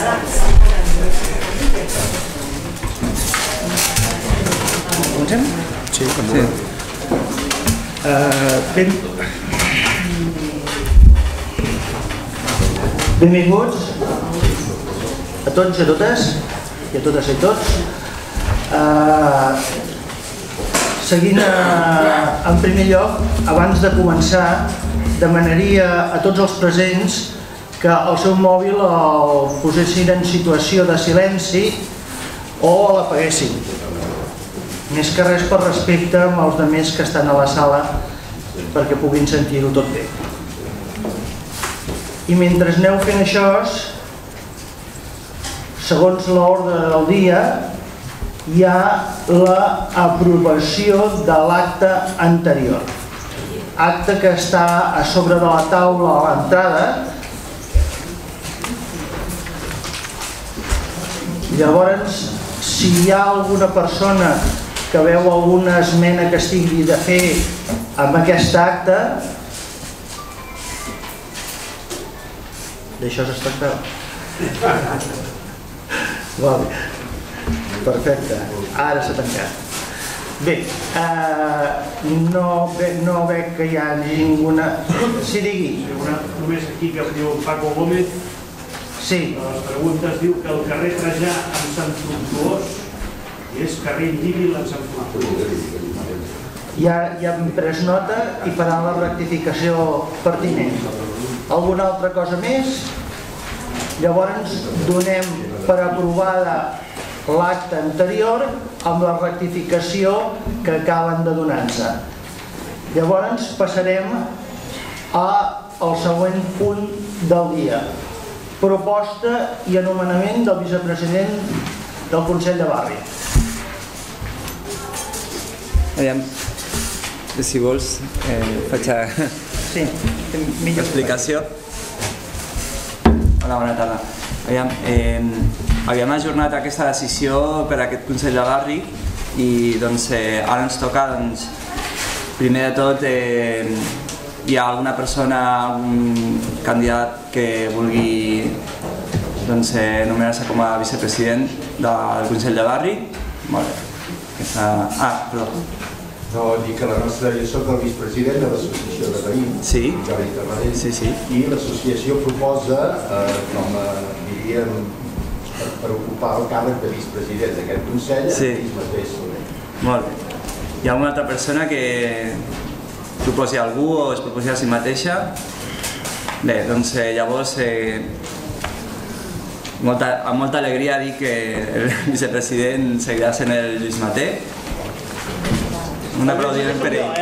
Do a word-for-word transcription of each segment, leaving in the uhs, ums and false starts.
Comencem? Sí, com sí. Uh, ben... Benvinguts a tots i a totes, i a totes i tots. Uh, seguint, uh, en primer lloc, abans de començar, demanaria a tots els presents que el seu mòbil el posessin en situació de silenci o l'apaguessin. Més que res per respecte amb els altres que estan a la sala perquè puguin sentir-ho tot bé. I mentre aneu fent això, segons l'ordre del dia, hi ha l'aprovació de l'acte anterior. Acte que està a sobre de la taula a l'entrada. Llavors, si hi ha alguna persona que veu alguna esmena que estigui de fer amb aquest acte, d'això es tracta. Vale. Perfecte, ara s'ha tancat. Bé, eh, no, no veig que hi hagi ninguna... Sí, digui. Només aquí que es diu Paco Gómez. Sí. A les preguntes diu que el carrer Trajà amb Sant Fructuós és carrer Indíbil en Sant Fructuós. Ja, ja hem pres nota i faran la rectificació pertinent. Alguna altra cosa més? Llavors donem per aprovada l'acte anterior amb la rectificació que acaben de donar-se. Llavors passarem al següent punt del dia. Proposta i anomenament del vicepresident del Consell de Barri. Aviam, si vols, eh, faig sí, l'explicació. Hola, bona tarda. Aviam, eh, havíem ajornat aquesta decisió per a aquest Consell de Barri i doncs, eh, ara ens toca, doncs, primer de tot, eh, hi ha alguna persona, algun candidat que vulgui doncs, eh, nomenar-se com a vicepresident del Consell de Barri? Molt bé. Aquesta... Ah, perdó. No, dic que la nostra... Jo soc el vicepresident de l'associació de veïns, sí. Jordi Tarradell, sí, sí. I l'associació proposa, eh, com eh, diríem, per, per ocupar el càrrec de vicepresident d'aquest Consell, sí. Ells mateix. Molt bé. Hi ha alguna altra persona que proposi algú o es proposi a si mateixa? Bé, doncs eh, llavors, eh, molta, amb molta alegria dic que el vicepresident seguirà sent el Lluís Maté. Un aplaudiment per ell.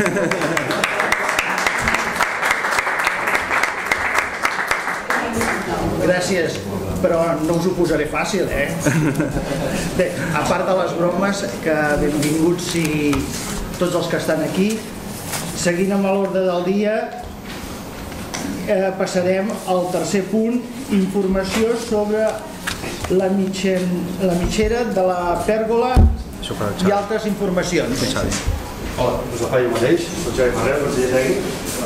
Gràcies, però no us ho posaré fàcil, eh? Bé, a part de les bromes, que benvinguts siguin tots els que estan aquí. Seguint amb l'ordre del dia, eh, passarem al tercer punt, informació sobre la, mitxen, la mitxera de la pèrgola i altres informacions. Hola, us la faig jo mateix, soc Xavi Marrero, conseller tècnic.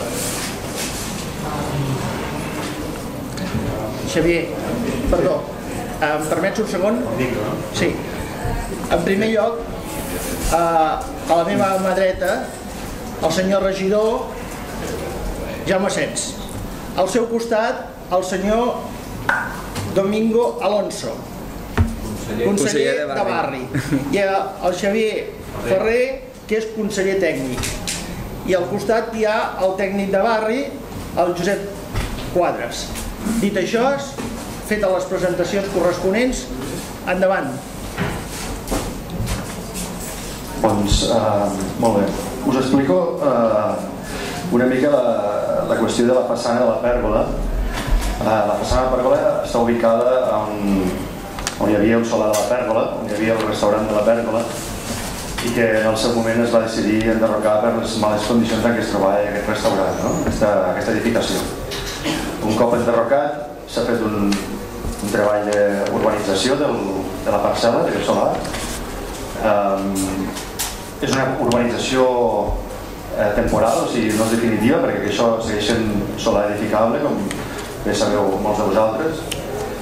Xavier, perdó, em permets un segon? Sí. En primer lloc, a la meva mà dreta, el senyor regidor Jaume Sens. Al seu costat, el senyor Domingo Alonso, conseller de Barri. I el Xavier Ferrer, que és conseller tècnic. I al costat hi ha el tècnic de Barri, el Josep Quadres. Dit això, fetes les presentacions corresponents, endavant. Doncs, molt bé. Us explico una mica la qüestió de la façana de la pèrgola. La façana de la pèrgola està ubicada on hi havia un solar de la pèrgola, on hi havia el restaurant de la pèrgola, i que en el seu moment es va decidir enderrocar per les males condicions en què es trobava aquest restaurant, no? aquesta, aquesta edificació. Un cop enderrocat s'ha fet un, un treball d'urbanització de la parcel·la, d'aquest solar. Um, és una urbanització eh, temporal, o sigui, no és definitiva, perquè això segueix sent solar edificable, com bé sabeu molts de vosaltres.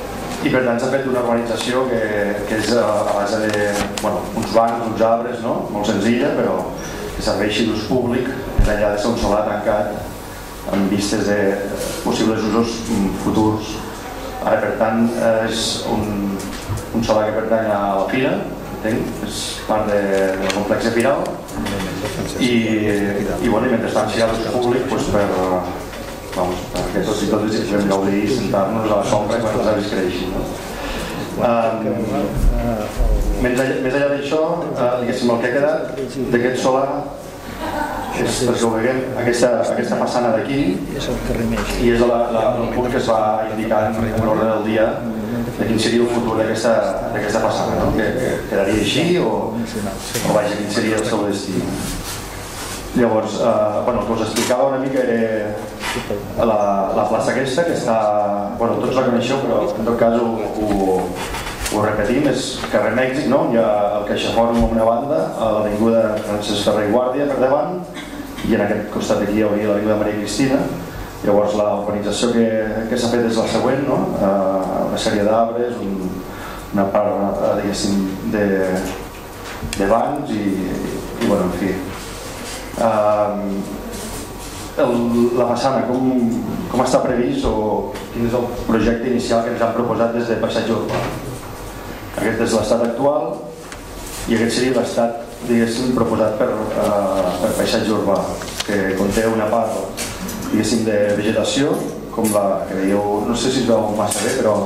i per tant s'ha fet una urbanització que, que és a base de bueno, uns bancs, uns arbres, no? Molt senzilla, però que serveixi d'ús públic, més enllà de ser un solar tancat amb vistes de possibles usos futurs. Ara, per tant, és un, un solar que pertany a la Fira, entenc, és part de, del complex Firal, i, i, bueno, i mentrestant si hi ha l'ús públic, doncs per, vamos, perquè tots i totes hi podem gaudir i sentar-nos a la sombra quan els avis creixin. No? Um, més enllà, més enllà d'això, uh, diguéssim, el que ha quedat d'aquest solar és, perquè ho veiem, aquesta, aquesta façana d'aquí, i és la, la, el punt que es va indicar en l'ordre del dia de quin seria el futur d'aquesta façana, no? que, que quedaria així o, o vaja, quin seria el seu destí. Llavors, eh, bueno, el que us explicava una mica era la, la plaça aquesta, que està, bueno, tots la coneixeu, però en tot cas ho, ho, ho repetim, és carrer Mèxic, no? Hi ha el CaixaForum a una banda, a l'avinguda Francesc Ferrer i Guàrdia per davant, i en aquest costat aquí hi hauria l'avinguda Maria Cristina. Llavors la urbanització que, que s'ha fet és la següent, no? Uh, una sèrie d'arbres, un, una part, uh, diguéssim, de, de bancs i, i, bueno, en fi. Uh, el, la façana, com, com està previst o quin és el projecte inicial que ens han proposat des de Paisatge Urbà? Aquest és l'estat actual i aquest seria l'estat, diguéssim, proposat per, uh, per Paisatge Urbà, que conté una part, diguéssim, de vegetació, com la que veieu, no sé si es veu massa bé, però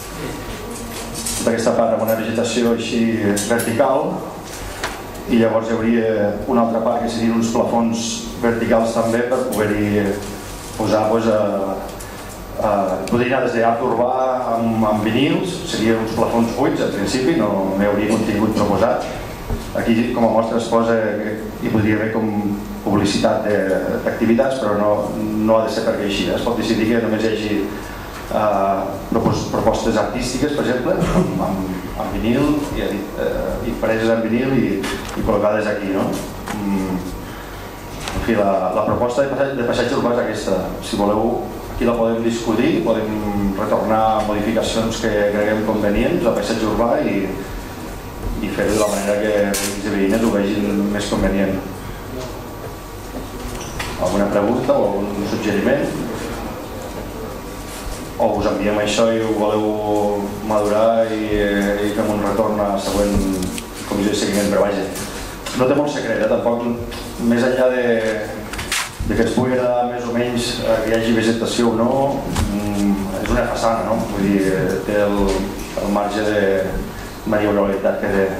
tota aquesta part amb una vegetació així vertical, i llavors hi hauria una altra part que serien uns plafons verticals també per poder-hi posar, doncs, a, a, podria anar des d'art urbà amb, amb vinils, serien uns plafons buits al principi, no hi hauria contingut proposat. Aquí com a mostra es posa que hi podria haver com publicitat d'activitats, però no, no ha de ser perquè així. Es pot decidir que només hi hagi uh, propostes artístiques, per exemple, amb, amb, amb vinil, i, uh, i preses en vinil i, i col·locades aquí. No? Mm. En fi, la, la proposta de passatge, de passatge urbà és aquesta. Si voleu, aquí la podem discutir, podem retornar modificacions que creguem convenients al passatge urbà i, i fer-ho de la manera que els veïnes ho vegin més convenient. Alguna pregunta o algun suggeriment? O us enviem això i ho voleu madurar i, i fem un retorn a la següent comissió de seguiment, però vaja, no té molt secret, eh? Tampoc, més enllà de, de que ens pugui agradar més o menys que hi hagi vegetació o no, és una façana, no? Vull dir, té el, el marge de maniobrabilitat que té.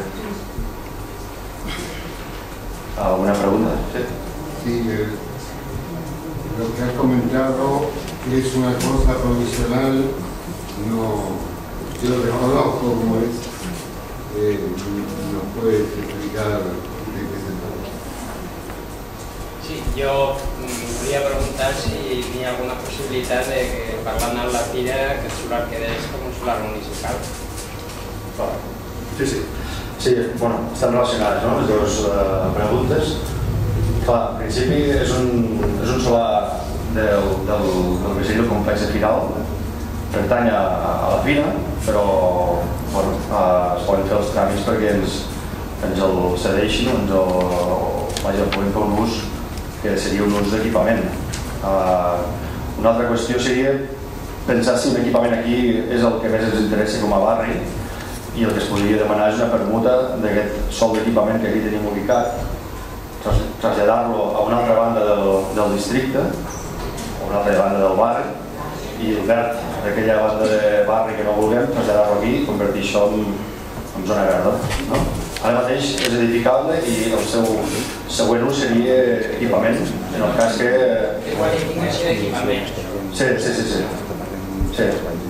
¿Alguna pregunta? Sí. Sí, eh, lo que has comentado es una cosa provisional, no, yo desconozco cómo es, eh, ¿nos puedes explicar de qué se trata? Sí, yo quería preguntar si tenía alguna posibilidad de que, parlant amb la Fira, que el solar quedés com un solar municipal. Sí, sí. Sí, bueno, estan relacionades, no?, les dues uh, preguntes. Clar, en principi és un, és un solar del, del, del que seria el complex Firal, pertany a, a la Fira, però bueno, uh, es poden fer els tràmits perquè ens, ens el cedeixin, ens el, vaja, el puguem fer un ús que seria un ús d'equipament. Uh, una altra qüestió seria pensar si un equipament aquí és el que més ens interessa com a barri, i el que es podria demanar és una permuta d'aquest sol d'equipament que aquí tenim ubicat, traslladar-lo a una altra banda del, del districte, a una altra banda del barri, i el verd d'aquella banda de barri que no vulguem, traslladar-lo aquí i convertir això en, en zona verda. No? Ara mateix és edificable i el seu següent ús seria equipament, en el cas que... És qualificació d'equipament. Sí, sí, sí. sí. sí.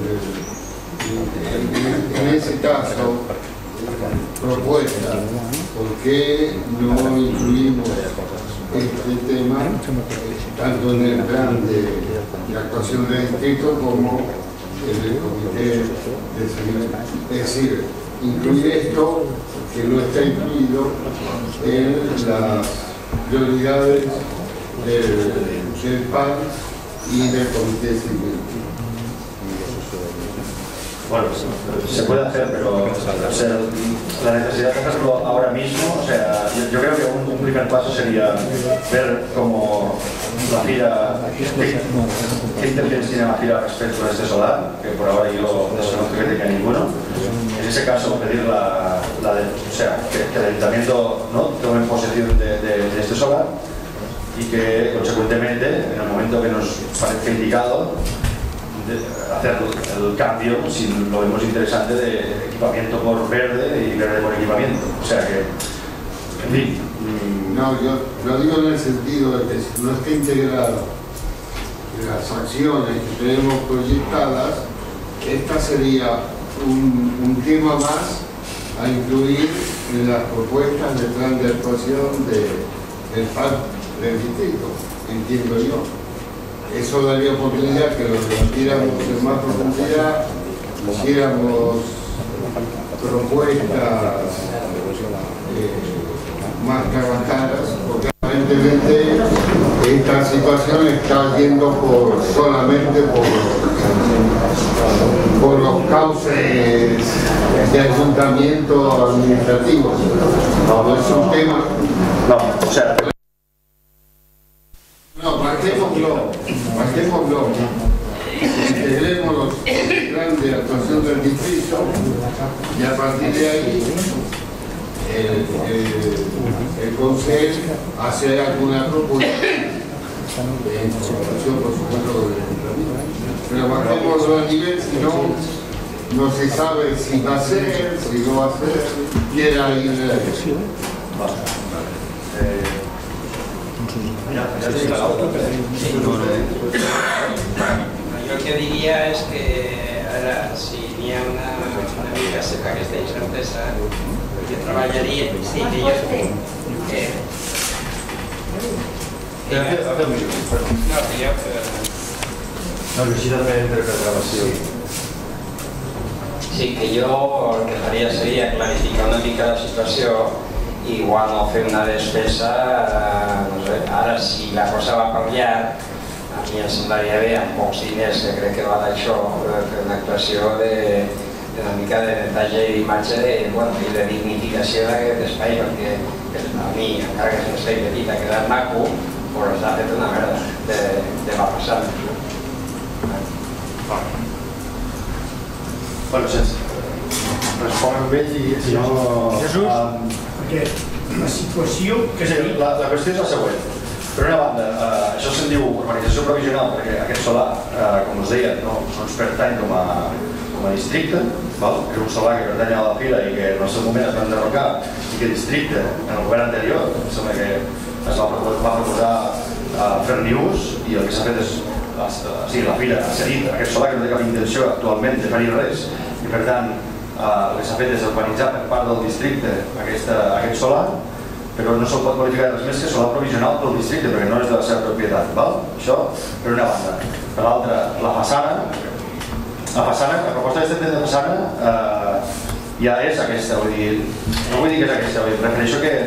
En ese caso, propuesta, ¿por qué no incluimos este tema tanto en el plan de, de actuación del distrito como en el comité de seguimiento? Es decir, incluir esto que no está incluido en las prioridades del, del P A N y del comité de seguimiento. Bueno, se puede hacer, pero o sea, la necesidad de hacerlo ahora mismo, o sea, yo, yo creo que un, un primer paso sería ver cómo la fila, qué, qué intenciones tiene la fila respecto a este solar, que por ahora yo desconozco que tenga ninguno. En ese caso, pedir la, la de, o sea, que, que el ayuntamiento, ¿no?, tome posesión de, de, de este solar y que, consecuentemente, en el momento que nos parezca indicado, hacer el cambio, si lo vemos interesante, de equipamiento por verde y verde por equipamiento. O sea que, en fin. No, yo lo digo en el sentido de que si no está integrado en las acciones que tenemos proyectadas, esta sería un, un tema más a incluir en las propuestas de plan de actuación de, del parque del distrito, entiendo yo. Eso daría oportunidad que lo debatiéramos en más profundidad, hiciéramos propuestas eh, más trabajadas, porque aparentemente esta situación está yendo por, solamente por, por los cauces de ayuntamiento administrativos. No es un tema. No, o sea. No, marquémoslo, marquémoslo, integremos los planes de actuación del distrito y a partir de ahí el, el, el Consejo hace alguna propuesta de información, por supuesto, del ayuntamiento. Pero marquémoslo a nivel, si no, no se sabe si va a ser, si no va a ser, quiera ir en la dirección. Jo el que diria és que ara, si n'hi ha una, una mica sepa aquesta incertesa, que treballaria, sí, que jo... Que... No, que jo... No, que així també entre gravació. Sí, que jo el que faria seria clarificar una mica la situació i igual no fer una despesa, no sé, ara si la cosa va per llarg, a mi em semblaria bé, amb pocs diners, que crec que va d'això, fer una actuació d'una mica de netatge i d'imatge i de dignificació d'aquest espai, perquè a mi, encara que és un espai petit, ha quedat maco, però s'ha fet una merda de la passada. Bueno, sense respon amb ell i si no... Jesús? Perquè la situació que sí, la, la qüestió és la següent. Per una banda, eh, això se'n diu urbanització provisional perquè aquest solar, eh, com us deia, no, no ens pertany com a, com a districte, val? És un solar que pertany a la fila i que en el seu moment es va enderrocar i que districte, en el govern anterior, em sembla que es va, va proposar eh, fer-ne ús i el que s'ha fet és, o sigui, la fila ha cedit aquest solar que no té cap intenció actualment de fer-hi res i per tant Uh, el que s'ha fet és urbanitzar per part del districte aquesta, aquest solar, però no se'l pot qualificar res més que solar provisional pel districte perquè no és de la seva propietat, val? Això per una banda. Per l'altra, la façana, la façana, la proposta de de façana uh, ja és aquesta, vull dir, no vull dir que és aquesta, vull dir, prefereixo que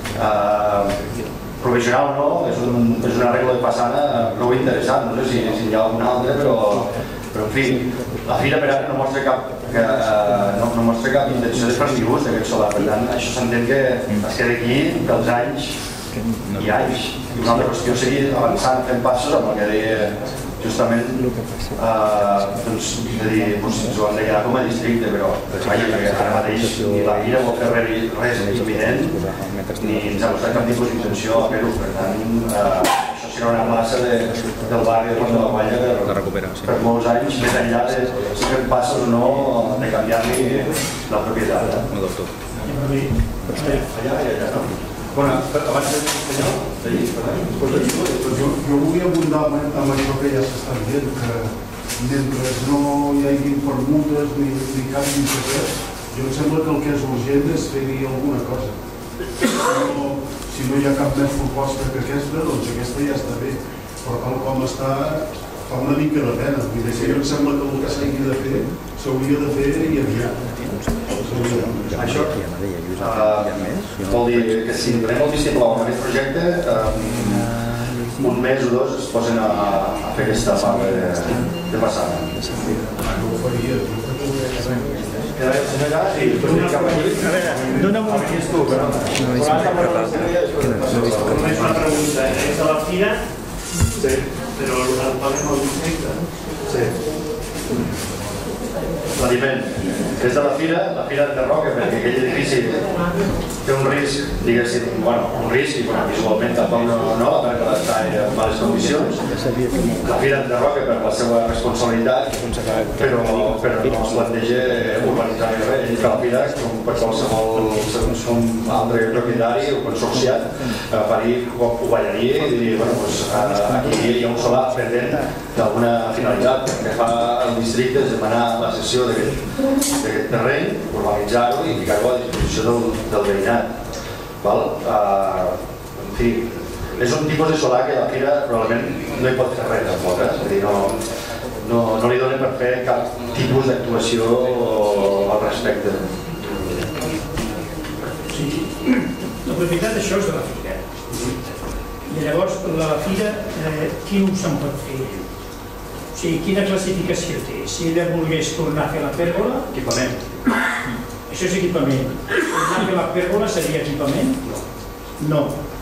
uh, provisional no, és, un, és una regla de façana prou interessant, no sé si, si hi ha alguna altra, però, però en fi, la fira per ara no mostra cap, que, uh, no, no mostra cap intenció de fer-hi ús d'aquest solar, per tant, això s'entén que es queda aquí pels anys i anys. I una altra qüestió seria avançant, fent passos amb el que deia justament, uh, doncs, de dir, doncs, ens ho hem de quedar com a districte, però vaja, que ara mateix ni la Fira vol fer res imminent, ni ens ha mostrat cap tipus d'intenció a fer-ho, per tant, uh, això serà una plaça de, del barri de Pont de la Gualla per, per molts anys, més enllà de si fem passos o no de canviar-li la propietat. No del tot. Allà, allà, allà, no? Bueno, abans de senyor, d'allí, jo, jo volia abundar amb això que ja s'està dient, que mentre no hi hagi permutes ni, ni cap interès, jo em sembla que el que és urgent és fer-hi alguna cosa. Si no, si no hi ha cap més proposta que aquesta, doncs aquesta ja està bé, però tal com està, fa una mica de pena. Vull dir, jo em sembla que el que s'hauria de fer, s'hauria de fer i aviat. Això uh, vol dir que si donem el vistiplau en aquest projecte, um, un mes o dos es posen a, a fer aquesta part de, de passada. No ho faria, Queda el senyor allà i després vinc cap aquí. A veure, dona'm un... Aquí és tu, però... No és una pregunta, és de la fira, però el paguem al districte. Sí. L'aliment. És de la fira, la fira de Roca, perquè aquell edifici té un risc, diguéssim, bueno, un risc, i bueno, visualment tampoc no, no, perquè està en males condicions. La fira de Roca per la seva responsabilitat, però, però no es planteja urbanitzar res. Ell que la fira, com per qualsevol, segons com altre propietari o consorciat, faria, ho ballaria i diria, bueno, doncs aquí hi ha un solar pendent d'alguna finalitat. El que fa el districte és demanar la cessió d'aquest terreny, urbanitzar-ho i ficar-ho a disposició del, del veïnat. Val? Uh, en fi, és un tipus de solar que la fira probablement no hi pot fer res tampoc, eh? És a dir, no, no, no li dona per fer cap tipus d'actuació al respecte. Sí, la propietat d'això és de la fira. I llavors la fira, eh, quin ús se'n pot fer? O sigui, quina classificació té? Si ella volgués tornar a fer la pèrgola... Equipament. Això és equipament. Tornar a fer la pèrgola seria equipament? No.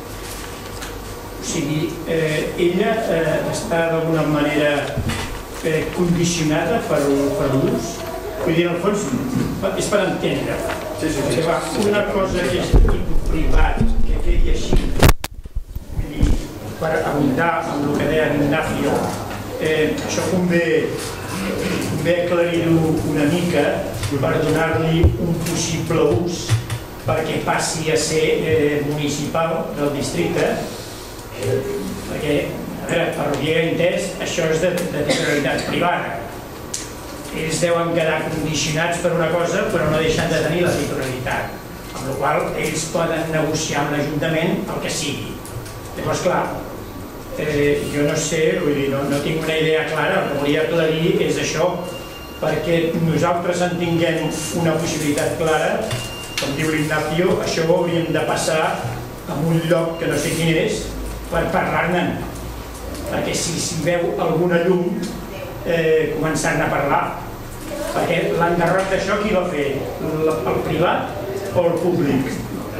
O sigui, eh, ella eh, està d'alguna manera eh, condicionada per, per l'ús? Vull dir, en el fons, és per entendre. Sí, sí, sí. Va, una cosa que és tipus privat, que quedi així, vull dir, per abundar amb el que deia Ignacio, Eh, això convé, convé aclarir-ho una mica per donar-li un possible ús perquè passi a ser eh, municipal del districte, eh, perquè, a veure, per lo que he entès, això és de, de titularitat privada. Ells deuen quedar condicionats per una cosa però no deixen de tenir la titularitat, amb la qual cosa ells poden negociar amb l'Ajuntament el que sigui. Llavors, clar, Eh, jo no sé, vull dir, no, no tinc una idea clara, el que volia aclarir és això, perquè nosaltres en tinguem una possibilitat clara, com diu l'Ignacio, això ho hauríem de passar a un lloc que no sé quin és, per parlar-ne, perquè si s'hi veu alguna llum, eh, començar-ne a parlar, perquè l'enderroc d'això qui va fer? El, el privat o el públic?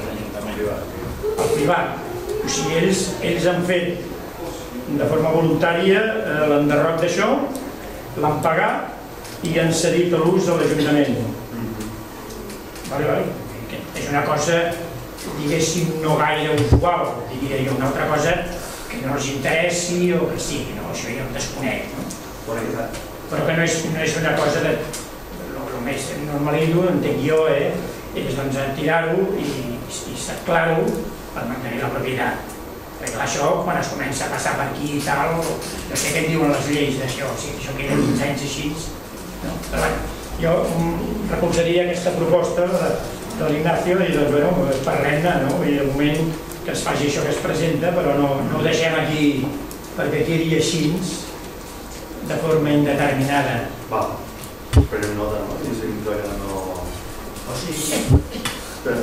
El privat. O sigui, ells, ells han fet de forma voluntària eh, l'enderroc d'això, l'han pagat i han cedit a l'ús de l'Ajuntament. Vale, vale. És una cosa, diguéssim, no gaire usual, diria jo, una altra cosa que no els interessi o que sigui, no? Això jo em desconec, no? Però que no és, no és una cosa de... El més normalito, entenc jo, eh, és doncs tirar-ho i, i cerclar-ho per mantenir la propietat. Perquè clar, això, quan es comença a passar per aquí i tal, no sé què diuen les lleis d'això, si això queda quinze anys així, no? Però bueno, jo recolzaria aquesta proposta de, de l'Ignacio i doncs, bueno, parlem-ne, no? I el moment que es faci això que es presenta, però no, no ho deixem aquí perquè quedi així de forma indeterminada. Va, esperem nota, no? Si seguim treballant no... O sigui... Espera.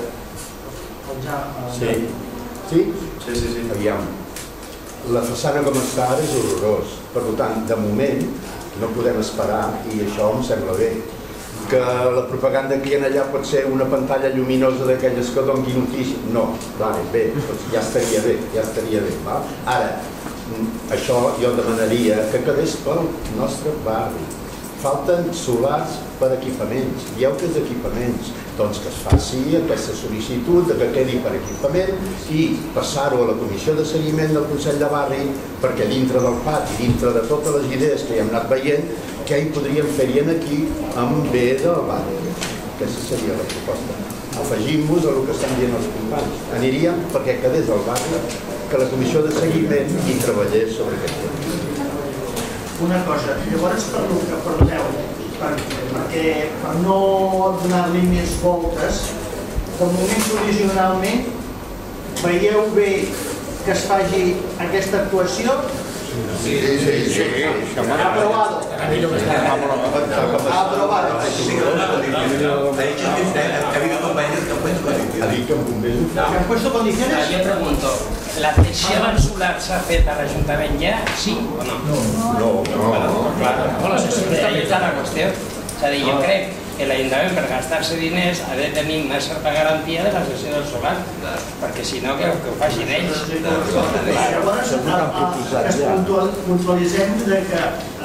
Sí. Sí? Sí, sí, sí. Aviam. La façana com està ara és horrorós. Per tant, de moment, no podem esperar, i això em sembla bé, que la propaganda que hi ha allà pot ser una pantalla lluminosa d'aquelles que donin notícia. No, vale, bé, doncs ja estaria bé, ja estaria bé. Va? Ara, això jo demanaria que quedés pel nostre barri. Falten solars per equipaments, hi ha altres equipaments, doncs que es faci aquesta sol·licitud que quedi per equipament i passar-ho a la comissió de seguiment del Consell de Barri perquè dintre del pati, dintre de totes les idees que hi hem anat veient, què hi podríem fer-hi aquí amb bé del barri. Aquesta seria la proposta. Afegim-nos a el que estan dient els companys. Aniríem perquè quedés al barri que la comissió de seguiment hi treballés sobre aquest tema. Una cosa, llavors per el que parleu, per, perquè per no donar-li més voltes, de moment provisionalment veieu bé que es faci aquesta actuació? Sí, sí, sí. Aprobado. Aprobado. ¿Se han puesto condiciones? Yo pregunto, ¿la cesión al solar s'ha fet a l'Ajuntament ja? Sí o no? No, no, no. Claro, no, la cesión està feta la qüestió. És a dir, jo crec que l'Ajuntament, per gastar-se diners, ha de tenir una certa garantia de la gestió del solar, perquè si no, que ho facin ells. Puntualitzem que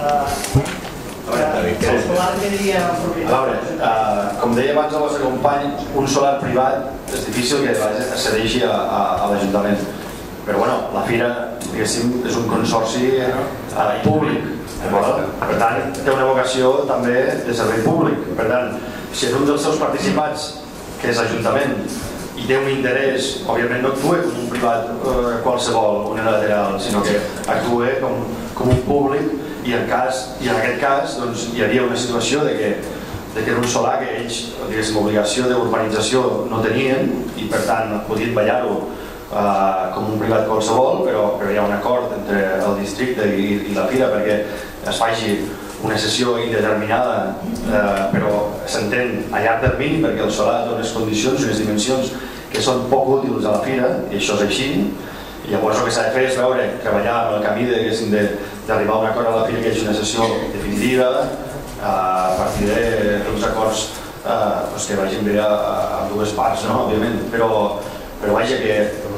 el solar quedaria a veure, com deia abans el vostre company, un solar privat és difícil que accedeixi a l'Ajuntament, però bueno, la Fira, diguéssim, és un consorci públic, per tant té una vocació també de servei públic. Per tant, si és un dels seus participants, que és l'Ajuntament, i té un interès, òbviament no actua com un privat qualsevol unilateral, sinó que actua com un públic, i en aquest cas hi havia una situació que era un solar que ells, diguéssim, obligació d'urbanització no tenien i per tant podien ballar-ho com un privat qualsevol, però hi ha un acord entre el districte i la Fira perquè es faci una sessió indeterminada, però s'entén a llarg termini perquè el solar té unes condicions i unes dimensions que són poc útils a la Fira, i això és així. Llavors el que s'ha de fer és veure, treballar en el camí d'arribar a un acord a la Fira que hi hagi una sessió definitiva a partir d'uns acords que vagin bé a dues parts, òbviament, però vaja que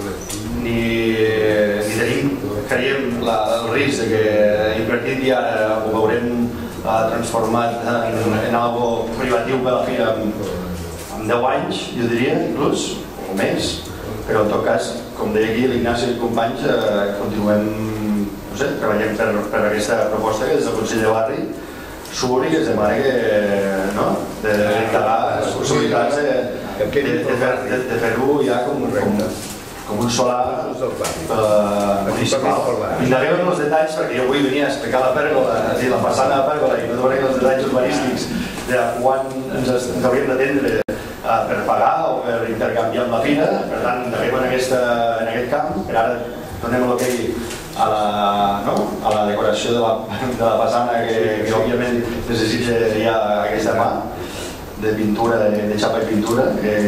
ni tenim, creiem, el risc que invertit i ara ho veurem transformat en algo privatiu per la Fira en deu anys, jo diria, inclús, o més, però en tot cas, com deia aquí l'Ignasi i els companys, continuem, no sé, treballem per aquesta proposta que des del Consell de Barri surt i que es demana que d'integrar les possibilitats de fer-ho ja com un solar municipal. Indaguem en els detalls perquè jo avui venia a explicar la pèrgola, la façana de la pèrgola, i no donaré els detalls urbanístics de quan ens hauríem d'atendre per pagar o per intercanviar amb la Fira. Per tant, indaguem en aquest camp. Per ara donem l'ok a la decoració de la façana que òbviament necessita ja aquesta mà de pintura, de xapa i pintura,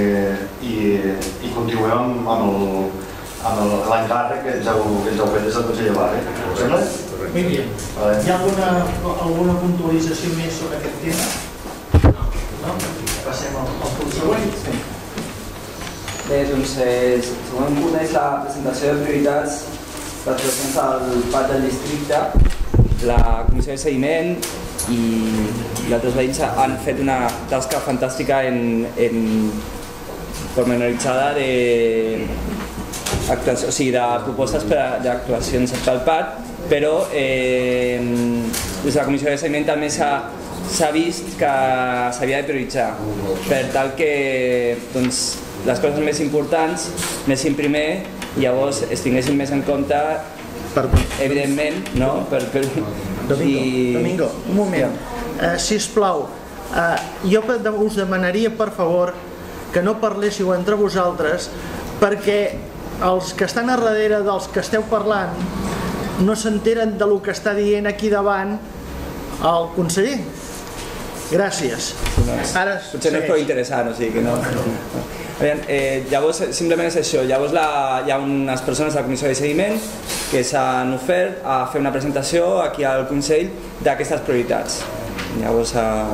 i continuem amb l'encàrrec que ens heu fet des del Consell de Barri. Us sembla? Molt bé. Hi ha alguna puntualització més sobre aquest tema? No? Passem al punt següent. Bé, doncs el següent punt és la presentació de prioritats d'actuacions al Parc del Districte. La Comissió de Seguiment i altres veïns han fet una tasca fantàstica en pormenoritzada de propostes d'actuacions al parc, però des de la Comissió de Seguiment també s'ha vist que s'havia de prioritzar per tal que les coses més importants anessin primer i llavors es tinguessin més en compte, evidentment, no? Domingo, un moment, sisplau, jo us demanaria per favor que no parléssiu entre vosaltres perquè els que estan a darrere dels que esteu parlant no s'enteren del que està dient aquí davant el conseller. Gràcies. Potser no és prou interessant, o sigui que no... Llavors, simplement és això. Llavors hi ha unes persones de la Comissió de Seguiment que s'han ofert a fer una presentació aquí al Consell d'aquestes prioritats. Llavors...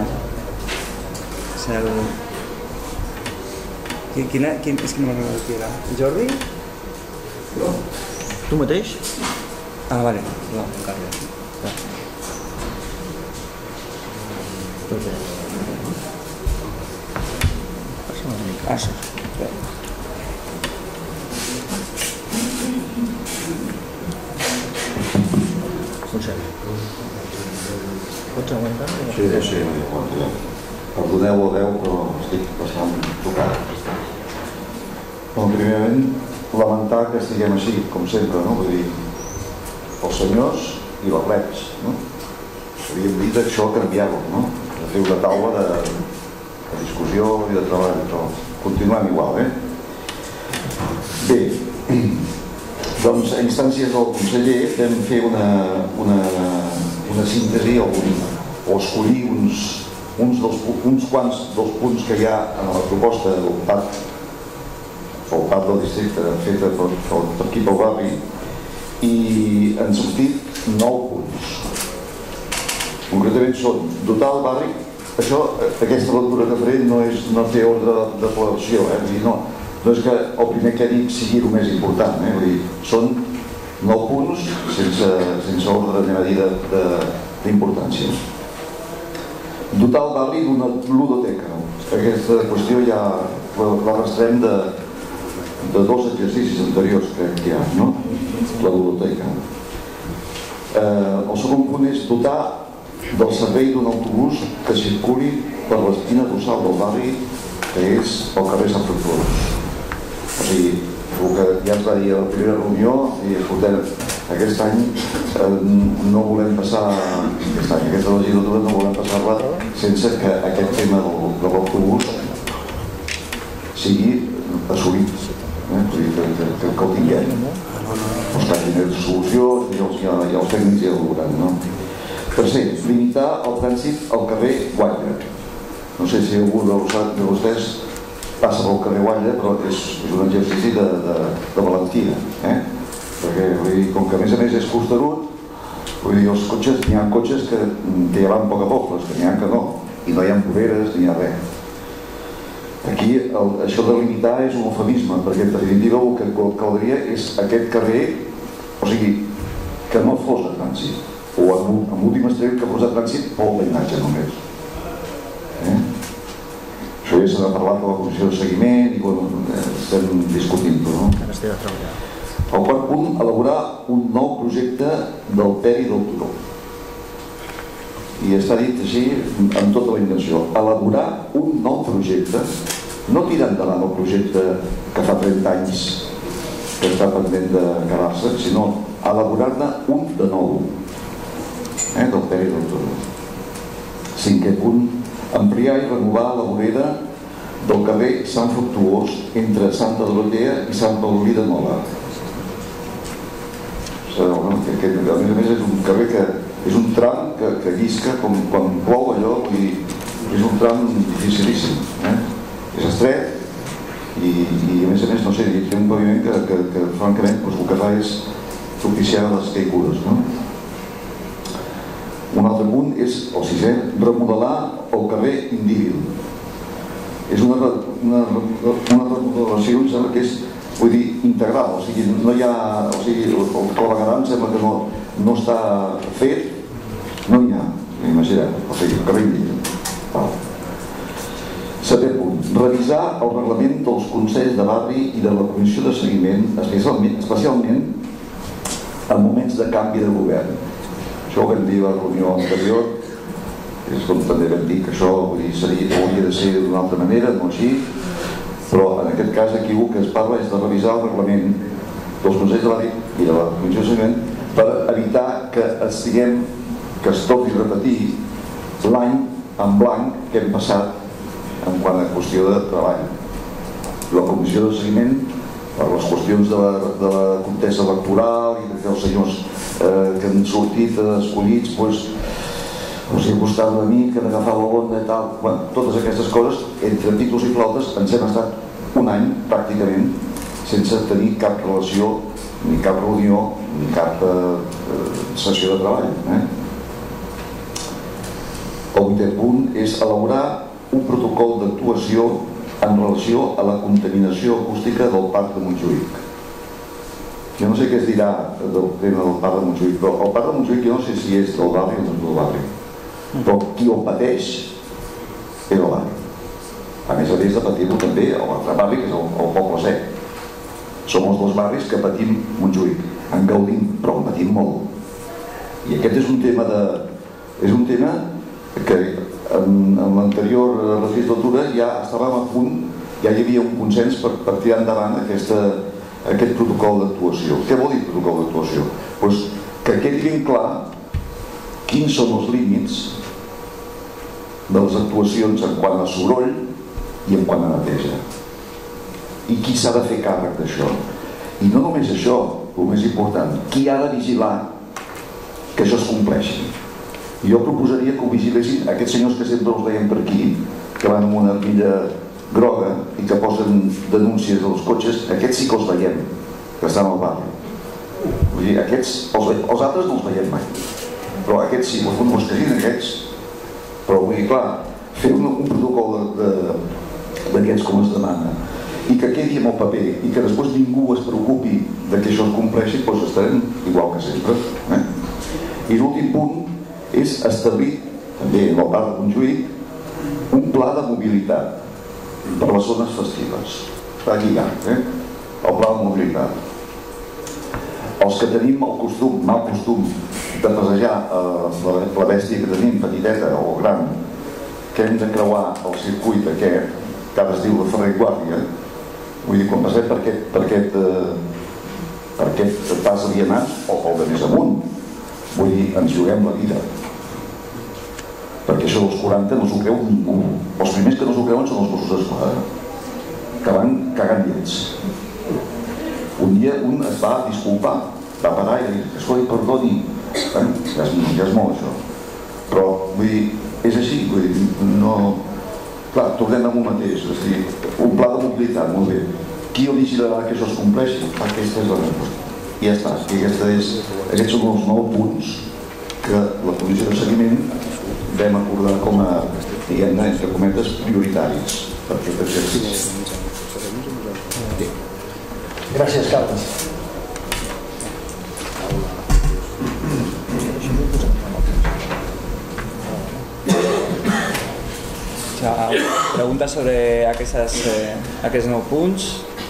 Quina... És que no m'agrada qui era. Jordi? Tu mateix? Ah, vale. No, Carles. Ah, sí. Pots aguantar? Sí, sí, perdoneu el veu, però estic bastant tocat. Primerament, lamentar que estiguem així, com sempre, no? Vull dir, els senyors i les reps, no? Havíem dit això canviar-ho, no? De fer una taula de discussió i de treball, però continuem igual, eh? Bé, doncs a instàncies del conseller vam fer una síntesi o escollir uns quants dels punts que hi ha en la proposta del parc pel parc del districte feta per aquí pel barri i han sortit nou punts. Concretament són dotar el barri això, aquesta lectura que faré no, és, no té ordre de, de floració, eh? Vull dir, no, no és que el primer que dic sigui el més important, eh? Vull dir, són nou punts sense, sense ordre, anem a dir, d'importància. Dotar el barri d'una ludoteca. Aquesta qüestió ja l'arrastrem de, de dos exercicis anteriors, crec que hi ha, no? La ludoteca. Eh, el segon punt és dotar del servei d'un autobús que circuli per l'espina dorsal del barri, que és el carrer Sant Fructuós. O sigui, el que ja es va dir a la primera reunió, i escoltem, aquest any eh, no volem passar, aquest any, aquesta legislatura no volem passar-la sense que aquest tema del, de l'autobús sigui assolit, eh? que, que, que, que el tinguem. Els que hagin de solució i els, ja, ja els tècnics ja ho veuran, no? Tercer, limitar el trànsit al carrer Guatlla. No sé si algú de vostès passa pel carrer Guatlla, però és, és un exercici de, de, de valentia, eh? Perquè, vull dir, com que a més a més és costerut, vull dir, els cotxes, n'hi ha cotxes que, que ja van a poc a poc, però que n'hi ha que no, i no hi ha voreres, ni hi ha res. Aquí el, això de limitar és un eufemisme, perquè en definitiva el que caldria és aquest carrer, o sigui, que no fos de trànsit, o en, en últim extrem que fos de trànsit pel veïnatge només. Eh? Això ja s'ha parlat de la comissió de seguiment i quan estem discutint-ho, no? El quart punt, elaborar un nou projecte del Peri del Turó. I està dit així amb tota la intenció, elaborar un nou projecte, no tirar endavant el projecte que fa trenta anys que està pendent d'acabar-se, sinó elaborar-ne un de nou, eh, del Peri del Turó. Cinquè punt, ampliar i renovar la vorera del carrer Sant Fructuós entre Santa Dorotea i Sant Paulí de Nola. Que, que, a més a més és un carrer que és un tram que, que llisca com quan plou allò, i és un tram dificilíssim, eh? És estret i, i a més a més, no sé, té un paviment que, que, que francament doncs, el que fa és propiciar les caigudes, no? Un altre punt és, el sisè, remodelar el carrer Indíbil. És una, una, una remodelació, em sembla que és, vull dir, integral, o sigui, no hi ha, o sigui, el clavegueram sembla que no, no està fet, no hi ha, imagina't, o sigui, el carrer Indíbil. Setè punt, revisar el reglament dels consells de barri i de la comissió de seguiment, especialment, especialment en moments de canvi de govern. Això ho vam dir a la reunió anterior, és com també vam dir que això vull dir, seria, hauria de ser d'una altra manera, no així, però en aquest cas aquí el que es parla és de revisar el reglament dels consells de barri i de la comissió de seguiment per evitar que estiguem, que es torni a repetir l'any en blanc que hem passat en quant a qüestió de treball. La comissió de seguiment, per les qüestions de la, de la contesa electoral i que els senyors eh, que han sortit escollits doncs, els ha costat una mica d'agafar la onda i tal, bueno, totes aquestes coses, entre pitos i flautes ens hem estat un any pràcticament sense tenir cap relació, ni cap reunió, ni cap eh, sessió de treball. Eh? El vuitè punt és elaborar un protocol d'actuació en relació a la contaminació acústica del Parc de Montjuïc. Jo no sé què es dirà del tema del Parc de Montjuïc, però el Parc de Montjuïc jo no sé si és del barri o no és del barri, però qui el pateix és el barri. A més a més de patir-ho també l'altre barri, que és el, el Poble Sec. Som els dos barris que patim Montjuïc, en gaudim, però en patim molt. I aquest és un tema de... és un tema que en, en l'anterior legislatura ja estàvem a punt, ja hi havia un consens per, per tirar endavant aquesta, aquest protocol d'actuació. Què vol dir protocol d'actuació? Pues que quedi ben clar quins són els límits de les actuacions en quant a soroll i en quant a neteja. I qui s'ha de fer càrrec d'això? I no només això, el més important, qui ha de vigilar que això es compleixi? Jo proposaria que ho vigilessin aquests senyors que sempre els veiem per aquí, que van amb una armilla groga i que posen denúncies dels cotxes, aquests sí que els veiem, que estan al barri. Vull dir, aquests, els, els altres no els veiem mai, però aquests sí, els que siguin aquests. Però vull dir, clar, fer un, un protocol d'aquests com es demana i que quedi amb el paper i que després ningú es preocupi de que això es compleixi, doncs estarem igual que sempre. Eh? I l'últim punt és establir, també en el Bar de Montjuïc, un pla de mobilitat per a les zones festives. Està lligat, eh? El pla de mobilitat. Els que tenim el costum, mal costum, de passejar eh, la bèstia que tenim, petiteta o gran, que hem de creuar el circuit aquest, que ara es diu la Ferrer i Guàrdia, vull dir, quan passem per aquest, per aquest, eh, per aquest pas de vianants, o el de més amunt, vull dir, ens juguem la vida. Perquè això dels quaranta no s'ho creu ningú. Els primers que no s'ho creuen són els Mossos d'Esquadra, que van cagant llets. Un dia un es va disculpar, va parar i dir, escolta, perdoni, eh? ja, és, ja és molt això. Però, vull dir, és així, vull dir, no... Clar, tornem amb un mateix, és a dir, un pla de mobilitat, molt bé. Qui el vigilarà que això es compleixi? Aquesta és la resposta. I ja està, i aquesta és, aquests són els nou punts que la comissió de seguiment vam acordar com a, diguem-ne, entre cometes, prioritaris per aquest exercici. Gràcies, Carles. Pregunta sobre aquestes, eh, aquests nou punts.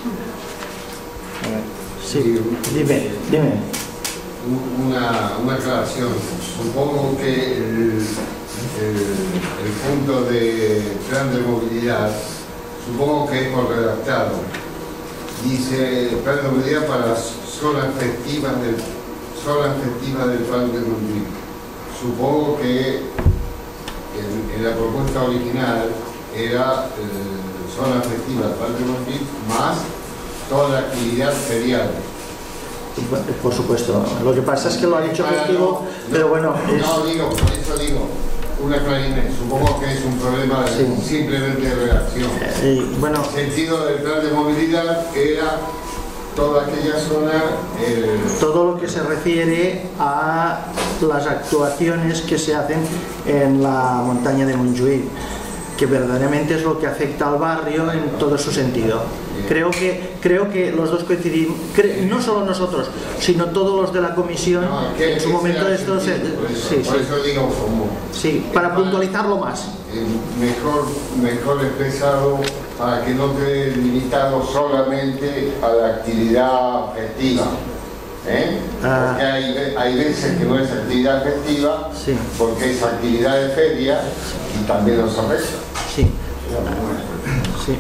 Sí, dime, dime. Una, una aclaración. Supongo que el, el, el punto de plan de movilidad, supongo que es por redactado. Dice plan de movilidad para zona efectiva del, zona efectiva del plan de movilidad. Supongo que en, en la propuesta original era eh, zona efectiva del plan de movilidad más toda la actividad ferial. Por supuesto, lo que pasa es que lo ha dicho festivo, no, pero bueno... Es... No, digo, por eso digo, un aclaramiento, supongo que es un problema de, sí. simplemente de redacción. Eh, bueno, el sentido del plan de movilidad era toda aquella zona... Eh... Todo lo que se refiere a las actuaciones que se hacen en la montaña de Montjuïc, que verdaderamente es lo que afecta al barrio en todo su sentido. Creo que, creo que los dos coincidimos, cre, no solo nosotros, sino todos los de la comisión, no, en su momento de estos... Sí, sí. Por eso digo como... Sí, para puntualizarlo más. Mejor, mejor expresado para que no quede limitado solamente a la actividad festiva. ¿Eh? Ah. Porque hay, hay veces que no es actividad festiva, sí. porque es actividad de feria y también los afecta. Sí. Sí.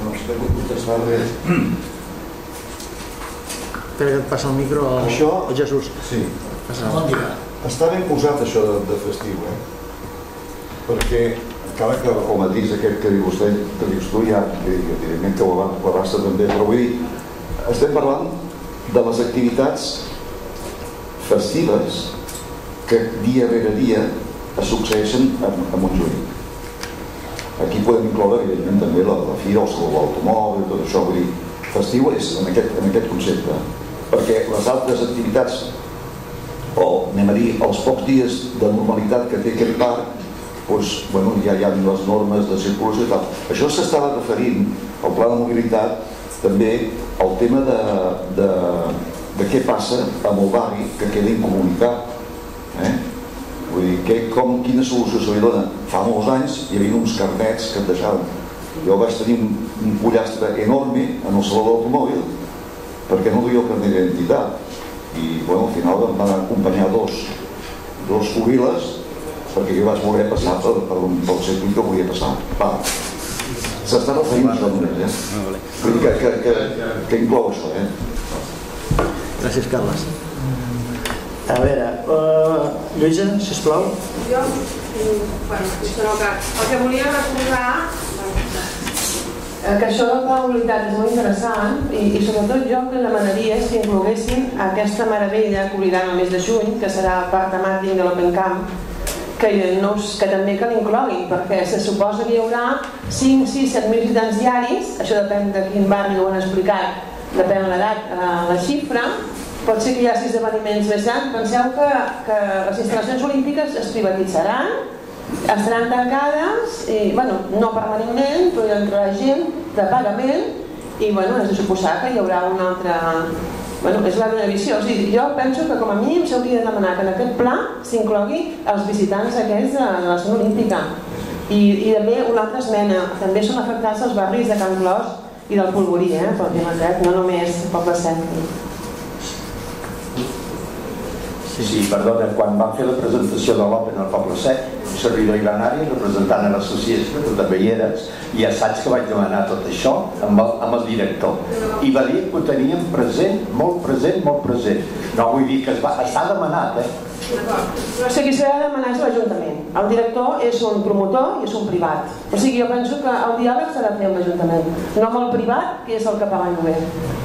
Espera que et passa el micro al, això, al Jesús. Sí. Bon dia. Està ben posat això de, de festiu, eh? Perquè encara que el matís aquest que diu vostè, que dius tu ja, que evidentment que ho abasta també, però vull dir, estem parlant de les activitats festives que dia rere dia es succeeixen a, a Montjuïc. Aquí podem incloure, evidentment, també la, la fira, el saló de l'automòbil, tot això, vull dir, festiu és en aquest, en aquest concepte, perquè les altres activitats, o anem a dir, els pocs dies de normalitat que té aquest parc, doncs, bueno, ja hi ha les normes de circulació i tal. Això s'estava referint al pla de mobilitat també al tema de, de, de què passa amb el barri que queda incomunicat. Eh? Vull dir, que, com, quina solució se li dona? Fa molts anys hi havia uns carnets que et deixaven. Jo vaig tenir un, un pollastre enorme en el saló de l'automòbil perquè no duia el carnet d'identitat. I bueno, al final em van acompanyar dos, dos goril·les perquè jo vaig voler passar per, per, pel circuit que volia passar. Va. S'està referint això només, eh? Vull dir que, que, que, que inclou això, eh? Gràcies, Carles. A veure, uh, Lluïsa, sisplau. Jo, bueno, això no cal. El que volia recordar que això de la mobilitat és molt interessant i, i sobretot jo el que demanaria és que incloguessin aquesta meravella que oblidaran el mes de juny, que serà el parc temàtic de l'Open Camp, que, no, que també que l'incloguin, perquè se suposa que hi haurà cinc, sis, set mil visitants diaris, això depèn de quin barri ho han explicat, depèn de l'edat, la xifra, pot ser que hi hagi esdeveniments més grans. Penseu que, que les instal·lacions olímpiques es privatitzaran estaran tancades, i, bueno, no permanentment, però hi entrarà gent de pagament i bueno, és de suposar que hi haurà una altra... Bueno, és la meva visió. O sigui, jo penso que com a mínim s'hauria de demanar que en aquest pla s'inclogui els visitants aquests de la zona olímpica. I, i també una altra esmena, també són afectats els barris de Can Clos i del Polvorí, eh, pel tema aquest, no només el Poble Sec. Sí, perdona, quan vam fer la presentació de l'Open al Poble Sec, un servidor i granari representant a l'associació, tu també hi eres, i ja saps que vaig demanar tot això amb el, amb el director. I va dir que ho teníem present, molt present, molt present. No vull dir que es va, està demanat, eh? O sigui, s'ha de demanar és l'Ajuntament. El director és un promotor i és un privat. O sigui, jo penso que el diàleg s'ha de fer amb l'Ajuntament, no amb el privat, que és el que paga el lloguer.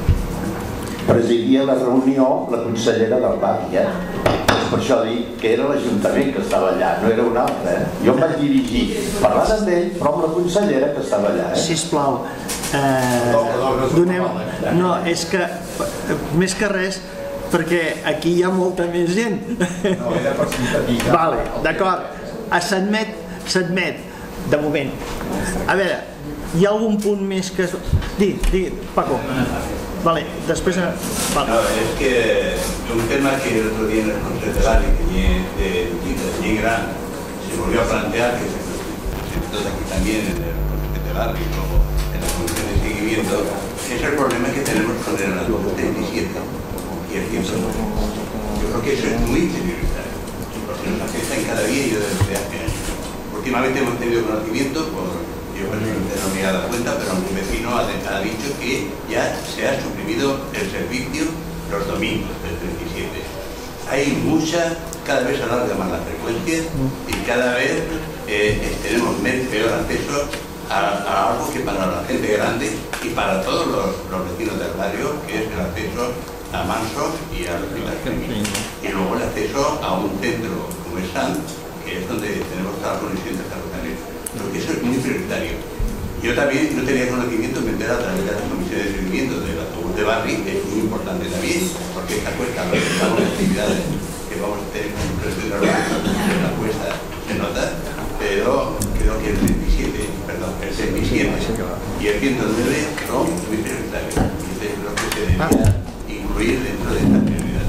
Presidia la reunió la consellera del barri, eh? Per això dic que era l'Ajuntament que estava allà, no era un altre, eh? Jo em vaig dirigir parlant d'ell, però amb la consellera que estava allà, eh? Sisplau, eh, donem... No, és que, més que res, perquè aquí hi ha molta més gent. No, era per sintetitzar. Vale, d'acord, s'admet, s'admet, de moment. A veure, hi ha algun punt més que... Di, di, Paco. Vale, después... Vale. No, es que un tema que el otro día en el Consejo de Barrio, de Ñi Gran, se volvió a plantear, que se presentó aquí también en el Consejo de Barrio y luego en la Comisión de Seguimiento, es el problema que tenemos con el treinta y siete y el ciento nueve. Yo creo que eso es muy prioritario, porque nos afecta en cada día y desde hace años. Últimamente hemos tenido conocimiento por... Yo personalmente no me he dado cuenta, pero un vecino ha, ha dicho que ya se ha suprimido el servicio los domingos del treinta y siete. Hay mucha, cada vez se alarga más la frecuencia y cada vez eh, tenemos peor acceso a, a algo que para la gente grande y para todos los, los vecinos del barrio, que es el acceso a Mansos y al Hospital Clínico. Y luego el acceso a un centro como el S A N, que es donde tenemos toda la conexión de ferrocarril. Creo que eso es muy prioritario. Yo también no tenía conocimiento, me enteré a través de las comisiones de seguimiento del autobús de Barri, que es muy importante también, porque esta cuesta, los de actividades que vamos a tener con un precio de la cuesta se nota, pero creo que el treinta y siete, perdón, el treinta y siete y el ciento nueve son muy prioritarios. Y entonces creo que se debería incluir dentro de esta prioridad.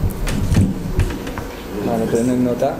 Vale, prenen nota.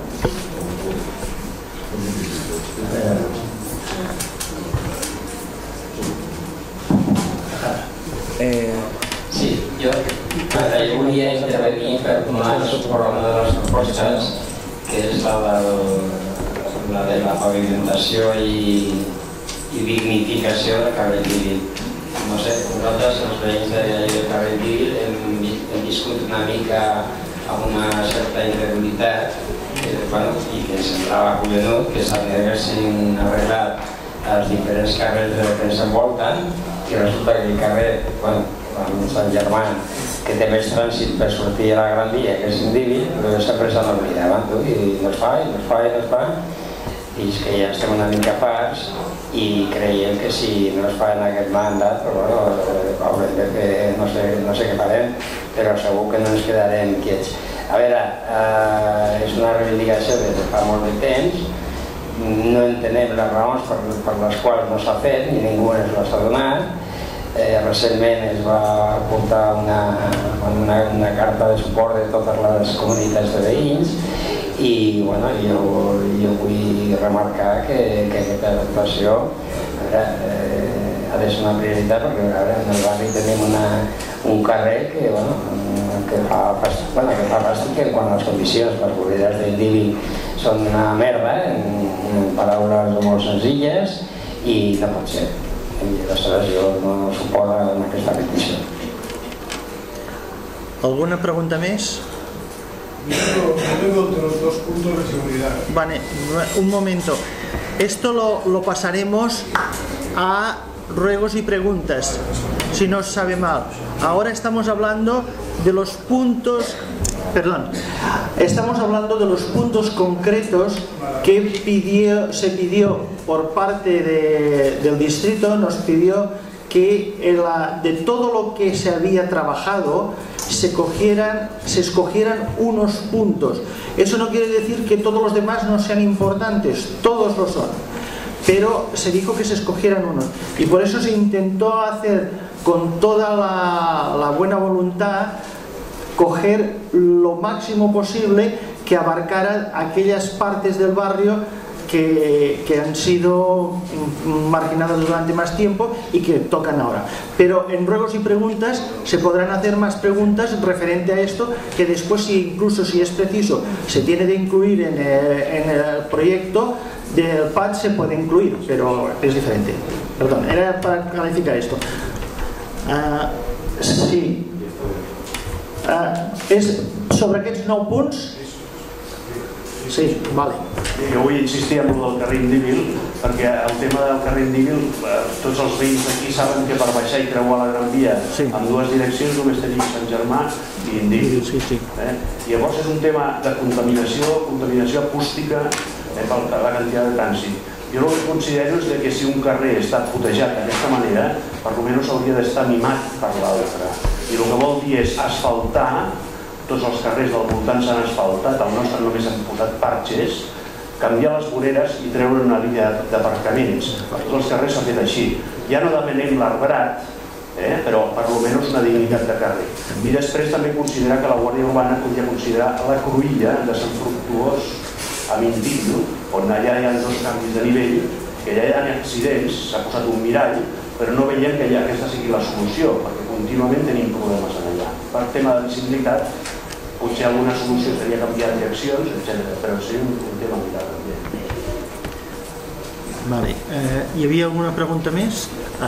Eh... Sí, jo eh, volia intervenir per donar suport a una de les propostes, que és la, del, la de la pavimentació i, i dignificació del carrer Civil. No sé, nosaltres, els veïns del carrer Civil, hem, hem viscut una mica amb una certa incredulitat eh, bueno, i que ens semblava collonut que s'haguessin arreglat els diferents carrers que ens envolten i resulta que el carrer, bueno, el Sant Germà, que té més trànsit per sortir a la Gran Via, que és Indíbil, però sempre se n'oblidaven, tu, i no es fa, i no es fa, i no es fa, i és que ja estem una mica farts i creiem que si no es fa en aquest mandat, però bueno, haurem de fer, no sé, no sé què farem, però segur que no ens quedarem quiets. A veure, eh, és una reivindicació des de fa molt de temps, no entenem les raons per, per les quals no s'ha fet, ni ningú ens les ha donat. Eh, recentment es va portar una, una, una carta de suport de totes les comunitats de veïns i bueno, jo, jo vull remarcar que, que aquesta actuació veure, eh, ha de ser una prioritat perquè veure, en el barri tenim una, un carrer que, bueno, que fa bueno, que fa fàstic que quan les condicions per comunitats d'Indíbil són una merda, en, en paraules molt senzilles, i no pot ser. I aleshores jo no suposo en aquesta petició. ¿Alguna pregunta més? Yo tengo otros dos puntos de seguridad. Vale, un momento. Esto lo, lo pasaremos a ruegos y preguntas, si no os sabe mal. Ahora estamos hablando de los puntos, perdón, estamos hablando de los puntos concretos que pidió, se pidió por parte de, del distrito, nos pidió que la, de todo lo que se había trabajado se cogieran, se escogieran unos puntos. Eso no quiere decir que todos los demás no sean importantes, todos lo son, pero se dijo que se escogieran unos, y por eso se intentó hacer con toda la, la buena voluntad, coger lo máximo posible que abarcara aquellas partes del barrio que, que han sido marginadas durante más tiempo y que tocan ahora. Pero en ruegos y preguntas se podrán hacer más preguntas referente a esto, que después, si incluso si es preciso, se tiene de incluir en el, en el proyecto del P A D, se puede incluir, pero es diferente. Perdón, era para clarificar esto. Uh, sí. Uh, és sobre aquests nou punts? Sí, vale. Jo vull insistir en el del carrer Indíbil, perquè el tema del carrer Indíbil, tots els veïns d'aquí saben que per baixar i creuar la Gran Via en dues direccions només tenim Sant Germà i Indíbil. Eh? Llavors és un tema de contaminació, contaminació acústica eh, per la quantitat de trànsit. Jo el que considero és que si un carrer està fotejat d'aquesta manera, per almenys hauria d'estar mimat per l'altre. I el que vol dir és asfaltar, tots els carrers del voltant s'han asfaltat, el nostre només han posat parxes, canviar les voreres i treure una línia d'aparcaments. Tots els carrers s'ha fet així. Ja no demanem l'arbrat, eh, però per almenys una dignitat de carrer. I després també considerar que la Guàrdia Urbana podria considerar la cruïlla de Sant Fructuós a Mindillo, on allà hi ha dos canvis de nivell, que allà hi ha accidents, s'ha posat un mirall, però no veiem que aquesta sigui la solució, perquè contínuament tenim problemes allà. Per tema de visibilitat, potser alguna solució seria canviar direccions, etcètera, però seria un tema mirar també. Vale. Eh, hi havia alguna pregunta més? Ah.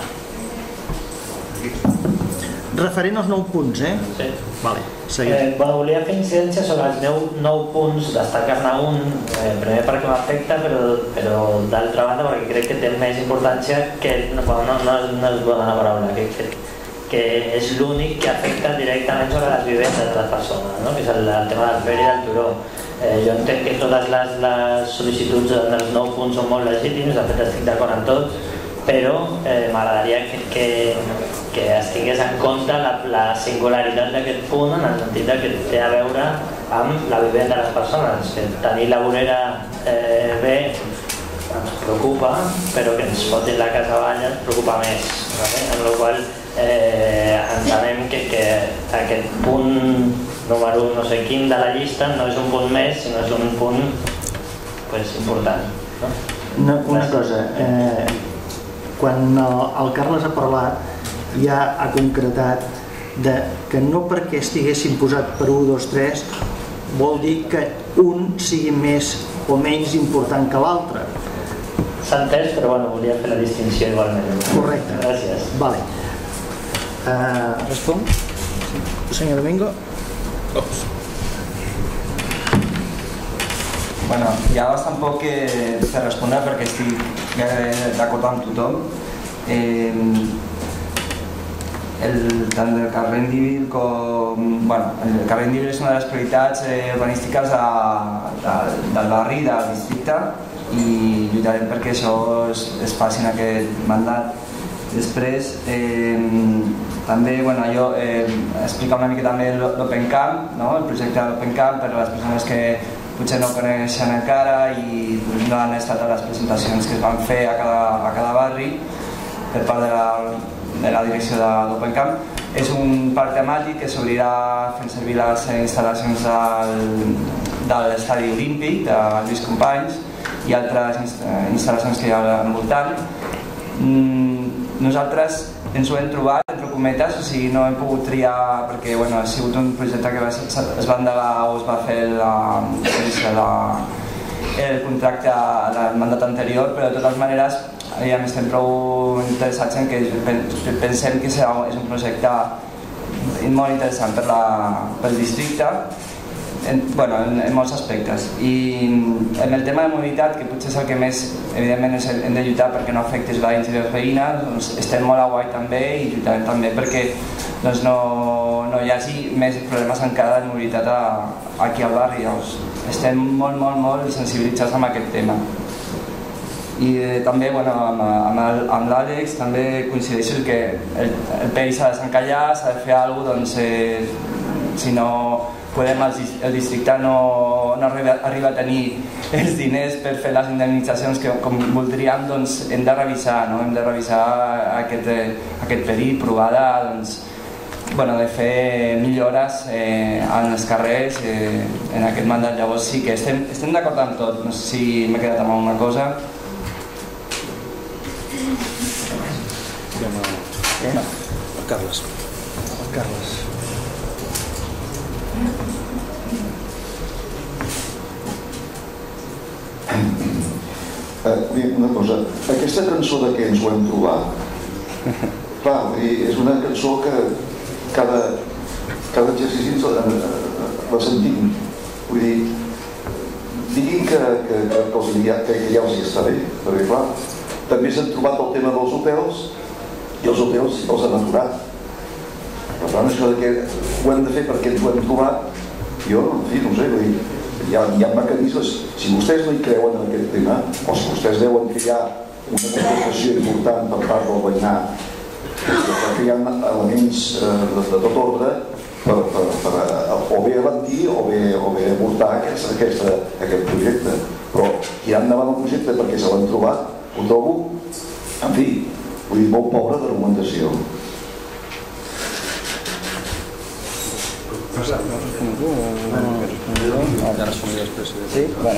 Referent als nou punts, eh? Sí. Vale, seguim. Eh, bueno, volia fer incidència sobre els deu nou punts, destacar-ne un, eh, primer perquè m'afecta, però, però d'altra banda perquè crec que té més importància que, bueno, no, no, no és bona la paraula, que, que, que és l'únic que afecta directament sobre les vivendes de les persones, no? Que és el, el tema del Fer i del Turó. Eh, jo entenc que totes les, les sol·licituds dels nou punts són molt legítims, de fet estic d'acord amb tots, però eh, m'agradaria que, que, que es tingués en compte la, la singularitat d'aquest punt, en el sentit que té a veure amb la vivenda de les persones. Que tenir la vorera eh, bé ens preocupa, però que ens fotin la casa avall ens preocupa més, ¿vale? En la qual eh, entenem que, que aquest punt número no sé quin de la llista no és un punt més, sinó és un punt pues, important, no? Una, una cosa, eh, quan el, el Carles ha parlat, ja ha concretat de, que no perquè estiguessin posat per un, dos, tres vol dir que un sigui més o menys important que l'altre. S'ha entès, però bueno, volia fer la distinció igualment. Correcte. Gràcies. Vale. Uh, Respon? Senyor Domingo? Ops. Bueno, hi ha bastant poc que per respondre perquè estic gairebé d'acord amb tothom. Eh, el, tant el carrer Indíbil com... Bueno, el carrer Indíbil és una de les prioritats eh, urbanístiques de, de, del barri, del districte, i lluitarem perquè això es, es faci en aquest mandat. Després, eh, també, bueno, jo eh, explicar una mica també l'Open Camp, no? El projecte de l'Open Camp per a les persones que potser no coneixen encara i no han estat a les presentacions que es van fer a cada, a cada barri per part de la, de la direcció de l'Open Camp. És un parc temàtic que s'obrirà fent servir les instal·lacions del, de l'estadi olímpic de Lluís Companys i altres instal·lacions que hi ha al voltant. Nosaltres ens ho hem trobat, entre cometes, o sigui, no hem pogut triar perquè bueno, ha sigut un projecte que va, es va endegar o es va fer la, la, el contracte del mandat anterior, però de totes maneres ja estem prou interessats en que pensem que serà, és un projecte molt interessant per la, pel districte, en, bueno, en, en molts aspectes. I en el tema de mobilitat, que potser és el que més evidentment hem de lluitar perquè no afecti els veïns i les veïnes, doncs estem molt a guai també i lluitarem també perquè doncs, no, no hi hagi més problemes encara de mobilitat a, aquí al barri. Doncs, estem molt, molt, molt sensibilitzats amb aquest tema. I eh, també bueno, amb, amb, amb l'Àlex també coincideixo que el, el país s'ha de desencallar, s'ha de fer alguna cosa, doncs, eh, si no podem, el districte no arriba a tenir els diners per fer les indemnitzacions que com voldríem, doncs hem de revisar, hem de revisar aquest període, provar de fer millores en els carrers en aquest mandat. Llavors sí que estem d'acord amb tot. No sé si m'he quedat amb alguna cosa. Carles. Carles. Una cosa, aquesta cançó de què ens ho hem trobat, clar, és una cançó que cada, cada exercici la sentim. Vull dir, diguin que, que, que, que, que ja els hi està bé, perquè clar, també s'han trobat el tema dels hotels i els hotels els han aturat. Per tant, això de que ho hem de fer perquè ens ho hem trobat, jo, en fi, no sé, vull dir, hi ha, hi ha mecanismes. Si vostès no hi creuen en aquest tema, o si vostès deuen que hi ha una contestació important per part del veïnat, que hi ha elements eh, de, de tot ordre per, per, per o bé alentir o bé, o bé avortar aquest, aquest, aquest projecte. Però tirar endavant el projecte perquè se l'han trobat, ho trobo, en fi, vull dir, molt pobre d'argumentació. ¿Has respondido o no? Ya respondido después. Sí, bueno.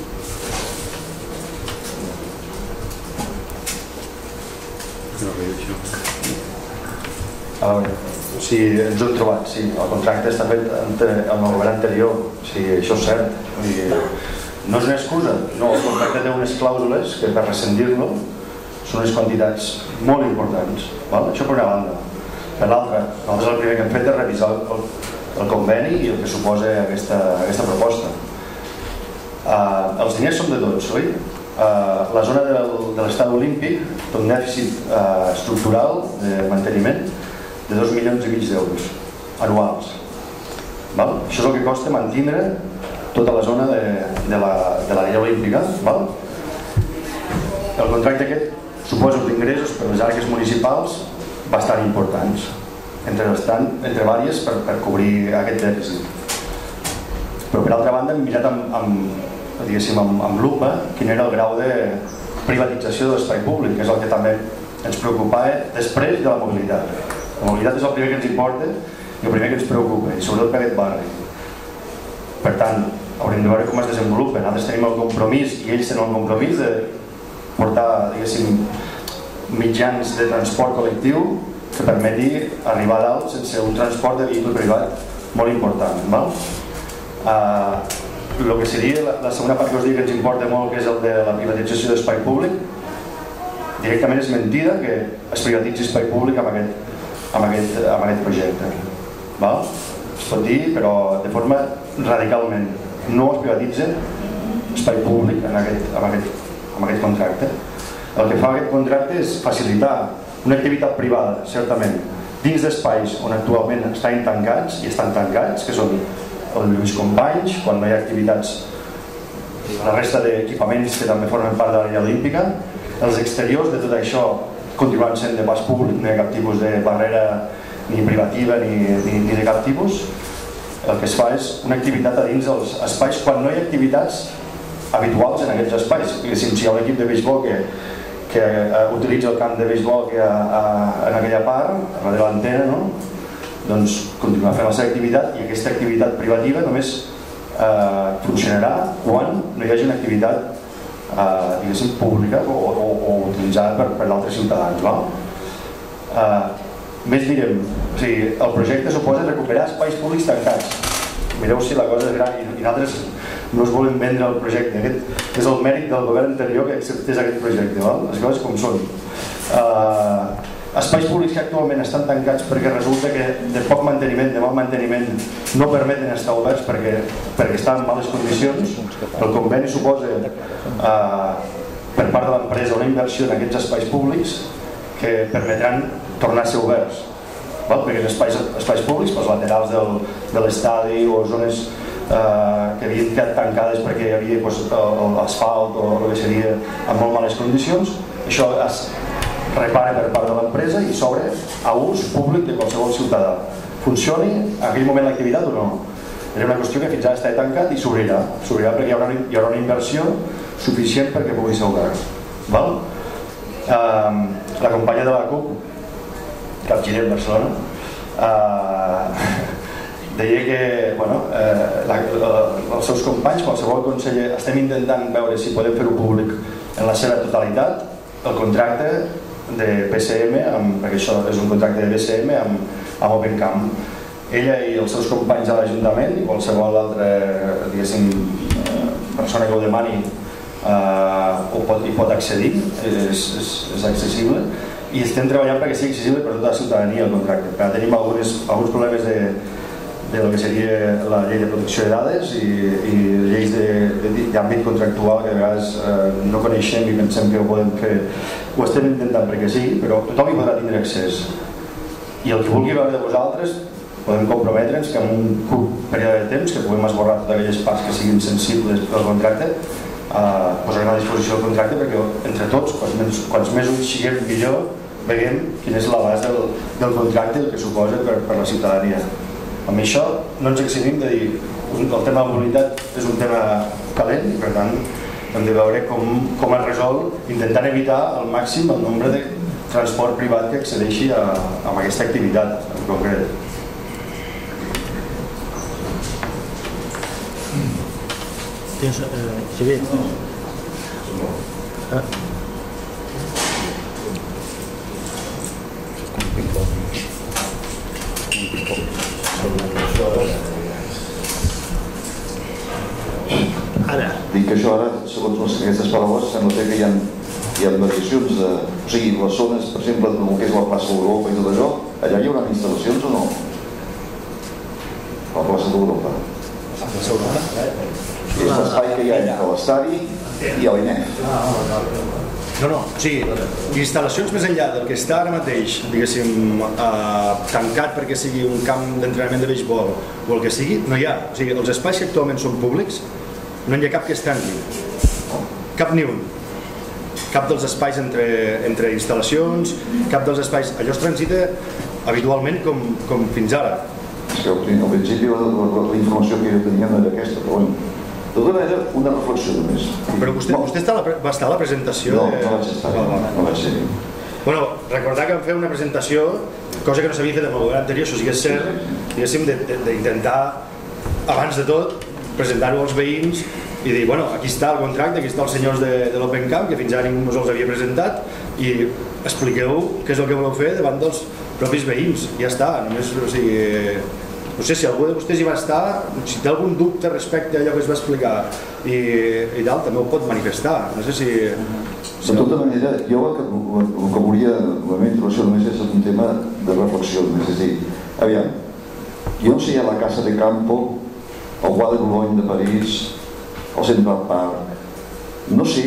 A veure, si ens ho hem trobat, sí, el contracte està fet amb el govern anterior, sí, això és cert. No és una excusa, no, el contracte té unes clàusules que per rescindir-lo són unes quantitats molt importants, val? Això per una banda. Per l'altra, nosaltres el primer que hem fet és revisar el, el conveni i el que suposa aquesta, aquesta proposta. Uh, els diners són de tots, oi? Uh, la zona del, de l'estadi olímpic té un dèficit uh, estructural de manteniment de dos milions i mig d'euros anuals. Val? Això és el que costa mantenir tota la zona de, de l'àrea olímpica. Val? El contracte aquest suposa uns ingressos per les arques municipals bastant importants, entre, bastant, entre vàries per, per cobrir aquest dèficit. Però per altra banda hem mirat amb, amb, diguéssim, amb, amb lupa quin era el grau de privatització de l'espai públic, que és el que també ens preocupava després de la mobilitat. La mobilitat és el primer que ens importa i el primer que ens preocupa, i sobretot per aquest barri. Per tant, haurem de veure com es desenvolupen. Nosaltres tenim el compromís, i ells tenen el compromís de portar, diguéssim, mitjans de transport col·lectiu que permeti arribar a dalt sense un transport de vehicle privat molt important. Val? Uh, el que seria la, la segona part que us dic que ens importa molt, que és el de la privatització d'espai públic, directament és mentida que es privatitzi espai públic amb aquest, amb aquest, amb aquest projecte. Val? Es pot dir, però de forma radicalment no es privatitza espai públic en aquest, amb aquest, amb aquest contracte. El que fa aquest contracte és facilitar una activitat privada, certament, dins d'espais on actualment estan tancats i estan tancats, que són el Lluís Companys, quan no hi ha activitats, la resta d'equipaments que també formen part de l'àrea olímpica, els exteriors de tot això continuen sent de pas públic, no hi ha cap tipus de barrera ni privativa ni, ni, ni de cap tipus. El que es fa és una activitat a dins dels espais quan no hi ha activitats habituals en aquests espais. Si hi ha un equip de béisbol que que uh, utilitza el camp de béisbol que, uh, en aquella part, darrere l'antena, no? Doncs continuar fent la seva activitat, i aquesta activitat privativa només uh, funcionarà quan no hi hagi una activitat uh, diguéssim pública o, o, o utilitzada per, per altres ciutadans. No? Uh, més direm, o sigui, el projecte suposa recuperar espais públics tancats. Mireu si la cosa és gran, i, i nosaltres no es volen vendre el projecte. Aquest és el mèrit del govern anterior que acceptés aquest projecte, val? Les coses com són. Uh, espais públics que actualment estan tancats perquè resulta que de poc manteniment, de mal manteniment, no permeten estar oberts perquè, perquè estan en males condicions. El conveni suposa uh, per part de l'empresa una inversió en aquests espais públics que permetran tornar a ser oberts. Val? Perquè els espais, espais públics, els laterals del, de l'estadi o zones Eh, que havien quedat tancades perquè hi havia pues, asfalt o el que seria en molt males condicions, això es repara per part de l'empresa i s'obre a ús públic de qualsevol ciutadà. funcioni en aquell moment l'activitat o no. Era una qüestió que fins ara està tancat i s'obrirà, s'obrirà perquè hi haurà, hi haurà una inversió suficient perquè pugui ser obert. Val? Uh, la companya de la CUP, capgirem Barcelona, uh, deia que bueno, uh, la, la, els seus companys, qualsevol conseller, estem intentant veure si podem fer-ho públic en la seva totalitat, el contracte de B C M, amb, perquè això és un contracte de B C M amb, amb OpenCamp. Ella i els seus companys a l'Ajuntament i qualsevol altra diguéssim, persona que ho demani uh, ho pot, hi pot accedir, és, és, és accessible i estem treballant perquè sigui accessible per tota la ciutadania el contracte. Però tenim algunes, alguns problemes de, de lo que seria la llei de protecció de dades i, i lleis d'àmbit contractual que a vegades eh, no coneixem i pensem que ho podem fer. Ho estem intentant perquè sí, però tothom hi podrà tindre accés. I el que vulgui veure de vosaltres podem comprometre'ns que en un curt període de temps que puguem esborrar totes aquelles parts que siguin sensibles del contracte, eh, posarem a disposició el contracte perquè entre tots, quants més, quants més ulls siguem millor, veiem quin és l'abast del, del contracte i el que suposa per, per la ciutadania. Amb això no ens eximim de dir el tema de mobilitat és un tema calent i per tant hem de veure com, com es resol intentant evitar al màxim el nombre de transport privat que accedeixi a, a aquesta activitat en concret. Tens, eh, Xavier? Ah. Ara. Dic que això ara, segons les, aquestes paraules, sembla que hi ha, hi ha variacions de... O sigui, les zones, per exemple, del que és la plaça d'Europa i tot allò, allà hi haurà instal·lacions o no? A la plaça d'Europa. La plaça d'Europa? És l'espai que hi ha entre l'estadi i l'I N E F. No, no, o sigui, instal·lacions més enllà del que està ara mateix, diguéssim, eh, tancat perquè sigui un camp d'entrenament de béisbol o el que sigui, no hi ha. O sigui, els espais que actualment són públics, no hi ha cap que es tanqui. Cap ni un. Cap dels espais entre, entre instal·lacions, cap dels espais... Allò es transita habitualment com, com fins ara. És que al principi la, la, la, la informació que jo tenia no era aquesta, però bueno. De tota manera, una reflexió només. Però vostè, vostè està la, va estar a la presentació? No, de... no vaig estar, no, no vaig ser. Bueno, recordar que vam fer una presentació, cosa que no s'havia fet en el govern anterior, això sí que és cert, diguéssim, d'intentar, abans de tot, presentar-ho als veïns i dir, bueno, aquí està el contracte, aquí està els senyors de, de l'OpenCamp, que fins ara ningú no els havia presentat, i expliqueu què és el que voleu fer davant dels propis veïns. Ja està, només, o sigui... No sé si algú de vostès hi va estar, si té algun dubte respecte a allò que es va explicar i, i tal, també ho pot manifestar. No sé si... De tota manera, jo el que, el que volia, la meva introducció només és un tema de reflexió, només és dir, aviam, jo no sé, a la Casa de Campo, al Bois de Boulogne de París, al Central Park, no sé,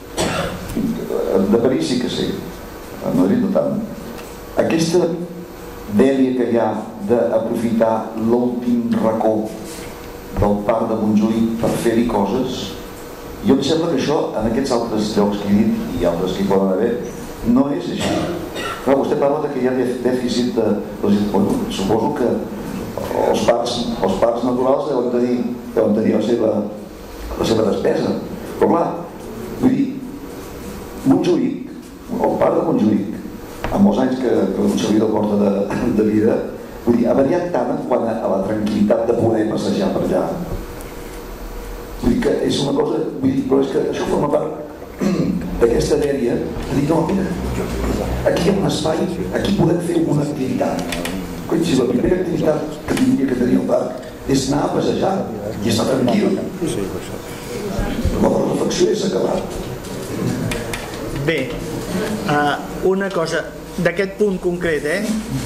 de París sí que sé, a Madrid no tant, aquesta dèlia que hi ha d'aprofitar l'últim racó del parc de Montjuïc per fer-hi coses, jo em sembla que això en aquests altres llocs que he dit i altres que hi poden haver no és així. Clar, vostè parla de que hi ha dèficit de... Bueno, suposo que els parcs, els parcs naturals deuen tenir, deuen tenir la, seva, la seva despesa, però clar, vull dir, Montjuïc, el parc de Montjuïc, amb molts anys que, que un servidor porta de, de vida, vull dir, ha variat tant en quant a, a la tranquil·litat de poder passejar per allà. Vull dir que és una cosa, vull dir, però és que això forma part d'aquesta dèria de dir, no, mira, aquí hi ha un espai, aquí podem fer una activitat. Si la primera activitat que tindria que tenir el parc és anar a passejar i estar tranquil. La reflexió és acabat. Bé, uh, una cosa d'aquest punt concret, eh?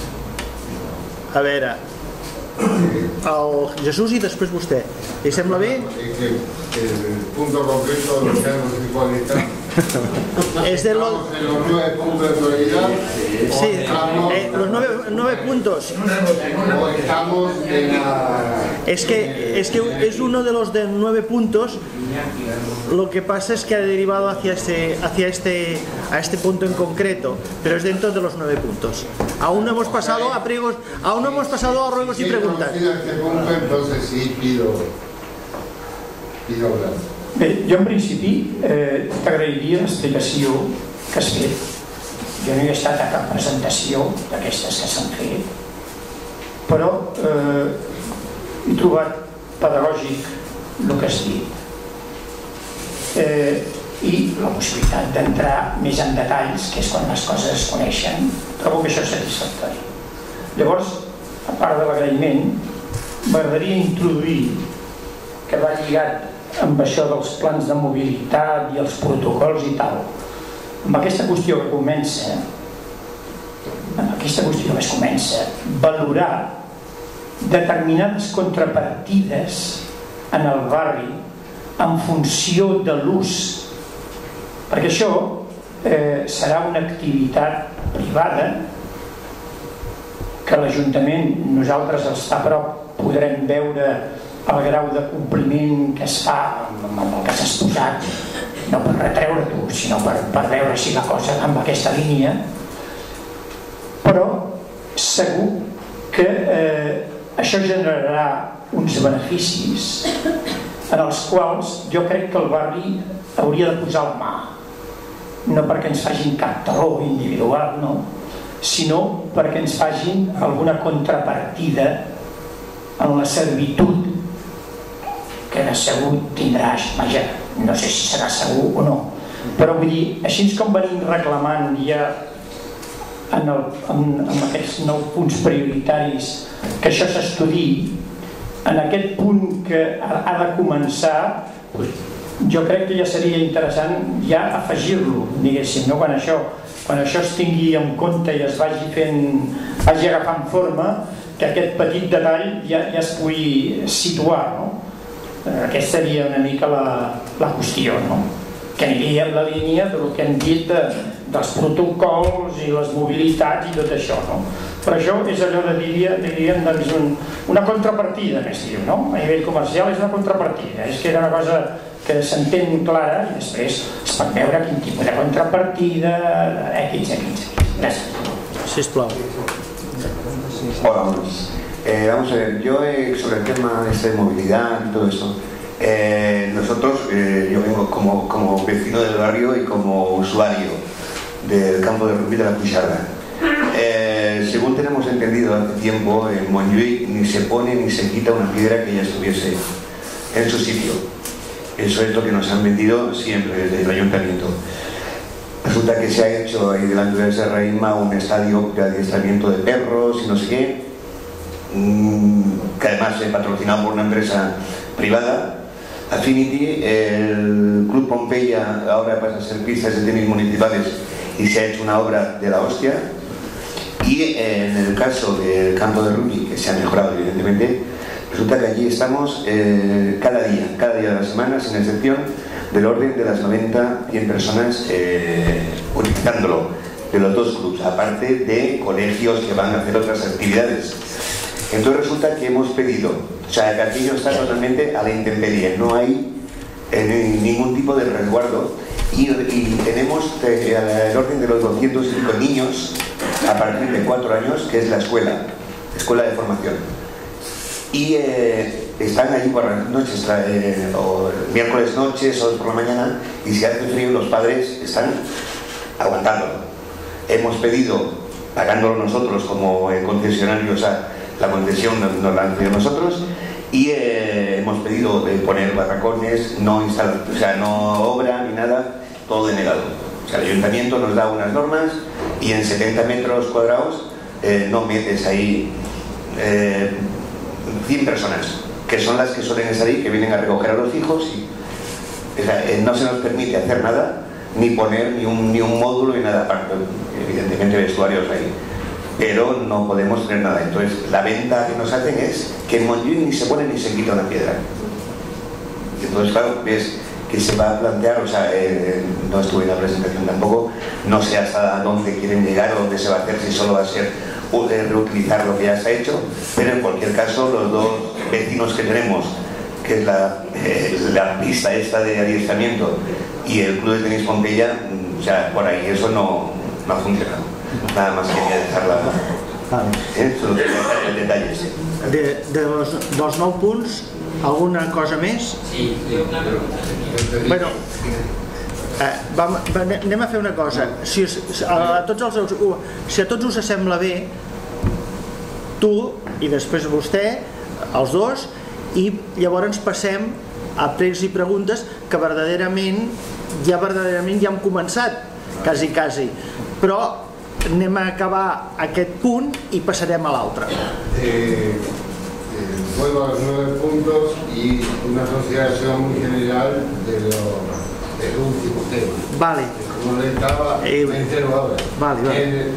A veure, el Jesús i després vostè. Li sembla bé? El punto concreto de los cargos de cualidad Es de los... Estamos en los nueve puntos de prioridad. Sí, eh, los nueve, nueve puntos. O estamos en la... Es que, es que es uno de los de nueve puntos. Lo que pasa es que ha derivado hacia este, hacia este, a este punto en concreto, pero es dentro de los nueve puntos. Aún no hemos pasado a pregos, aún no hemos pasado a ruegos y preguntas. Este punto, entonces sí pido, pido hablar. Bé, jo en principi eh, t'agrairia l'explicació que has fet. Jo no he estat a cap presentació d'aquestes que s'han fet, però eh, he trobat pedagògic el que has dit. Eh, i la possibilitat d'entrar més en detalls, que és quan les coses es coneixen, trobo que això és satisfactori. Llavors, a part de l'agraïment, m'agradaria introduir, que va lligat amb això dels plans de mobilitat i els protocols i tal, amb aquesta qüestió que comença, amb aquesta qüestió que es comença, valorar determinades contrapartides en el barri en funció de l'ús, perquè això eh, serà una activitat privada que l'Ajuntament, nosaltres els està a prop, podrem veure el grau de compliment que es fa amb el que s'ha exposat, no per retreure-t'ho, sinó per, per veure si la cosa va amb aquesta línia, però segur que eh, això generarà uns beneficis en els quals jo crec que el barri hauria de posar el mà, no perquè ens facin cap taló individual, no, sinó perquè ens facin alguna contrapartida en la servitud que de segur tindràs, vaja, no sé si serà segur o no, però vull dir, així com venim reclamant ja en, el, en, en aquests nou punts prioritaris que això s'estudiï, en aquest punt que ha, ha de començar, jo crec que ja seria interessant ja afegir-lo, diguéssim, no? Quan això, quan això es tingui en compte i es vagi fent, vagi agafant forma, que aquest petit detall ja, ja es pugui situar, no? Aquesta seria una mica la, la qüestió, no? Que aniria en la línia del que hem dit de, dels protocols i les mobilitats i tot això, no? Però això és allò de, diríem, doncs un, una contrapartida, que es diu, no? A nivell comercial és una contrapartida, és que era una cosa que s'entén clara i després es pot veure quin tipus de contrapartida, equis, equis, equis. Gràcies. Sisplau. Hola, buenas. Eh, vamos a ver, yo eh, sobre el tema de movilidad y todo eso, eh, nosotros, eh, yo vengo como, como vecino del barrio y como usuario del campo de rugby de la Cuixarda. Eh, según tenemos entendido hace tiempo, en Montjuïc ni se pone ni se quita una piedra que ya estuviese en su sitio. Eso es lo que nos han vendido siempre desde el ayuntamiento. Resulta que se ha hecho ahí delante de Serraima un estadio de adiestramiento de perros y no sé qué, que además es patrocinado por una empresa privada, Affinity. El Club Pompeya ahora pasa a ser pistas de tenis municipales y se ha hecho una obra de la hostia. Y en el caso del campo de rugby, que se ha mejorado evidentemente, resulta que allí estamos eh, cada día, cada día de la semana, sin excepción, del orden de las noventa a cien personas eh, utilizándolo, de los dos clubs, aparte de colegios que van a hacer otras actividades. Entonces resulta que hemos pedido, o sea, que aquello está totalmente a la intemperie, no hay eh, ningún tipo de resguardo y, y tenemos eh, el orden de los doscientos y pico niños a partir de cuatro años, que es la escuela, escuela de formación. Y eh, están allí por las noches, eh, o miércoles noches o por la mañana, y si hace frío los padres están aguantándolo. Hemos pedido, pagándolo nosotros como eh, concesionarios, o sea, la concesión nos la han pedido nosotros, y eh, hemos pedido de poner barracones, no instalar, o sea, no obra ni nada, todo denegado. O sea, el ayuntamiento nos da unas normas y en setenta metros cuadrados eh, no metes ahí eh, cien personas, que son las que suelen estar ahí, que vienen a recoger a los hijos y, o sea, eh, no se nos permite hacer nada, ni poner ni un, ni un módulo ni nada aparte, evidentemente vestuarios ahí, pero no podemos tener nada. Entonces la venta que nos hacen es que en Montjuïc ni se pone ni se quita una piedra. Entonces claro, ves que se va a plantear, o sea, eh, no estuve en la presentación tampoco, no sé hasta dónde quieren llegar, dónde se va a hacer, si solo va a ser eh, reutilizar lo que ya se ha hecho, pero en cualquier caso los dos vecinos que tenemos, que es la, eh, la pista esta de adiestramiento y el club de tenis Pompeia, o sea, por ahí eso no, no ha funcionado. Nada más quería dejarla. Eh, solo quería dejar el detalle. Sí. De, de los, dels nou punts, alguna cosa més? Sí, una pregunta. Bueno, eh, vam, anem a fer una cosa. Si, a, a tots els, si a tots us sembla bé, tu i després vostè, els dos, i llavors passem a pregs i preguntes que verdaderament ja verdaderament ja hem començat, quasi, quasi. Però anem a acabar aquest punt i passarem a l'altre. Eh, eh, vuelvo a los nueve puntos y una consideración muy general de lo, del último tema. Vale. Como le estaba, eh, me entero ahora. Vale, vale. El,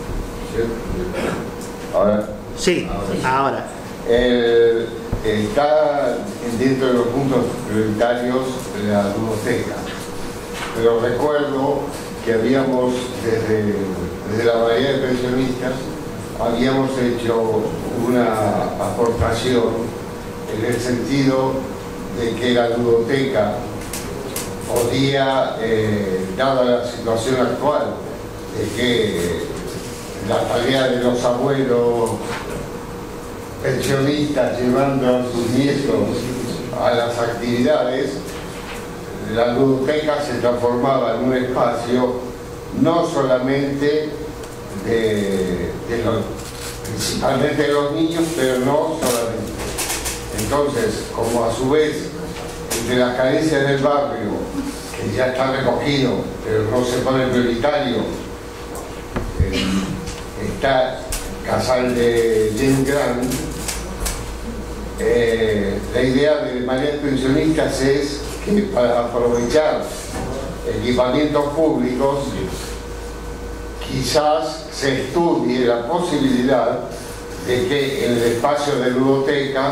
ahora. Sí, ahora. El, está dentro de los puntos prioritarios de la ludoteca. Pero recuerdo que habíamos, desde, desde la mayoría de pensionistas, habíamos hecho una aportación en el sentido de que la ludoteca podía, eh, dada la situación actual, de que la tarea de los abuelos pensionistas llevando a sus nietos a las actividades, la ludoteca se transformaba en un espacio no solamente de, de los, principalmente de los niños, pero no solamente. Entonces, como a su vez, de las carencias del barrio, que ya está recogido, pero no se pone prioritario, eh, está Casal de James Grant, eh, la idea de varias pensionistas es que para aprovechar equipamientos públicos quizás se estudie la posibilidad de que en el espacio de ludoteca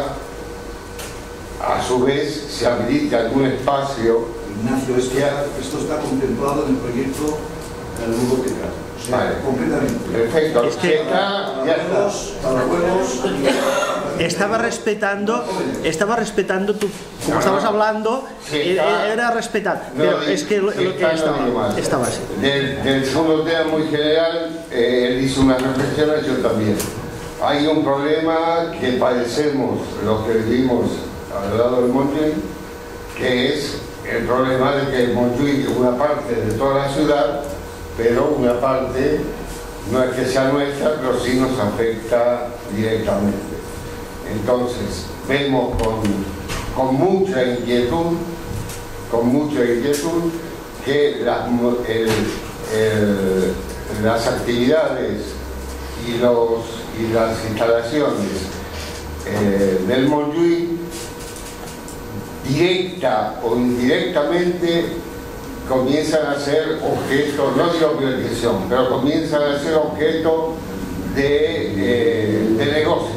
a su vez se habilite algún espacio. Ignacio, esto, está, esto está contemplado en el proyecto de la ludoteca. O sea, vale. Completamente. Perfecto. Es que está, ya está. Para juegos, estaba respetando, estaba respetando tu, como no, estabas hablando, sí, está, era respetar, no, pero es que lo, lo que estaba, estaba así. Del, del segundo tema muy general, eh, él hizo unas reflexiones, yo también. Hay un problema que padecemos los que vivimos al lado del Montjuïc, que es el problema de que el Montjuïc es una parte de toda la ciudad, pero una parte no es que sea nuestra, pero sí nos afecta directamente. Entonces, vemos con, con mucha inquietud, con mucha inquietud, que las, el, el, las actividades y, los, y las instalaciones eh, del Montjuïc, directa o indirectamente, comienzan a ser objeto, no digo privatización, pero comienzan a ser objeto de, eh, de negocio.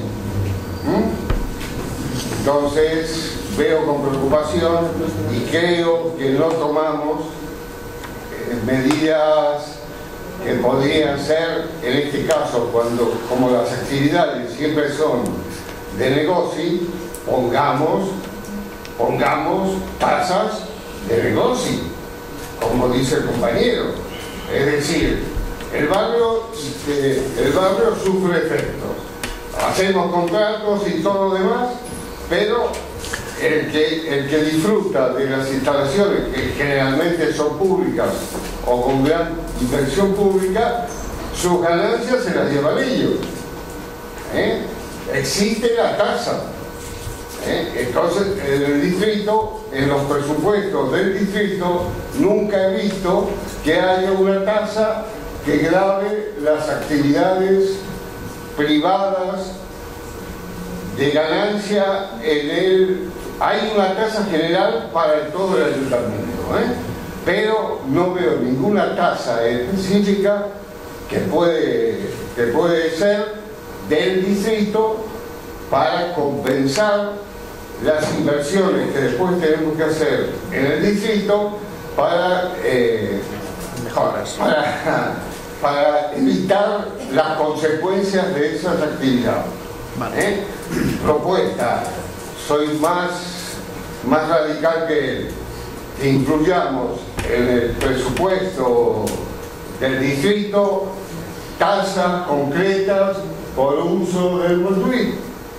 Entonces veo con preocupación y creo que no tomamos eh, medidas que podrían ser, en este caso, cuando como las actividades siempre son de negocio, pongamos, pongamos tasas de negocio, como dice el compañero. Es decir, el barrio, eh, el barrio sufre efectos. Hacemos contratos y todo lo demás, pero el que, el que disfruta de las instalaciones, que generalmente son públicas o con gran inversión pública, sus ganancias se las llevan ellos. ¿Eh? Existe la tasa. ¿Eh? Entonces, en el distrito, en los presupuestos del distrito, nunca he visto que haya una tasa que grave las actividades privadas de ganancia en el... Hay una tasa general para todo el ayuntamiento, ¿eh? Pero no veo ninguna tasa específica que puede, que puede ser del distrito para compensar las inversiones que después tenemos que hacer en el distrito para, eh, para, para evitar las consecuencias de esas actividades. ¿Eh? Propuesta, soy más, más radical que él, que incluyamos en el presupuesto del distrito tasas concretas por uso del buen turismo.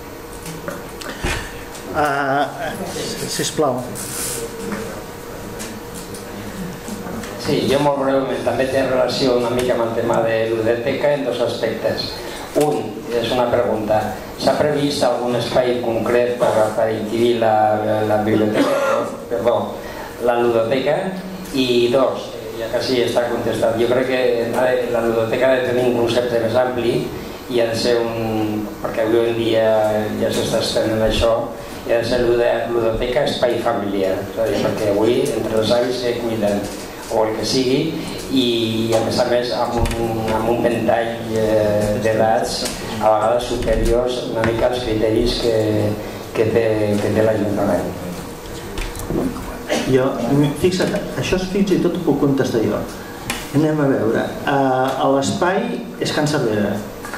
Uh, sisplau. Sí, jo molt breument també té relació una mica amb el tema de ludoteca en dos aspectes. Un, és una pregunta, s'ha previst algun espai concret per, per inquirir la, la biblioteca, perdó, la ludoteca? I dos, ja que sí està contestat, jo crec que la ludoteca ha de tenir un concepte més ampli i ha de ser un, perquè avui en dia ja s'està estenent això, i ha de ser ludoteca espai familiar, perquè avui entre els avis que cuiden o el que sigui, i a més a més amb un, amb un ventall eh, d'edats a vegades superiors una mica als criteris que, que té, que té l'Ajuntament. Jo, fixa't, això fins i tot ho puc contestar jo. Anem a veure, a l'espai és Can Cervera.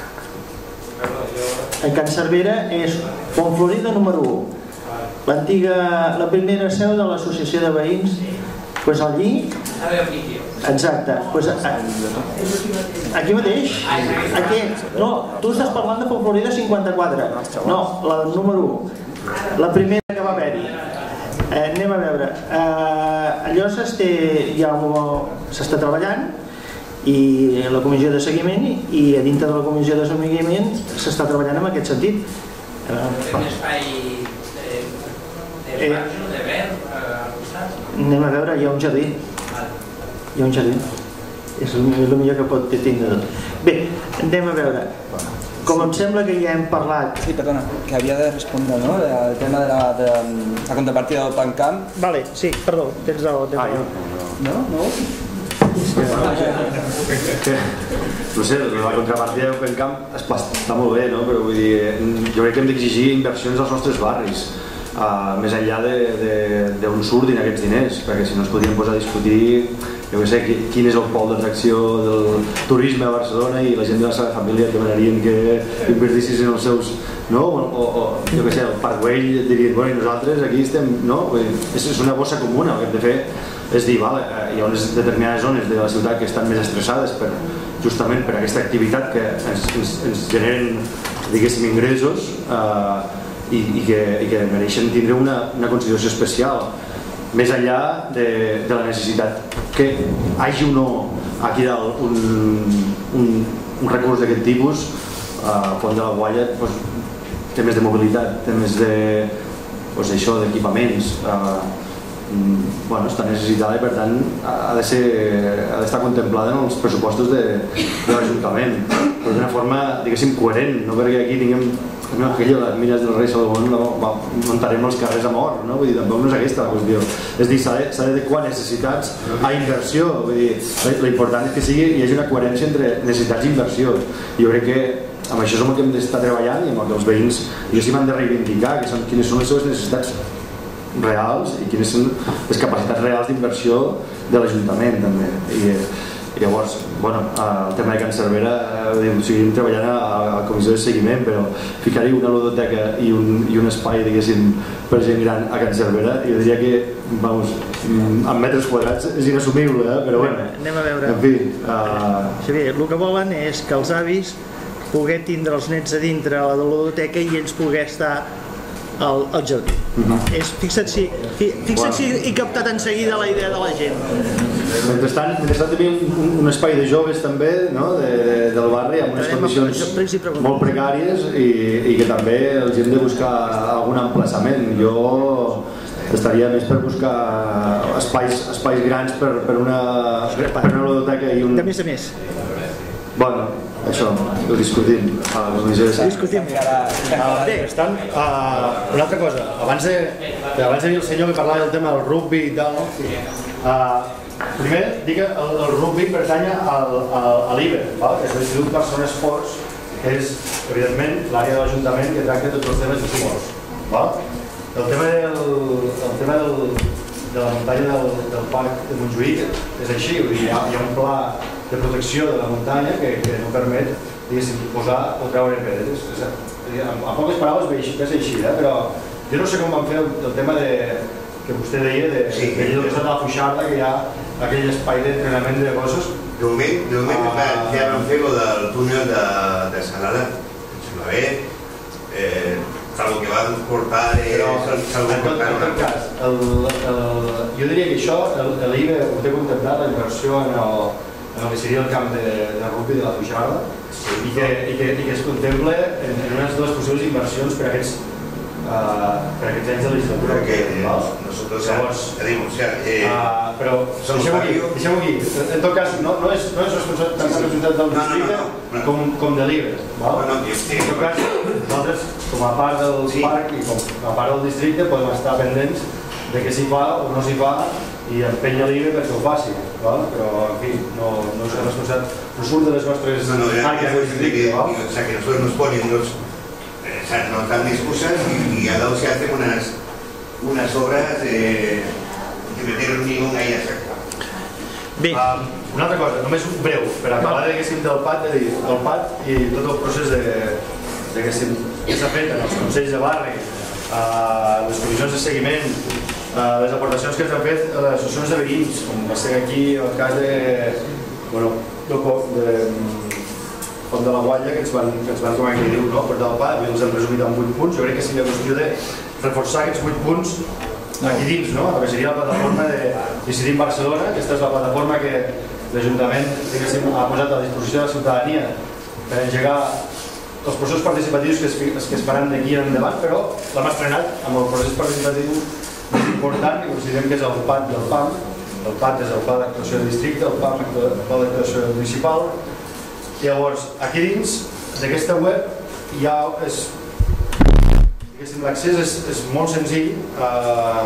A Can Cervera és Fontflorida número u, l'antiga, la primera seu de l'associació de veïns. Pues allí, exacte, pues aquí mateix, aquí, no, tu estàs parlant de Fontflorida cinquanta-quatre, no, la número u, la primera que va haver-hi. Eh, anem a veure, eh, allò s'està treballant i la comissió de seguiment i a dintre de la comissió de seguiment s'està treballant en aquest sentit. Un espai de marge, de verd, al costat? Anem a veure, hi ha un jardí. Hi ha un jardí. És el millor que pot tindre. Bé, anem a veure. Com em sembla que ja hem parlat... Sí, perdona, que havia de respondre, no? El tema de la, de la contrapartida del PanCamp. Vale, sí, perdó, tens raó. Ah, jo? No? No? No sé, la contrapartida del PanCamp està molt bé, no? Però vull dir, jo crec que hem d'exigir inversions als nostres barris. Uh, més enllà d'on surtin aquests diners, perquè si no es podrien posar a discutir jo què sé, quin és el pol d'atracció del turisme a Barcelona i la gent de la seva família demanarien que invertissin en els seus, no? O, o, o jo què sé, el Parc Güell dirien, bueno, i nosaltres aquí estem, no? És, és una bossa comuna, el que hem de fer és dir, vale, hi ha unes determinades zones de la ciutat que estan més estressades per, justament per aquesta activitat que ens, ens, ens generen, diguéssim, ingressos eh, i, i, que, i que mereixen tindre una, una consideració especial, més enllà de, de la necessitat que hagi o no aquí dalt un, un, un recurs d'aquest tipus. eh, Font de la Gualla pues, té més de mobilitat, té més de pues, això d'equipaments, eh, bueno, està necessitada i per tant ha de ser, ha d'estar contemplada en els pressupostos de, de l'Ajuntament, però d'una forma, diguéssim, coherent, no perquè aquí tinguem no, aquella, les mines del rei Salomón no, va, muntarem els carrers a mort, no? Vull dir, tampoc no és aquesta la qüestió, és dir, s'ha d'adequar necessitats a inversió, vull dir, l'important és que sigui, hi hagi una coherència entre necessitats i inversió, i jo crec que amb això és el que hem d'estar treballant i amb el que els veïns jo sí m'han de reivindicar, que són, quines són les seves necessitats reals i quines són les capacitats reals d'inversió de l'Ajuntament també. I, i llavors, bueno, el tema de Can Cervera eh, seguim treballant a, a la comissió de seguiment, però ficar-hi una ludoteca i un, i un espai, diguéssim, per gent gran a Can Cervera, jo diria que, vamos, amb metres quadrats és inassumible, eh? Però bueno, anem a veure. En fi, uh... Xavier, el que volen és que els avis poder tindre els nets a dintre a la ludoteca i ells poder estar al, al jardí. Uh-huh. És, fixa't si, fixa't bueno. si he captat en seguida la idea de la gent. Mentrestant, mentrestant tenim un, un espai de joves també, no? de, de, del barri amb unes condicions molt precàries i, i que també els hem de buscar algun emplaçament. Jo estaria més per buscar espais, espais grans per, per una per una ludoteca i un... De més a més. Bueno, això, ho discutim a la comissió de sac. Discutim. Bé, estan, uh, una altra cosa, abans de, abans de dir el senyor que parlava del tema del rugby i tal, uh, primer, dic que el, el rugby pertany al, al, a l'I B E, és l'Institut Barcelona Esports, que és, evidentment, l'àrea de l'Ajuntament que tracta tots els temes d'esports. el tema del, el tema del, de la muntanya del, del parc de Montjuïc és així, vull dir, hi, ha, hi ha un pla de protecció de la muntanya que, que no permet, diguéssim, posar o treure pedres. A poques paraules és així, eh? Però jo no sé com van fer el, el tema de, que vostè deia, de, sí, de, de, de la Fuixarda, que hi ha aquell espai d'entrenament de gossos. De moment, de moment ah, ja vam fer el del túnel de, de Salada, em sembla bé, eh, salvo que va portar... Eh, però, salvo en tot, en tot cas, el, el, jo diria que això, l'I B E ho té contemplat, la inversió en el, en el que seria el camp de, de rugby de la Fuixarda, sí, i, que, i, que, i que es contempla en, en unes de les possibles inversions per a aquests Uh, per aquests anys de legislatura. Perquè eh, nosotros Llavors, ja denunciar... Eh, uh, però deixem-ho aquí, deixem aquí. En tot cas, no, no és, no és responsabilitat tant la responsabilitat del districte no, no, no. com, com de l'I B E. No, no, en tot cas, nosaltres, com a part del sí. parc i com a part del districte, podem estar pendents de què s'hi fa o no s'hi fa i empenya l'I B E perquè ho faci. Val? Però, en fi, no, no és responsabilitat, no surt de les nostres no, no, ja, àrees del districte. Que, o sea, que nosotros nos ponen los... no tan discusas y al lado se hacen unas, unas obras eh, que meter hormigón ahí a sacar. Bé. Um, una altra cosa, només un breu, per acabar diguéssim del P A T, de dir, el P A T i tot el procés de, diguéssim, que s'ha fet en els consells de barri, uh, les comissions de seguiment, uh, les aportacions que s'han fet a les associacions de veïns, com va ser aquí el cas de, bueno, de, de Font de la Guatlla, que ens van, que ens van com aquí diu, no? Portar el P A T, els hem resumit en vuit punts. Jo crec que seria qüestió de reforçar aquests vuit punts aquí dins, no? El que seria la plataforma de Decidim Barcelona. Aquesta és la plataforma que l'Ajuntament ha posat a disposició de la ciutadania per engegar els processos participatius que es, que es faran d'aquí en endavant, però l'hem estrenat amb el procés participatiu més important que considerem que és el P A T del P A M. El P A T és el Pla d'Actuació de Districte, el P A M el Pla d'Actuació Municipal. Llavors, aquí dins d'aquesta web hi ha, l'accés és, és molt senzill, eh,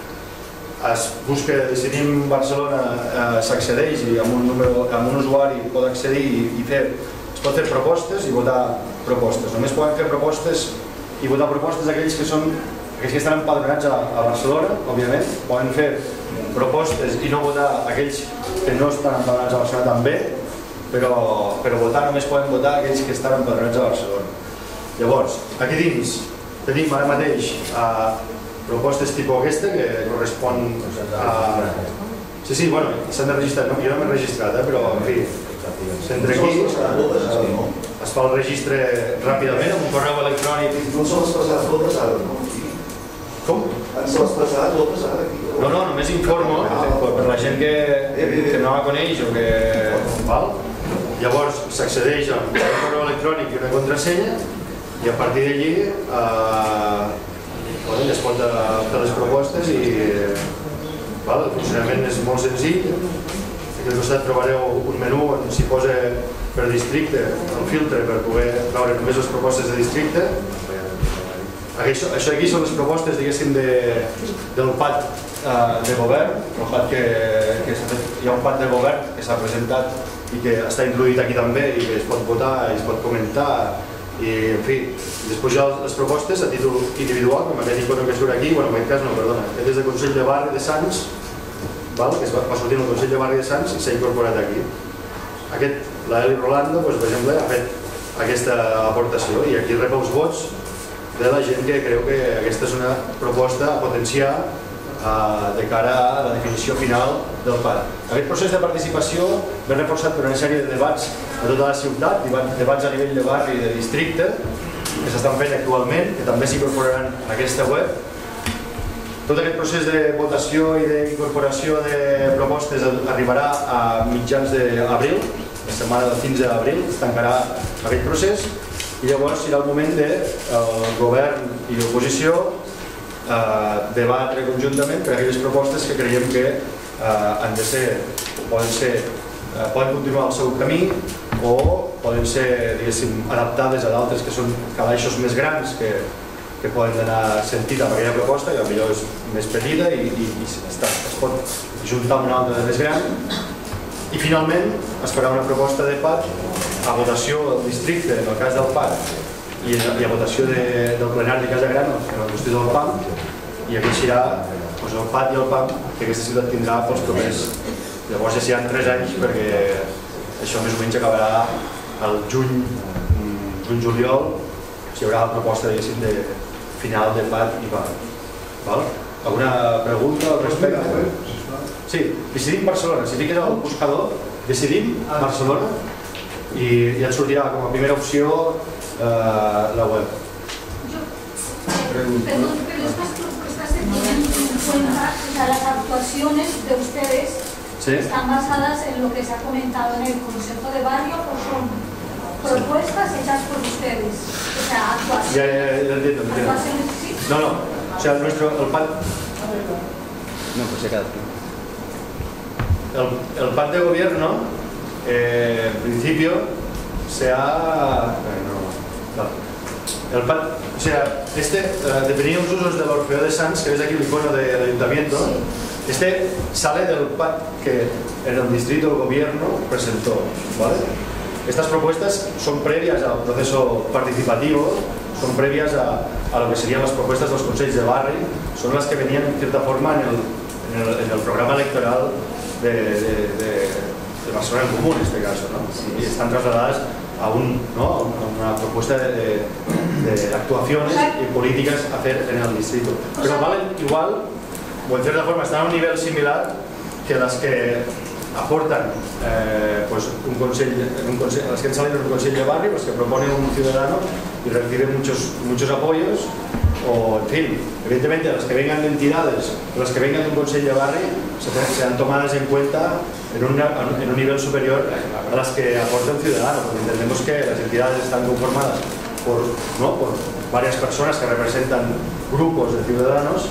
es busca Decidim Barcelona, eh, s'accedeix i amb un, número, amb un usuari pot accedir i, i fer, es pot fer propostes i votar propostes. Només poden fer propostes i votar propostes aquells que són, aquells que estan empadronats a, a Barcelona, òbviament, poden fer propostes i no votar aquells que no estan empadronats a Barcelona també, però, però votar només poden votar aquells que estan empadronats a Barcelona. Llavors, aquí dins tenim ara mateix uh, propostes tipus aquesta que correspon a... Sí, sí, bueno, s'han de registrar, no, jo no m'he registrat, eh, però en fi, s'entra aquí, es fa el registre ràpidament amb un correu electrònic. No se les passat totes ara, no? Com? Se les passat totes ara aquí. No, no, només informo per la gent que, que no la coneix o que... Val? Llavors s'accedeix a un correu electrònic i una contrasenya i a partir d'allí eh, bueno, es pot fer les propostes i val, el funcionament és molt senzill. Aquí al costat trobareu un menú on s'hi posa per districte el filtre per poder veure només les propostes de districte. Això, això aquí són les propostes, diguéssim, de, del P A T eh, de govern, el P A T que, que s'ha fet, hi ha un P A T de govern que s'ha presentat i que està introduït aquí també i que es pot votar i es pot comentar i, en fi, després hi ha les propostes a títol individual, com aquest icono que surt aquí, bueno, en aquest cas no, perdona, aquest és del Consell de Barri de Sants, val? Que es va, va sortir en el Consell de Barri de Sants i s'ha incorporat aquí. Aquest, l'Eli Rolando, doncs, per exemple, ha fet aquesta aportació i aquí rep els vots de la gent que creu que aquesta és una proposta a potenciar de cara a la definició final del P A T. Aquest procés de participació ve reforçat per una sèrie de debats a tota la ciutat, debats a nivell de barri i de districte que s'estan fent actualment, que també s'incorporaran a aquesta web. Tot aquest procés de votació i d'incorporació de propostes arribarà a mitjans d'abril, la setmana del quinze d'abril es tancarà aquest procés i llavors serà el moment del govern i l'oposició Eh, debatre conjuntament per aquelles propostes que creiem que eh, han de ser, poden ser, eh, poden continuar el seu camí o poden ser, diguéssim, adaptades a d'altres que són calaixos més grans que, que poden donar sentit a aquella proposta, que potser és més petita i, i, i està, es pot juntar amb una altra de més gran. I finalment es farà una proposta de P A T a votació del districte, en el cas del P A T, i a votació de, del plenari de Casa Gran, en la qüestió del P A M, i aquí serà doncs, el P A T i el P A M que aquesta ciutat tindrà pels propers. Llavors ja seran tres anys perquè això més o menys acabarà el juny, juny-juliol, si hi haurà la proposta de final de P A T i P A M. Val? Alguna pregunta al respecte? Sí, decidim Barcelona. Si fiques al buscador, decidim Barcelona i ja et sortirà com a primera opció la web. Perdón, pero estas propuestas se tienen en cuenta, o sea, las actuaciones de ustedes ¿Sí? están basadas en lo que se ha comentado en el Consejo de Barrio o son propuestas hechas por ustedes, o sea, actuaciones. Ya, ya, ya, entiendo, entiendo. ¿Actuaciones, sí? No, no, o sea, nuestro, el P A T... No, pues se queda. El, el P A T de gobierno, eh, en principio, se ha... Eh, no, no. El P A T, o sea, este, eh, definía los usos del Orfeo de Sants, que ves aquí el icono de, del ayuntamiento. Sí. Este sale del P A T que en el distrito el gobierno presentó, ¿vale? Estas propuestas son previas al proceso participativo, son previas a, a lo que serían las propuestas de los consejos de barrio, son las que venían en cierta forma en el, en el, en el programa electoral de, de, de, de Barcelona en Común, en este caso, ¿no? Y están trasladadas a, un, ¿no? a una propuesta de, de, de actuaciones y políticas a hacer en el distrito. Pero valen igual, o en cierta forma están a un nivel similar que las que aportan eh, pues un consejo, un consejo, las que han salido en un consejo de barrio, pues que propone un ciudadano y recibe muchos, muchos apoyos, o en fin, evidentemente las que vengan de entidades, las que vengan de un consejo de barrio sean tomadas en cuenta en, una, en un nivel superior a las que aporta un ciudadano, porque entendemos que las entidades están conformadas por, ¿no? por varias personas que representan grupos de ciudadanos,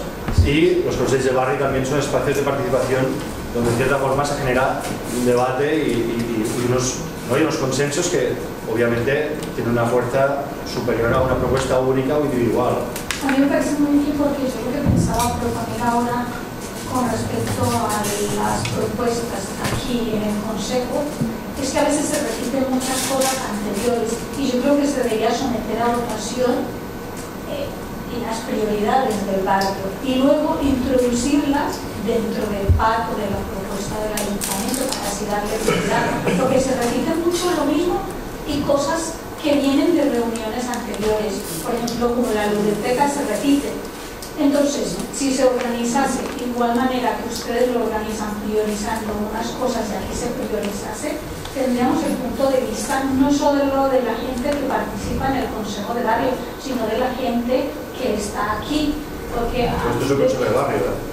y los consejos de barrio también son espacios de participación donde en cierta forma se genera un debate y, y, y, unos, ¿no? y unos consensos que obviamente tienen una fuerza superior a una propuesta única o individual. A mí me parece muy útil porque yo lo que pensaba, pero también ahora con respecto a las propuestas aquí en el Consejo, es que a veces se repiten muchas cosas anteriores y yo creo que se debería someter a votación eh, y las prioridades del barrio y luego introducirlas dentro del pacto de la propuesta del ayuntamiento para así darle prioridad, porque se repite mucho lo mismo y cosas que vienen de reuniones anteriores, por ejemplo como la ludoteca se repite. Entonces, si se organizase de igual manera que ustedes lo organizan priorizando unas cosas y aquí se priorizase, tendríamos el punto de vista no solo de la gente que participa en el Consejo de Barrio, sino de la gente que está aquí. Porque esto es el Consejo de Barrio, ¿verdad?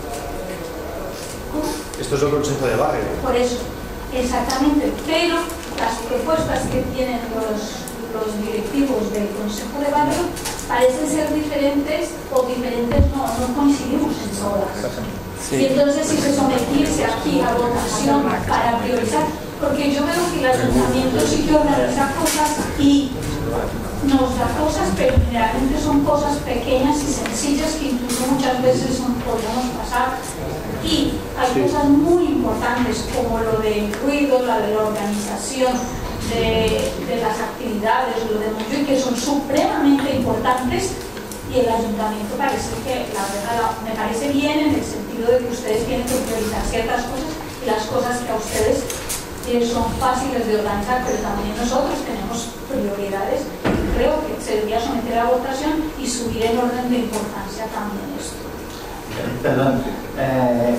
¿Cómo? Esto es el Consejo de Barrio. Por eso, exactamente. Pero las propuestas que tienen los, los directivos del Consejo de Barrio parecen ser diferentes o diferentes, no, no coincidimos en todas. Sí. Y entonces si se sometiese aquí a votación para priorizar, porque yo veo que el ayuntamiento sí que organiza cosas y nos da cosas, pero generalmente son cosas pequeñas y sencillas que incluso muchas veces no podemos pasar. Y hay sí. cosas muy importantes como lo del ruido, la de la organización de, de las actividades, lo de Montjuïc, que son supremamente importantes, y el ayuntamiento parece que, la verdad, me parece bien en el sentido de que ustedes tienen que priorizar ciertas cosas y las cosas que a ustedes eh, son fáciles de organizar, pero también nosotros tenemos prioridades y creo que se debería someter a votación y subir en orden de importancia también esto. Perdón, eh,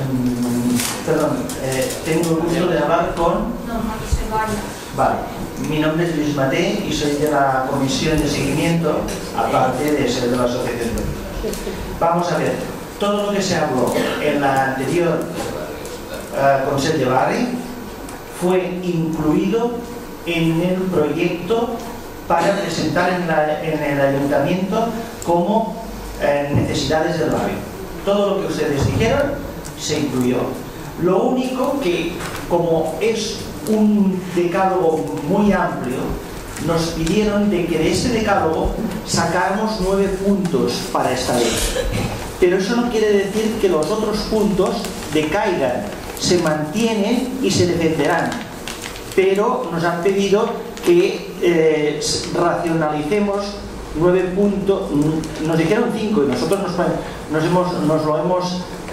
perdón eh, tengo el gusto de hablar con... No, no, que se vaya. Vale, mi nombre es Luis Maté y soy de la Comisión de Seguimiento, aparte de ser de la Asociación de... Vamos a ver, todo lo que se habló en la anterior uh, Consejo de Barrio fue incluido en el proyecto para presentar en, la, en el Ayuntamiento como eh, necesidades del barrio. Todo lo que ustedes dijeron se incluyó. Lo único que, como es un decálogo muy amplio, nos pidieron de que de ese decálogo sacáramos nueve puntos para esta ley. Pero eso no quiere decir que los otros puntos decaigan, se mantienen y se defenderán. Pero nos han pedido que eh, racionalicemos nueve puntos, nos dijeron cinco y nosotros nos, nos, hemos, nos lo hemos,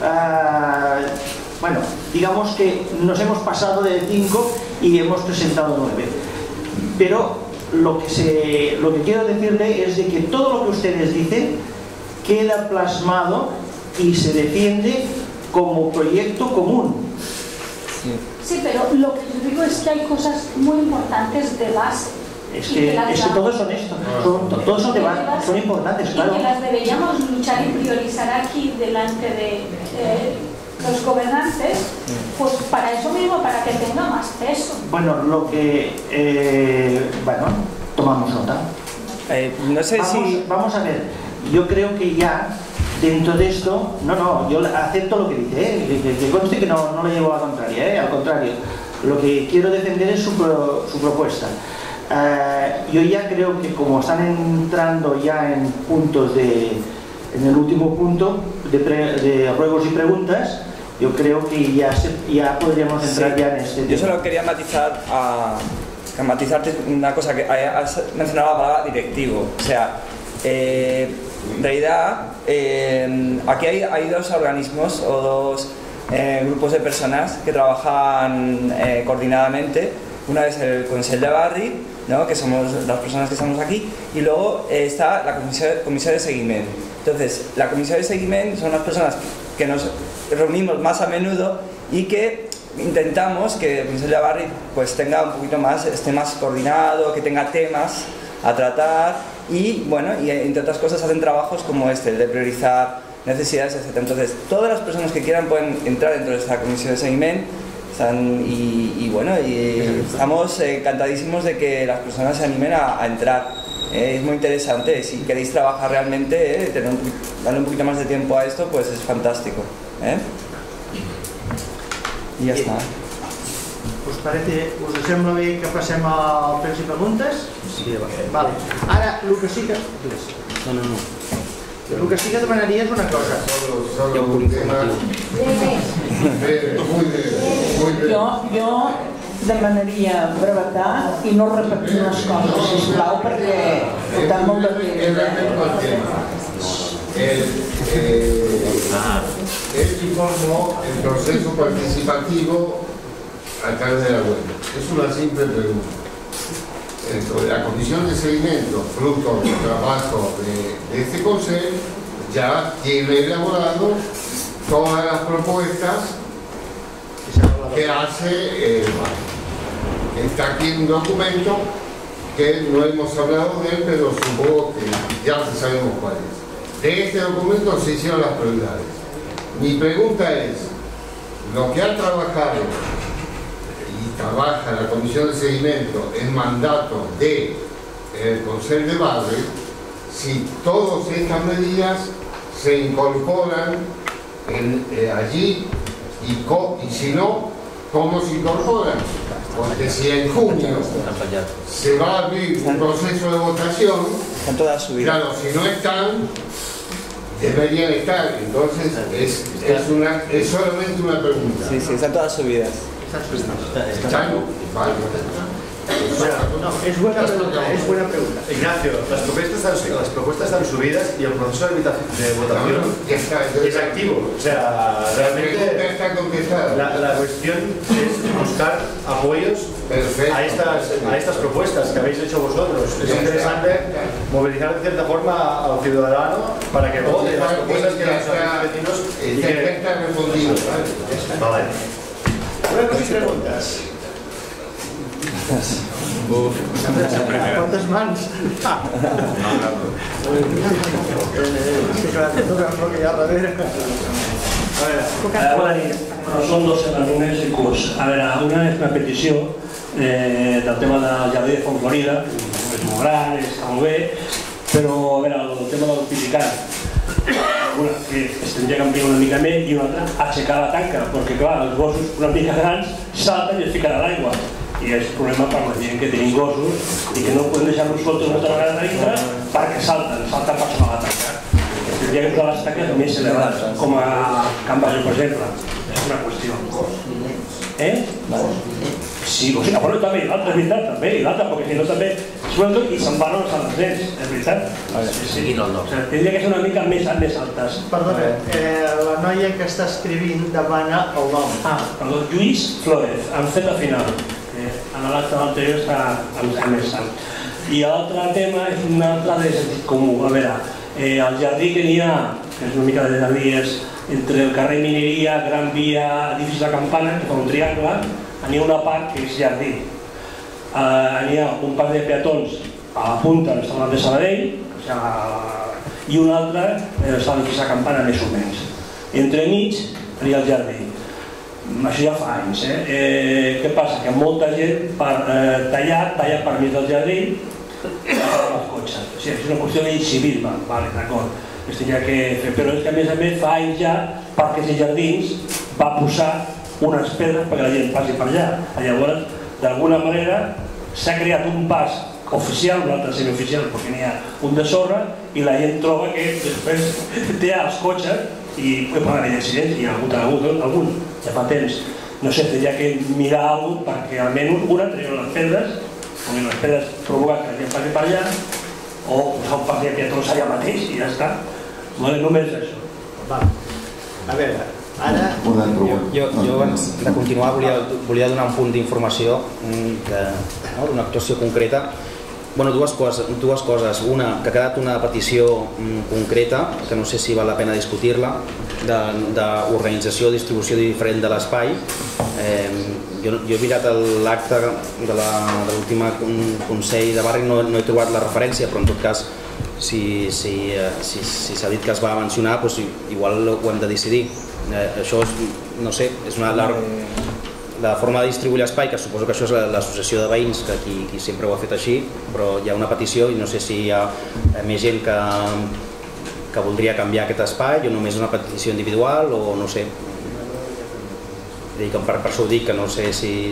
uh, bueno, digamos que nos hemos pasado de cinco y hemos presentado nueve. Pero lo que, se, lo que quiero decirle es de que todo lo que ustedes dicen queda plasmado y se defiende como proyecto común. Sí, pero lo que yo digo es que hay cosas muy importantes de base. Es que, es que todos son esto, son, todos son, de base, son importantes, claro. Y que las deberíamos luchar y priorizar aquí delante de eh, los gobernantes, pues para eso mismo, para que tenga más peso. Bueno, lo que... Eh, bueno, tomamos nota. Eh, no sé vamos, si... Vamos a ver, yo creo que ya... Dentro de esto, no, no, yo acepto lo que dice, ¿eh? que, que conste que no, no le llevo a la contraria, ¿eh? Al contrario, lo que quiero defender es su, pro, su propuesta. Uh, yo ya creo que como están entrando ya en puntos de, en el último punto de, pre, de ruegos y preguntas, yo creo que ya, se, ya podríamos entrar sí, ya en este tema. Yo solo quería matizar, a, a matizarte una cosa, que has mencionado la palabra directivo, o sea, eh, en realidad, eh, aquí hay, hay dos organismos o dos eh, grupos de personas que trabajan eh, coordinadamente. Una es el Consell de Barri, ¿no? Que somos las personas que estamos aquí, y luego eh, está la comisión, comisión de seguimiento. Entonces, la comisión de seguimiento son las personas que nos reunimos más a menudo y que intentamos que el Consell de Barri pues, tenga un poquito más, esté más coordinado, que tenga temas a tratar. Y bueno, y entre otras cosas hacen trabajos como este, el de priorizar necesidades, etcétera. Entonces, todas las personas que quieran pueden entrar dentro de esta comisión de seguimiento. Están, y, y bueno, y estamos encantadísimos de que las personas se animen a, a entrar. Eh, es muy interesante. Si queréis trabajar realmente, eh, tener un, darle un poquito más de tiempo a esto, pues es fantástico. Eh? I ja està. Us, parece, us sembla bé que passem al temps i preguntes? Sí, vale. Ara, el que sí que... No, no, no. El que sí que demanaria és una cosa. Hi ha un punt informatiu. Jo, jo demanaria brevetar i no repetir les coses, sisplau, perquè portem molt de temps. Él informó el proceso participativo a través de la web. Es una simple pregunta. Entonces, la comisión de seguimiento, fruto del trabajo de, de este consejo, ya tiene elaborado todas las propuestas que hace eh, está aquí un documento que no hemos hablado de él, pero supongo que ya sabemos cuál es. De este documento se hicieron las prioridades. Mi pregunta es, lo que ha trabajado y trabaja la Comisión de Seguimiento en mandato del Consejo de Barri, si todas estas medidas se incorporan en, eh, allí y, co y si no, ¿cómo se incorporan? Porque si en junio se va a abrir un proceso de votación, claro, si no están, deberían estar. Entonces es, es, una, es solamente una pregunta. Sí, sí, están todas subidas. ¿Están? Vale. No, es buena pregunta, es buena pregunta. Ignacio, las propuestas están, las propuestas están subidas y el proceso de votación ya está, es activo. O sea, realmente está contestada. La, la cuestión es buscar apoyos a estas, a estas propuestas que habéis hecho vosotros. Es interesante movilizar de cierta forma al ciudadano para que vote las propuestas que los vecinos y que está respondido. Vale. Buenas preguntas. ¿Cuántas mans? Bona nit, són dos alumnes i curs. A veure, una és una petició eh, del tema del jardí de Font Florida, és molt gran, està molt bé, però a veure, el tema del piticant, una, que es tindria que ampliar una mica més i una altra, aixecar la tanca, perquè clar, els gossos una mica grans salten i es fiquen a l'aigua. I és problema per la gent que tenim gossos i que no podem deixar-los soltos molta vegada a dintre perquè salten, salten per sobre la tanca. Tindria que posar les tanques més elevades, com a Can Bajo, per exemple. És una qüestió. Eh? Sí, o sigui, bueno, també, i l'altra és veritat, també, i l'altra, perquè si no també sueldos i se'n van als altres, és veritat. Tindria que ser una mica més altes. Perdona, la noia que està escrivint demana el nom. Ah, perdó, Lluís Flores, amb Z final. En l'acte anterior està amb més sang. I l'altre tema és un altre de sentit comú. A veure, el jardí que n'hi ha, que és una mica de jardí, és entre el carrer Mineria, Gran Via, edificis de Campana, que fa un triangle, n'hi ha una part que és jardí. N'hi ha un parc de peatons a la punta del restaurant de Sabadell i un altre està l'edifici de Campana, més o menys. Entremig n'hi ha el jardí. Això ja fa anys, eh? Què passa? Que molta gent per tallar, talla per mig del jardí i els cotxes. O sigui, és una qüestió de civil, vale, d'acord. Però és que a més a més fa anys ja Parcs i Jardins va posar unes pedres perquè la gent passi per allà. Llavors, d'alguna manera, s'ha creat un pas oficial, un altre semioficial, perquè n'hi ha un de sorra, i la gent troba que després té els cotxes i pot pagar d'accidents, i hi ha hagut algun, ja fa temps. No sé, tindria que mirar alguna cosa perquè almenys una treuen les pedres, perquè les pedres provoquen que la gent passi per allà, o posar un pas de peatons allà mateix i ja està. Només això. A veure, ara... Jo abans de continuar volia donar un punt d'informació d'una actuació concreta. Bueno, dues coses. Una, que ha quedat una petició concreta, que no sé si val la pena discutir-la, d'organització o distribució diferent de l'espai. Jo he mirat l'acte de l'últim Consell de Barri, no he trobat la referència, però en tot cas, si s'ha dit que es va mencionar, igual ho hem de decidir. Això, no sé, és una... La forma de distribuir l'espai, que suposo que això és l'associació de veïns, que aquí sempre ho ha fet així, però hi ha una petició i no sé si hi ha més gent que voldria canviar aquest espai o només una petició individual o no sé. Per això ho dic, que no sé si...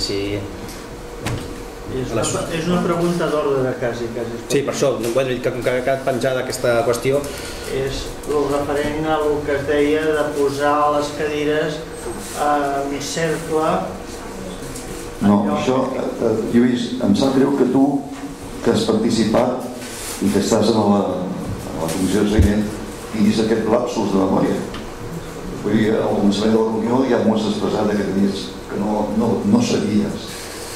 És una pregunta d'ordre, quasi. Sí, per això, que ha quedat penjada aquesta qüestió. És el referent al que es deia de posar les cadires a mig cercle. No, això, Lluís, em sap greu que tu, que has participat i que estàs a la comissió de seguiment, tinguis aquest lapsus de memòria. Vull dir, al començament de la reunió ja m'ho has expressat que tenies, que no sabies.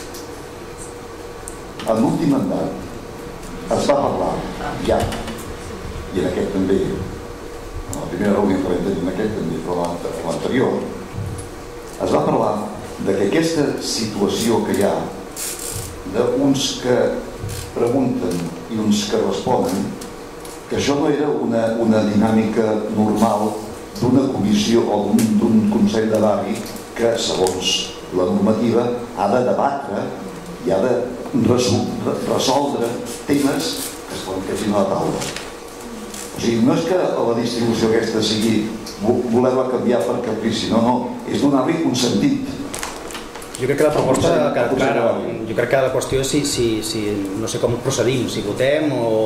En l'últim mandat es va parlar, ja, i en aquest també, en la primera reunió que vam tenir en aquest també, però l'anterior, es va parlar que aquesta situació que hi ha d'uns que pregunten i uns que responen, que això no era una dinàmica normal d'una comissió o d'un consell de barri que, segons la normativa, ha de debatre i ha de resoldre temes que es plantegin a la taula. O sigui, no és que la distribució aquesta sigui voler-la canviar per caprici, no, no, és donar-li un sentit. Jo crec que la proposta ha quedat clara. Jo crec que la qüestió és si, no sé com procedim, si votem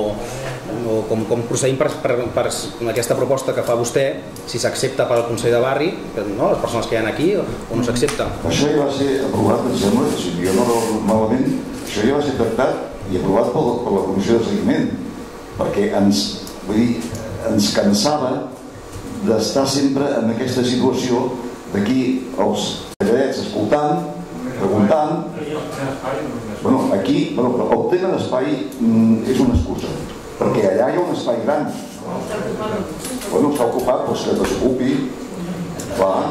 o com procedim per aquesta proposta que fa vostè, si s'accepta pel Consell de Barri, les persones que hi ha aquí, o no s'accepta. Això ja va ser aprovat, em sembla, si jo no recordo malament, això ja va ser tractat i aprovat per la Comissió de Seguiment, perquè ens cansava d'estar sempre en aquesta situació d'aquí els calladets escoltant, preguntant. Bueno, aquí, el tema d'espai és una excusa, perquè allà hi ha un espai gran. Bueno, està ocupat, doncs que desocupi. Clar.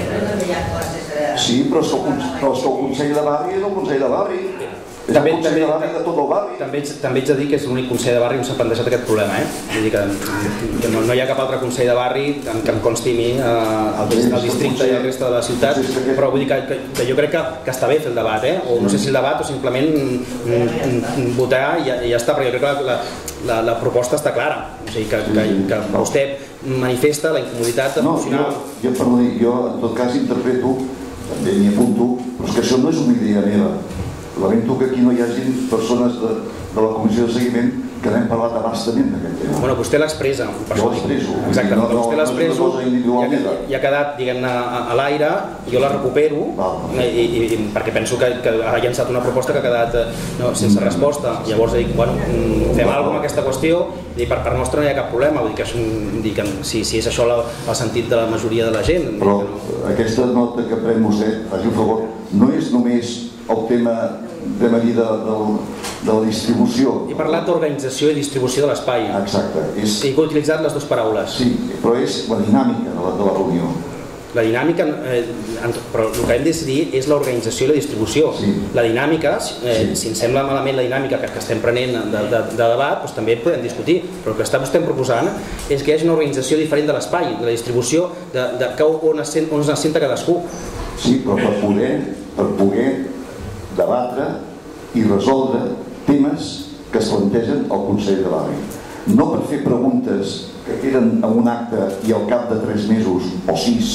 Sí, però és que el Consell de Barri és el Consell de Barri. És el Consell de Barri de tot el barri. També haig de dir que és l'únic Consell de Barri on s'ha plantejat aquest problema. Vull dir que no hi ha cap altre Consell de Barri que em consti a mi al districte i al resta de la ciutat, però vull dir que jo crec que està bé fer el debat, o no sé si el debat o simplement votar i ja està, però jo crec que la proposta està clara, o sigui que vostè manifesta la incomoditat de funcionar. Jo, perdoni, jo en tot cas interpreto, també m'hi apunto, però és que això no és una idea meva. Lamento que aquí no hi hagi persones de la Comissió de Seguiment que n'hem parlat abastament d'aquest tema. Bueno, vostè l'expressa. Jo l'expresso. Exacte, vostè l'expresso i ha quedat, diguem-ne, a l'aire, jo la recupero, perquè penso que ha llançat una proposta que ha quedat sense resposta. Llavors dic, bueno, fem alguna cosa amb aquesta qüestió i per part nostra no hi ha cap problema, vull dir que si és això el sentit de la majoria de la gent. Però aquesta nota que pren vostè, faci un favor, no és només el tema de medida de la distribució. He parlat d'organització i distribució de l'espai. Exacte. Sí, he utilitzat les dues paraules. Sí, però és la dinàmica de la reunió. La dinàmica, però el que hem de decidir és l'organització i la distribució. La dinàmica, si ens sembla malament la dinàmica que estem prenent de debat, doncs també podem discutir. Però el que està vostè proposant és que hi hagi una organització diferent de l'espai, de la distribució, on es senta cadascú. Sí, però per poder per poder debatre i resoldre temes que es plantegen al Consell de Barri. No per fer preguntes que queden en un acte i al cap de tres mesos o sis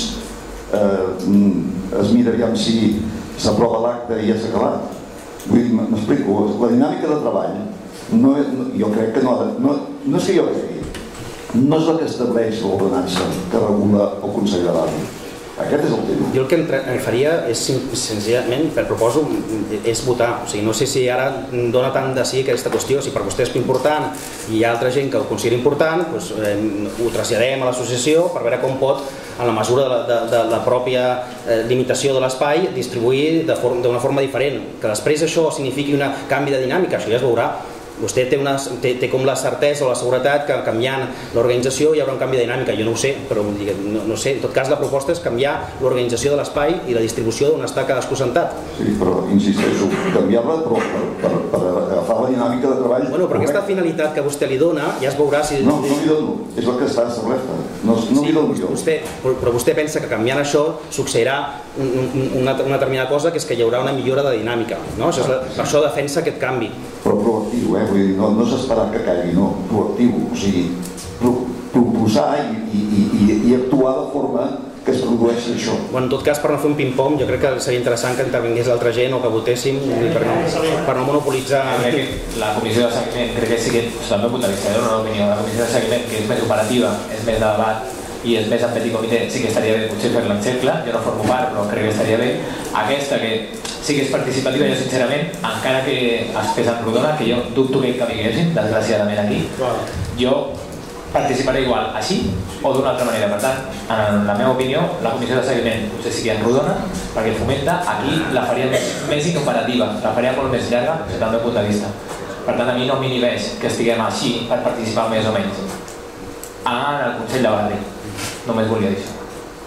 es mira aviam si s'aprova l'acte i ja s'ha acabat. Vull dir, m'explico, la dinàmica de treball jo crec que no ha de... no és que jo cregui, no és la que estableix l'ordenança que regula el Consell de Barri. Aquest és el tema. Jo el que em faria és, senzillament, per proposo, és votar. O sigui, no sé si ara dona tant de sí aquesta qüestió, si per vostè és important i hi ha altra gent que ho considera important, doncs ho traslladem a l'associació per veure com pot, en la mesura de la pròpia limitació de l'espai, distribuir d'una forma diferent. Que després això signifiqui un canvi de dinàmica, això ja es veurà. Vostè té com la certesa o la seguretat que canviant l'organització hi haurà un canvi de dinàmica. Jo no ho sé, però no sé. En tot cas, la proposta és canviar l'organització de l'espai i la distribució d'on està cadascú sentat. Sí, però insisteixo, canviar-la per agafar la dinàmica de treball... Bueno, però aquesta finalitat que vostè li dona ja es veurà si... No, no li dono, és la que està establerta. No li dono jo. Però vostè pensa que canviant això succeirà una determinada cosa, que és que hi haurà una millora de dinàmica. Per això defensa aquest canvi. Però proactiu, eh? Vull dir, no s'ha esperat que caigui, no, proactiu, o sigui, proposar i actuar de forma que es produeixi això. En tot cas, per no fer un ping-pong, jo crec que seria interessant que intervingués l'altra gent o que votéssim per no monopolitzar... La comissió de seguiment, crec que sí que, des del meu punt de vista, és una opinió, la comissió de seguiment, que és més operativa, és més de debat i és més en petit comitè, sí que estaria bé potser fer-la en cercle, jo no formo part, però crec que estaria bé. Aquesta, que sí que és participativa, jo sincerament, encara que es fes en rodona, que jo dubto que cabiguessin, desgraciadament aquí, jo participaré igual així o d'una altra manera. Per tant, en la meva opinió, la comissió de seguiment potser sí que en rodona, perquè fomenta, aquí la faria més inoperativa, la faria molt més llarga des del meu punt de vista. Per tant, a mi no m'inhibeix que estiguem així per participar més o menys en el Consell de Barri. Només volia dir això.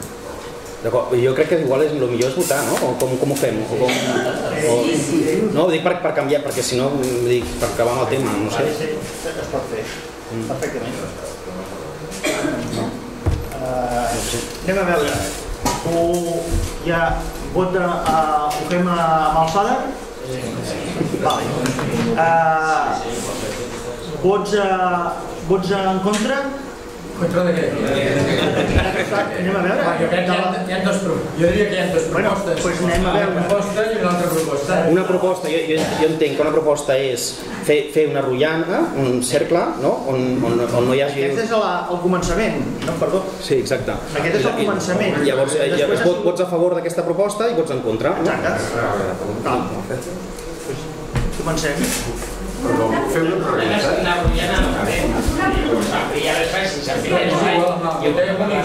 Jo crec que igual el millor és votar, no? Com ho fem? No, ho dic per canviar, perquè si no, per acabar amb el tema, no sé. Es pot fer, perfectament. Anem a veure, ja vota, ho fem amb alçada? Vots en contra? Contra de què? Anem a veure. Jo crec que hi ha dos propostes. Jo diria que hi ha dos propostes. Doncs anem a veure. Una proposta i una altra proposta. Una proposta, jo entenc que una proposta és fer una rotllana, un cercle, on no hi hagi... Aquest és el començament, no? Perdó. Sí, exacte. Aquest és el començament. Llavors vots a favor d'aquesta proposta i vots en contra. Exacte. Comencem. Però fem una pregunta. Una rotllana no farem. I ja les faig sense fer res. Jo deia una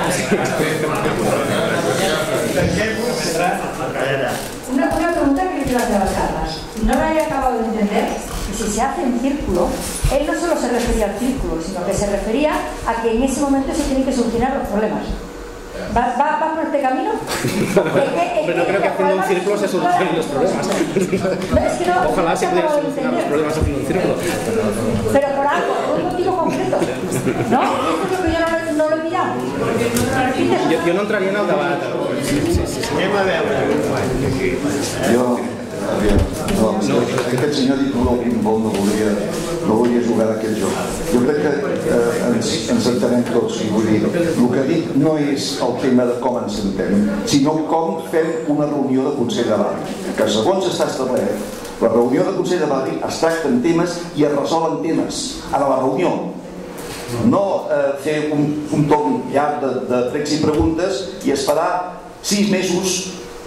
Una pregunta que quiero hacer a Carlas. No lo he acabado de entender. Si se hace en círculo, él no solo se refería al círculo, sino que se refería a que en ese momento se tienen que solucionar los problemas. ¿Va, va, va por este camino? Pero no creo que haciendo un círculo se solucionen los problemas. Ojalá se pudieran solucionar los problemas haciendo un círculo. Pero por algo, por un motivo concreto. ¿No? Esto es lo que yo no lo he mirado. Jo no entraria en el debat. Anem a veure. Jo... No, aquest senyor ha dit que el ping-pong no volia jugar d'aquest joc. Jo crec que ens entenem tots, i vull dir, el que dic no és el tema de com ens entenem, sinó com fem una reunió de Consell de Barri, que segons està establert La reunió del Consell de Barri es tracten temes i es resolen temes a la reunió. No eh, fer un, un torn llarg de, de pregs i preguntes i esperar sis mesos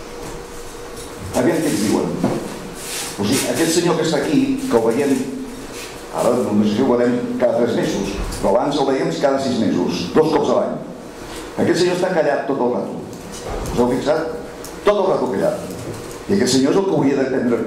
a veure què ens diuen. O sigui, aquest senyor que està aquí, que el veiem, ara no sé si ho veiem cada tres mesos, però abans el veiem cada sis mesos, dos cops a l'any. Aquest senyor està callat tot el rato. Us heu fixat? Tot el rato callat. I aquest senyor és el que hauria de prendre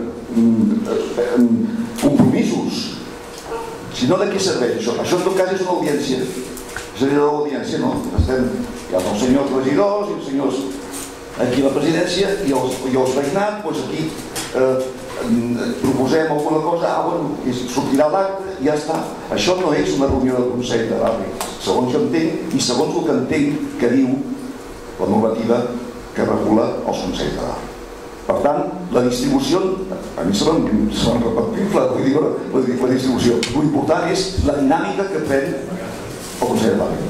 compromisos. Si no, de què serveix això? Això en tot cas és una audiència. Seria l'audiència, no? Estem, hi ha els senyors regidors i els senyors aquí a la presidència i els, i els veïnats, doncs aquí eh, proposem alguna cosa, ah, bueno, sortirà l'acte i ja està. Això no és una reunió del Consell de Barri, segons jo entenc i segons el que entenc que diu la normativa que regula els Consells de Barri. Per tant, la distribució, a mi se m'han repetible, vull dir, la distribució. L'important és la dinàmica que pren el Consell de Barri.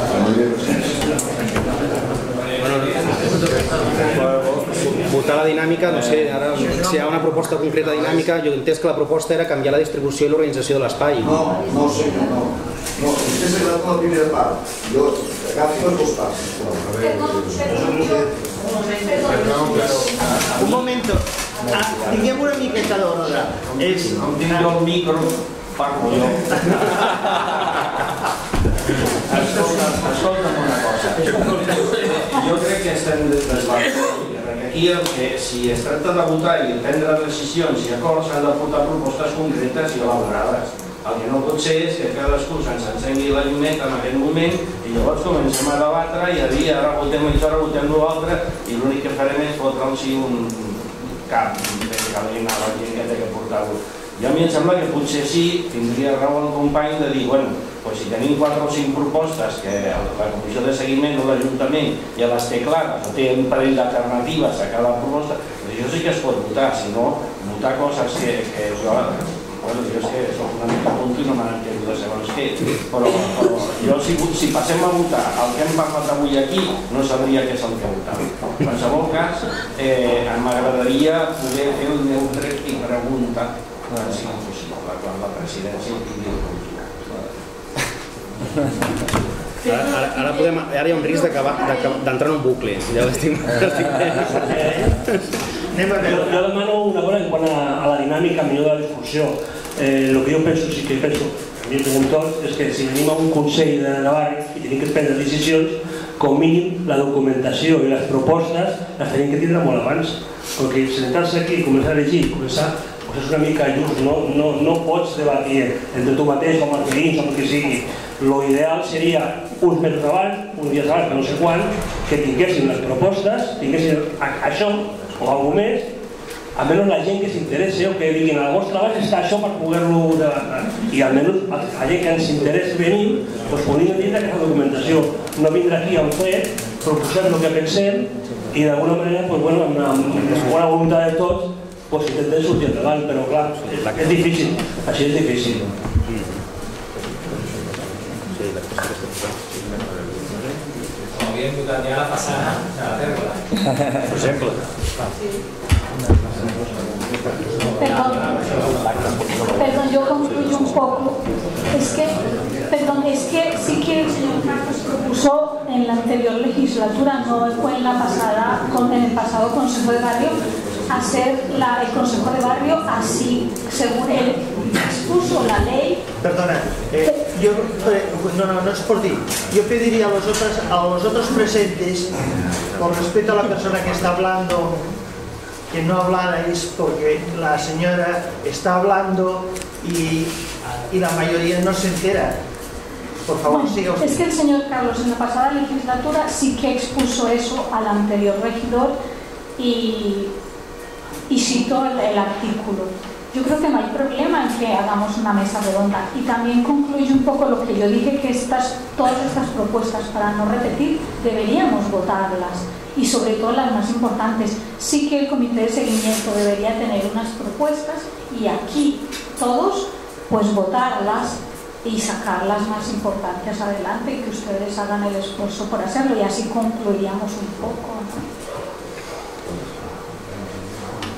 Votar la dinàmica, no sé, ara si hi ha una proposta concreta dinàmica, jo he entès que la proposta era canviar la distribució i l'organització de l'espai. No, no senyor, no. No, vostè s'ha quedat amb la primera part. Jo agafi les dues parts. Un momento, tinguem una miqueta d'ordre. Com tinc jo el micro, parlo jo. Escolta'm una cosa. Jo crec que estem desbastant. Aquí, si es tracta de votar i prendre decisions i acords, s'han de portar propostes concretes i elaborades. El que no pot ser és que cadascú se'ns encengui la llumeta en aquest moment i llavors comencem a debatre i a dir ara votem això, ara votem l'altre i l'únic que farem és fotre'ls un cap de calent a la gent que té que portar-ho. I a mi em sembla que potser sí tindria raó el company de dir, bueno, si tenim quatre o cinc propostes que la comissió de seguiment o l'Ajuntament ja les té clares o té un parell d'alternatives a cada proposta, això sí que es pot votar, si no, votar coses que jo... Bueno, jo és que soc una mica tonto i no m'han entès de segons què, però jo si passem a votar el que hem parlat avui aquí no sabria què és el que votar. En qualsevol cas, m'agradaria poder fer el meu dret i pregunta, si no possible, quan la presidència ho tingui en compte. Ara, ara, podem, ara hi ha un risc d'entrar en un bucle. Ja l'estic... Jo demano una cosa en quant a la dinàmica millor de la discussió. El que jo penso, sí que penso, a mi ho tots, és que si venim a un Consell de barri i tenim que prendre decisions, com mínim la documentació i les propostes les tenim que tindre molt abans. Perquè sentar-se aquí i començar a llegir, començar, és una mica just, no pots debatir entre tu mateix o amb els veïns o el que sigui. L'ideal seria uns mesos abans, uns dies abans, no sé quan, que tinguessin les propostes, tinguessin això o alguna més, almenys la gent que s'interessa o que diguin a la vostra abans està això per poder-lo debatre. I almenys la gent que ens interessa venir, doncs podríem tindre aquesta documentació. No vindre aquí a un fet, proposem el que pensem i d'alguna manera, amb bona voluntat de tots, intentem sortir endavant, però clar, és difícil, així és difícil. Havíem votat ja la façana de la pèrgola. Per exemple. Perdón, yo concluyo un poco. Es que, perdón, es que sí que el señor Marcos propuso en la anterior legislatura, no fue en la pasada, en el pasado Consejo de Barrio, hacer la, el Consejo de Barrio así, según él expuso la ley. Perdona, eh, yo, no, no, no es por ti. Yo pediría a los otros, a los otros presentes, con respeto a la persona que está hablando, que no hablarais porque la señora está hablando y, y la mayoría no se entera. Por favor, bueno, siga usted. Es que el señor Carlos en la pasada legislatura sí que expuso eso al anterior regidor y, y citó el, el artículo. Yo creo que no hay problema en que hagamos una mesa redonda y también concluye un poco lo que yo dije, que estas, todas estas propuestas, para no repetir, deberíamos votarlas y sobre todo las más importantes. Sí que el comité de seguimiento debería tener unas propuestas y aquí todos pues votarlas y sacar las más importantes adelante y que ustedes hagan el esfuerzo por hacerlo y así concluiríamos un poco, ¿no?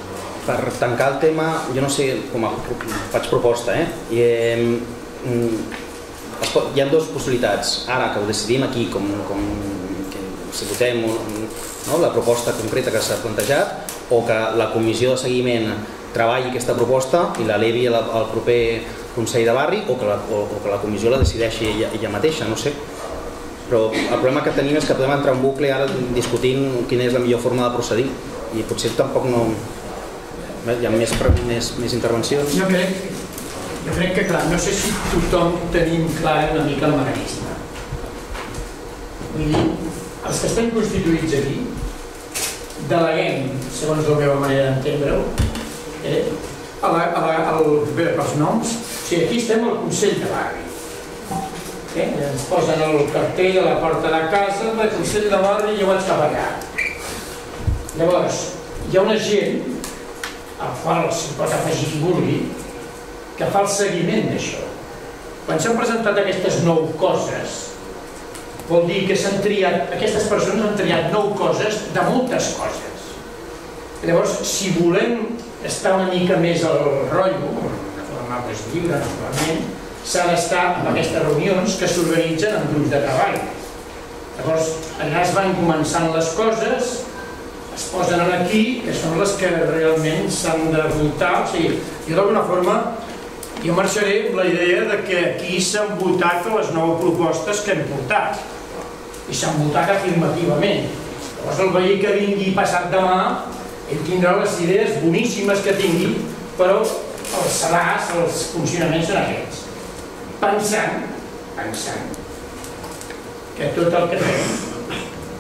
per tancar el tema, jo no sé, com a, faig proposta, eh? I, eh hi ha dues possibilitats. Ara que ho decidim aquí, com, com que si votem no, la proposta concreta que s'ha plantejat, o que la comissió de seguiment treballi aquesta proposta i l'elevi al, al proper Consell de Barri, o que la, o, o que la comissió la decideixi ella, ella mateixa, no sé. Però el problema que tenim és que podem entrar en bucle ara discutint quina és la millor forma de procedir, i potser tampoc no... Hi ha més, més, més intervencions. Jo crec, jo crec que, clar, no sé si tothom tenim clar una mica el mecanisme. Vull dir, els que estem constituïts aquí, deleguem, segons la meva manera d'entendre-ho, eh, a la, a la, al, bé, pels noms, o sigui, aquí estem al Consell de Barri. Eh? Ens posen el cartell a la porta de casa, el Consell de Barri, i jo vaig cap allà. Llavors, hi ha una gent, al qual s'hi pot afegir qui vulgui, que fa el seguiment d'això. Quan s'han presentat aquestes nou coses, vol dir que s'han triat, aquestes persones han triat nou coses de moltes coses. Llavors, si volem estar una mica més al rotllo, de forma més lliure, naturalment, s'ha d'estar en aquestes reunions que s'organitzen en grups de treball. Llavors, allà es van començant les coses, es posen aquí, que són les que realment s'han de votar. O sigui, jo d'alguna forma, jo marxaré amb la idea de que aquí s'han votat les nou propostes que hem portat, i s'han votat afirmativament. Llavors el veí que vingui passat demà, ell tindrà les idees boníssimes que tingui, però els salars, els funcionaments són aquests. Pensant, pensant que tot el que fem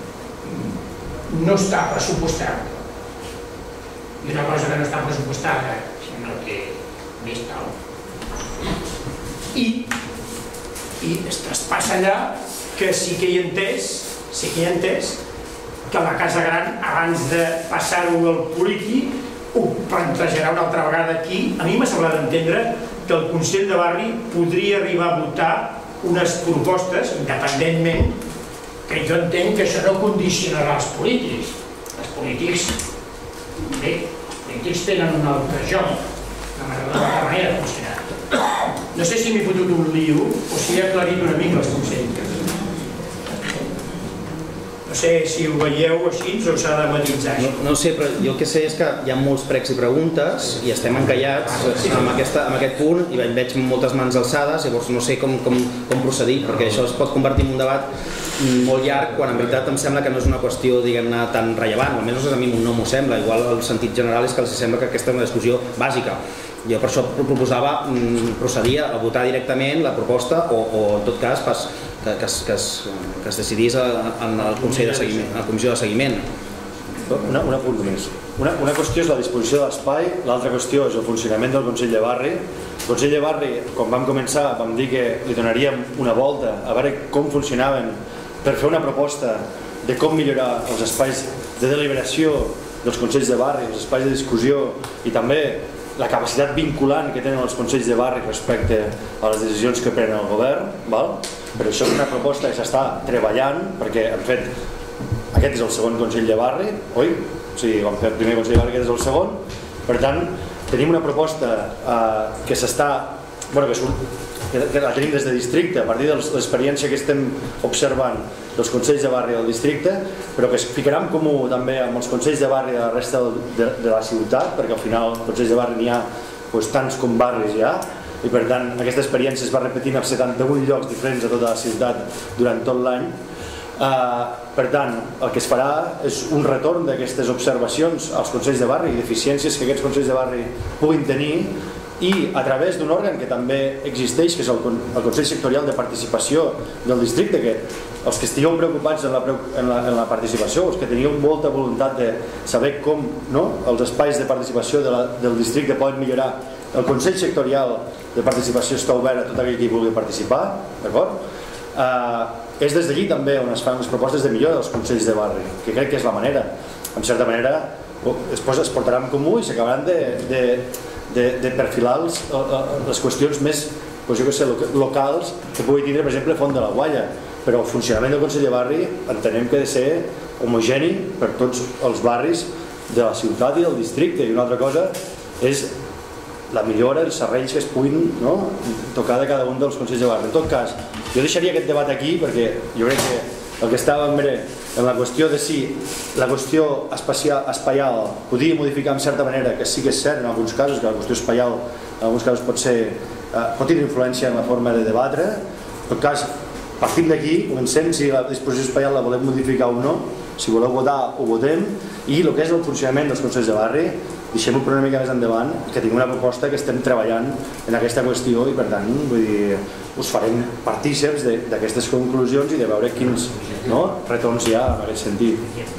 no està pressupostat. I una cosa que no està pressupostada, sinó que més tal. I, i es passa allà que sí que hi he entès, sí que hi he entès, que la Casa Gran, abans de passar-ho al polític, ho plantejarà una altra vegada aquí. A mi m'ha semblat entendre que el Consell de Barri podria arribar a votar unes propostes, independentment, que jo entenc que això no condicionarà els polítics. Els polítics, bé, els polítics tenen un altre joc, una altra manera de funcionar. No sé si m'he fotut un lío o si he aclarit una mica els conceptes. No sé si ho veieu així o s'ha de matitzar. No, no sé, però jo el que sé és que hi ha molts pregs i preguntes i estem encallats amb, aquesta, amb aquest punt i veig moltes mans alçades, llavors no sé com, com, com procedir, perquè això es pot convertir en un debat molt llarg quan en veritat em sembla que no és una qüestió, diguem-ne, tan rellevant, almenys a mi no m'ho sembla, igual el sentit general és que els sembla que aquesta és una discussió bàsica. Jo per això proposava procedir a votar directament la proposta o, o en tot cas pas, que, que, es, que, es, que es decidís en el Consell de Seguiment, en la Comissió de Seguiment. Una, una punt només. Una, una qüestió és la disposició de l'espai, l'altra qüestió és el funcionament del Consell de Barri. El Consell de Barri, quan vam començar, vam dir que li donaríem una volta a veure com funcionaven per fer una proposta de com millorar els espais de deliberació dels Consells de Barri, els espais de discussió i també la capacitat vinculant que tenen els Consells de Barri respecte a les decisions que prenen el govern, val? Però això és una proposta que s'està treballant, perquè en fet aquest és el segon Consell de Barri, oi? O sigui, vam fer el primer Consell de Barri, aquest és el segon. Per tant, tenim una proposta eh, que s'està... Bueno, que, surt, que la tenim des de districte, a partir de l'experiència que estem observant dels Consells de Barri del districte, però que es ficarà en comú també amb els Consells de Barri de la resta de, de la ciutat, perquè al final els Consells de Barri n'hi ha doncs, tants com barris ja, i per tant aquesta experiència es va repetint a setanta-un llocs diferents a tota la ciutat durant tot l'any. Uh, per tant, el que es farà és un retorn d'aquestes observacions als Consells de Barri i deficiències que aquests Consells de Barri puguin tenir, i a través d'un òrgan que també existeix, que és el, el Consell Sectorial de Participació del districte, que els que estigueu preocupats en la, en la, en la participació, els que teníeu molta voluntat de saber com no, els espais de participació de la, del districte poden millorar, el Consell Sectorial de Participació està obert a tot aquell que hi vulgui participar, d'acord? Uh, és des d'allí també on es fan les propostes de millora dels Consells de Barri, que crec que és la manera, en certa manera després es portarà en comú i s'acabaran de, de De, de perfilar els, les qüestions més doncs jo que sé, locals que pugui tindre, per exemple, Font de la Gualla, però el funcionament del Consell de Barri entenem que ha de ser homogeni per tots els barris de la ciutat i del districte, i una altra cosa és la millora, els serrells que es puguin tocar de cada un dels consells de barri. En tot cas, jo deixaria aquest debat aquí perquè jo crec que el que estàvem en la qüestió de si la qüestió espaial podia modificar en certa manera, que sí que és cert en alguns casos, que la qüestió espaial en alguns casos pot ser pot tenir influència en la forma de debatre. En tot cas, partim d'aquí, comencem si la disposició espaial la volem modificar o no, si voleu votar ho votem, i el que és el funcionament dels consells de barri deixem-ho per una mica més endavant, que tinc una proposta que estem treballant en aquesta qüestió i per tant vull dir, us farem partíceps d'aquestes conclusions i de veure quins retorns hi ha en aquest sentit.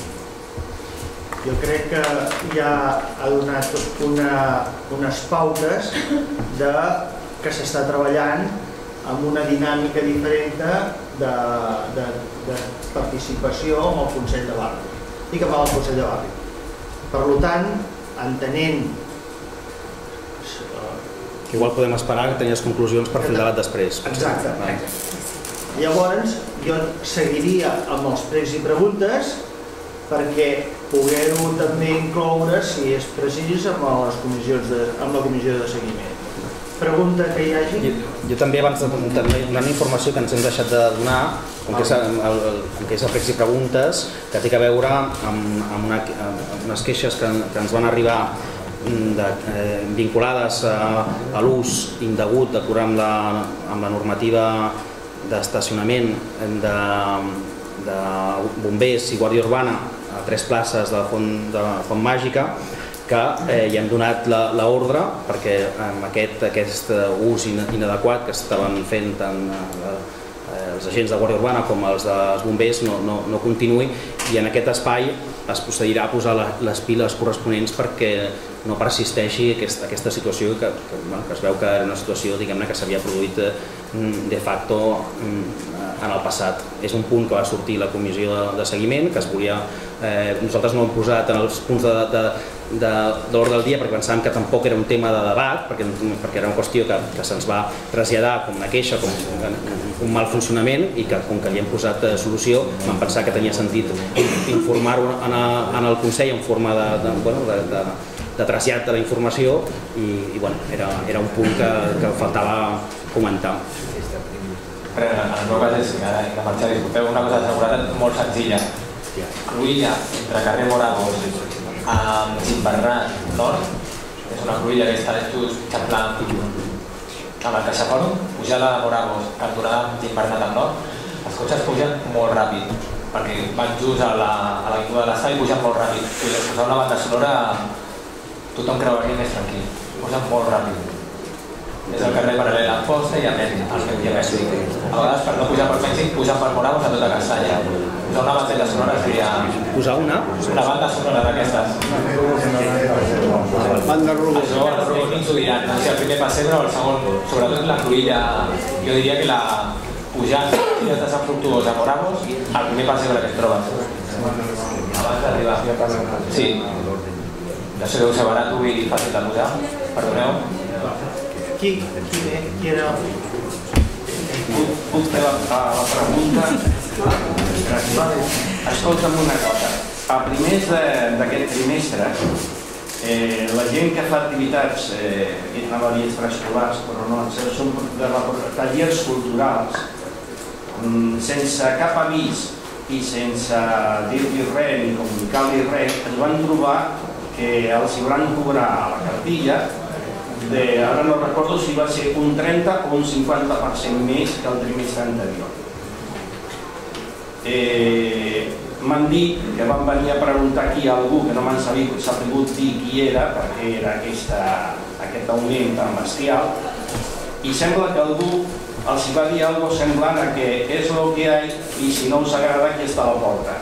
Jo crec que ja ha donat unes pautes que s'està treballant amb una dinàmica diferent de participació amb el Consell de Barri i que fa el Consell de Barri. Per tant, entenent... Igual podem esperar que tenir les conclusions per fer el debat després. Exacte. Llavors, jo seguiria amb els pregs i preguntes perquè poder-ho també incloure, si és precís, amb la comissió de seguiment. Pregunta que hi hagi? Jo també, abans de donar una informació que ens hem deixat de donar, com que és el pregs i preguntes, que té a veure amb unes queixes que ens van arribar vinculades a l'ús indegut d'acord amb la normativa d'estacionament de bombers i guàrdia urbana a tres places de la Font Màgica, que hi hem donat l'ordre perquè amb aquest ús inadequat que estaven fent tant els agents de Guàrdia Urbana com els dels bombers no continuï, i en aquest espai es procedirà a posar les piles corresponents perquè no persisteixi aquesta situació que es veu que era una situació que s'havia produït de facto en el passat. És un punt que va sortir la comissió de seguiment, que es volia... Nosaltres no ho hem posat en els punts de l'ordre del dia perquè pensàvem que tampoc era un tema de debat, perquè era una qüestió que se'ns va traslladar com una queixa, com un mal funcionament, i que com que li hem posat solució vam pensar que tenia sentit informar-ho en el Consell en forma de trasllat de la informació i era un punt que faltava comentar. En el meu cas és que marxar, disculpeu, una cosa de seguretat molt senzilla. Cruïlla entre carrer Moragos amb Gimbernat Nord, és una cruïlla que està just xaplant amb el CaixaForum, pujar a Moragos, cantonada amb Gimbernat al nord, els cotxes pugen molt ràpid, perquè van just a l'avinguda de l'Estat i pugen molt ràpid. Posar una banda sonora tothom creuaria més tranquil, pugen molt ràpid. És el carrer paral·lel a Amposta i a Mèxic. A vegades, per no pujar per Mèxic, pugen per Moragos a tota Castalla. Posar una banda sonora seria... Posar una? Una banda sonora d'aquestes. Banda ruda. Això ells m'intuiran, no sé, el primer pessebre o el segon, sobretot la cruïlla, jo diria que la pujant des de Sant Fructuós a Moragos, el primer pessebre que et trobes. Abans d'arribar. Sí. No sé, deu ser barat i fàcil de pujar. Perdoneu. Qui era? Puc fer la pregunta? Escolta'm una cosa. A primers d'aquest trimestre, la gent que fa activitats, anava a dir extraescolars, però no, són tallers culturals, sense cap avís i sense dir-li res ni comunicar-li res, es van trobar que els hi van cobrar a la cartilla, ara no recordo si va ser un trenta o un cinquanta per cent més que el trimestre anterior. M'han dit que van venir a preguntar aquí a algú que no m'han sabut dir qui era, perquè era aquest augment tan bestial, i sembla que algú els va dir alguna cosa semblant a que és el que hi ha i si no us agrada aquí està a la porta.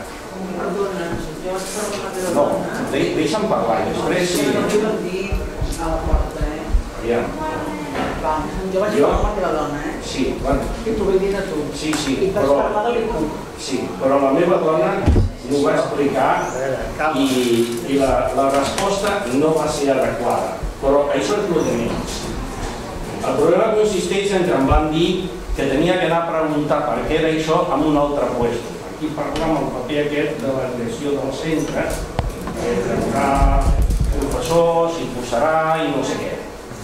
No, deixa'm parlar i després sí. A la porta, eh? Aviam. Jo vaig parlar amb la dona, eh? Sí, bueno. I t'ho vaig dir a tu. Sí, sí, I vas parlar de l'I Q. Sí, però la meva dona m'ho va explicar i la resposta no va ser adequada. Però això és el de menys. El problema consisteix en que em van dir que tenia que anar a preguntar per què era això en un altre lloc. Aquí parlem el paper aquest de la direcció del centre treurà professors, impulsarà i no sé què.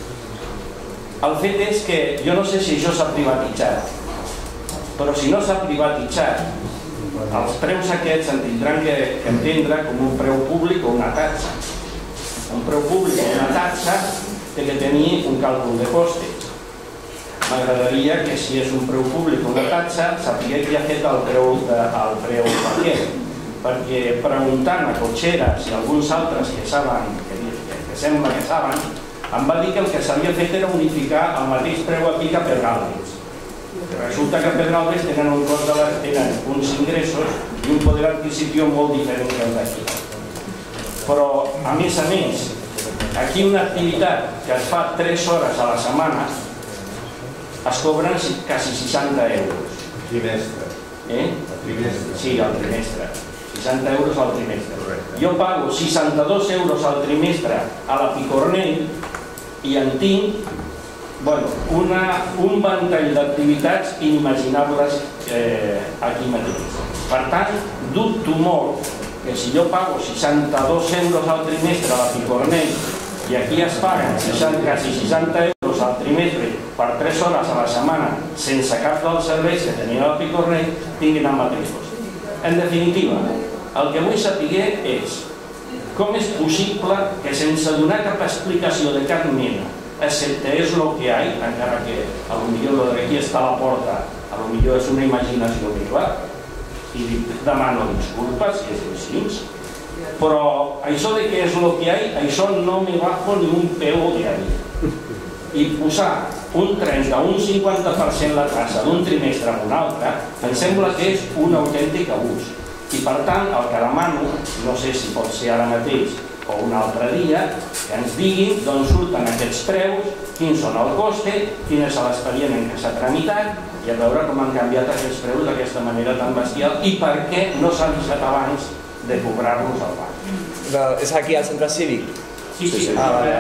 El fet és que jo no sé si això s'ha privatitzat, però si no s'ha privatitzat, els preus aquests en tindran que entendre com un preu públic o una taxa. Un preu públic o una taxa té que tenir un càlcul de costes. M'agradaria que si és un preu públic o una taxa sapigués qui ha fet el preu paquet, perquè preguntant a cotxeres i alguns altres que saben, que sembla que saben, em va dir que el que s'havia fet era unificar el mateix preu aquí que a Pedralbes. Resulta que a Pedralbes tenen un cost de la, tenen uns ingressos i un poder adquisitiu molt diferent que el d'aquí. Però, a més a més, aquí una activitat que es fa tres hores a la setmana es cobren quasi seixanta euros. Trimestre. Eh? El trimestre. Sí, al trimestre. seixanta euros al trimestre. Jo pago seixanta-dos euros al trimestre a la Picornell i en tinc bueno, una, un ventall d'activitats inimaginables eh, aquí mateix. Per tant, dubto molt que si jo pago seixanta-dos euros al trimestre a la Picornell i aquí es paguen quasi seixanta euros al trimestre per tres hores a la setmana sense cap dels serveis que tenia la Picornell, tinguin el mateix cost. En definitiva, el que vull saber és com és possible que sense donar cap explicació de cap mena, excepte és el que hi ha, encara que potser el d'aquí està a la porta, potser és una imaginació meva, i demano disculpes si és així, però això de que és el que hi ha, això no me bajo ni un peu de ahí. I posar un trenta o un cinquanta per cent la tassa d'un trimestre a un altre, em sembla que és un autèntic abús. I per tant, el que demano, no sé si pot ser ara mateix o un altre dia, que ens diguin d'on surten aquests preus, quins són el coste, quin és l'expedient en què s'ha tramitat i a veure com han canviat aquests preus d'aquesta manera tan bestial i per què no s'ha avisat abans de cobrar-los al banc. És aquí al centre cívic? Sí, sí. Ah, vale.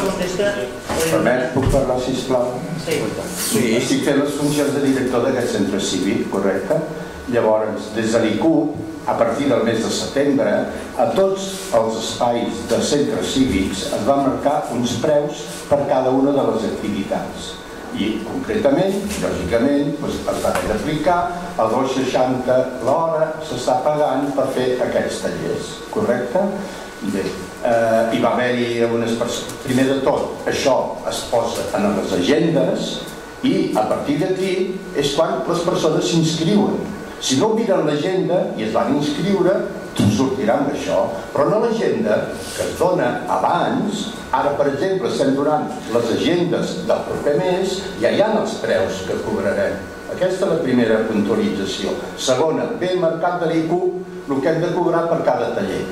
Permet, puc parlar, sisplau? Sí. Sí, estic fent les funcions de director d'aquest centre cívic, correcte? Llavors, des de l'I C U, a partir del mes de setembre, a tots els espais de centres cívics es van marcar uns preus per cada una de les activitats. I, concretament, lògicament, es va haver d'aplicar el dos coma seixanta l'hora s'està pagant per fer aquests tallers, correcte? Bé, hi va haver-hi unes persones... Primer de tot, això es posa en les agendes i a partir d'aquí és quan les persones s'inscriuen. Si no miren l'agenda i es van inscriure, sortiran d'això. Però no l'agenda que es dona abans, ara per exemple estem donant les agendes del proper mes, ja hi ha els preus que cobrarem. Aquesta és la primera puntualització. Segona, ben marcat de l'I C U el que hem de cobrar per cada taller.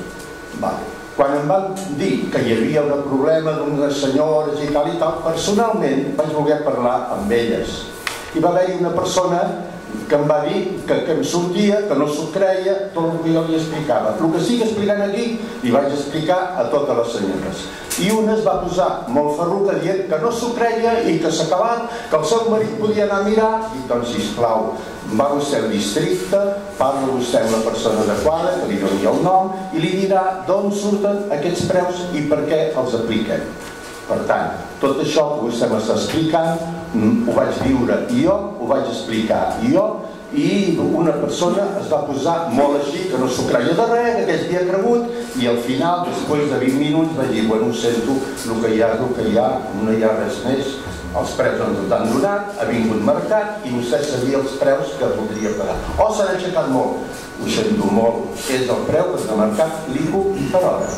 Quan em van dir que hi havia un problema d'unes senyores i tal i tal, personalment vaig voler parlar amb elles. Hi va haver-hi una persona que em va dir que em sortia, que no s'ho creia, tot el que jo li explicava. El que estic explicant aquí li vaig explicar a totes les senyores. I una es va posar molt ferruca dient que no s'ho creia i que s'ha acabat, que el seu marit podia anar a mirar. I doncs, sisplau, va vostè al districte, parla vostè amb la persona adequada, que li doni el nom, i li dirà d'on surten aquests preus i per què els apliquem. Per tant, tot això que vostè m'està explicant ho vaig viure jo, ho vaig explicar jo, i una persona es va posar molt així, que no s'ho creia de res, que aquell dia ha cregut, i al final, després de vint minuts, va dir, bueno, ho sento, el que hi ha és el que hi ha, no hi ha res més, els preus ens els han donat, ha vingut marcat, i vostè sabia els preus que voldria pagar. O s'han aixecat molt, ho sento molt, és el preu que s'ha marcat l'I C U per hora.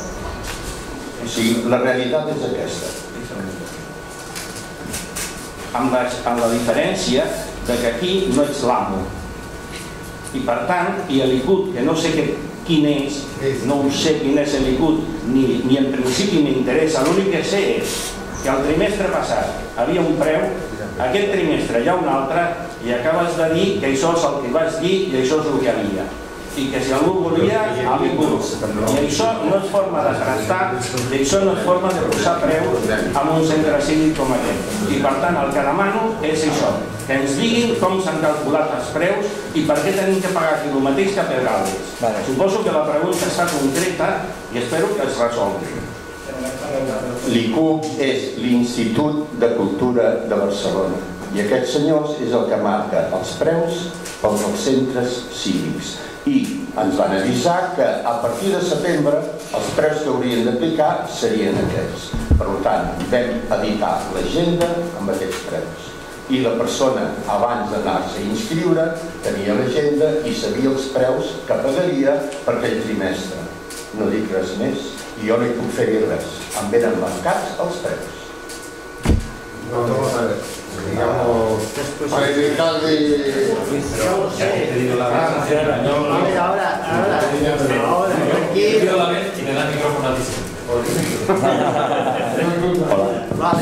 O sigui, la realitat és aquesta. Amb la, amb la diferència de que aquí no ets l'amo. I per tant, i l'I C U T, que no sé que, quin és, no ho sé quin és l'I C U T, ni, ni en principi m'interessa, l'únic que sé és que el trimestre passat havia un preu, aquest trimestre hi ha un altre, i acabes de dir que això és el que vas dir i això és el que havia. i que si algú volia, ha vingut. I això no és forma de tractar, i això no és forma de posar preu en un centre cívic com aquest. I per tant el que demano és això, que ens diguin com s'han calculat els preus i per què tenim que pagar aquí el mateix que a Pedralbes. Suposo que la pregunta està concreta i espero que es resolgui. L'I C U és l'Institut de Cultura de Barcelona i aquests senyors és el que marca els preus pels dels centres cívics. I ens van avisar que a partir de setembre els preus que haurien d'aplicar serien aquests. Per tant, vam editar l'agenda amb aquests preus. I la persona, abans d'anar-se a inscriure, tenia l'agenda i sabia els preus que pagaria per aquell trimestre. No dic res més i jo no hi puc fer-hi res. Em venen marcats els preus. Vamos a ver. Digamos, para evitar de... Ahora, ahora, ahora, Pido la vez y me da el micrófono a ti. Vale.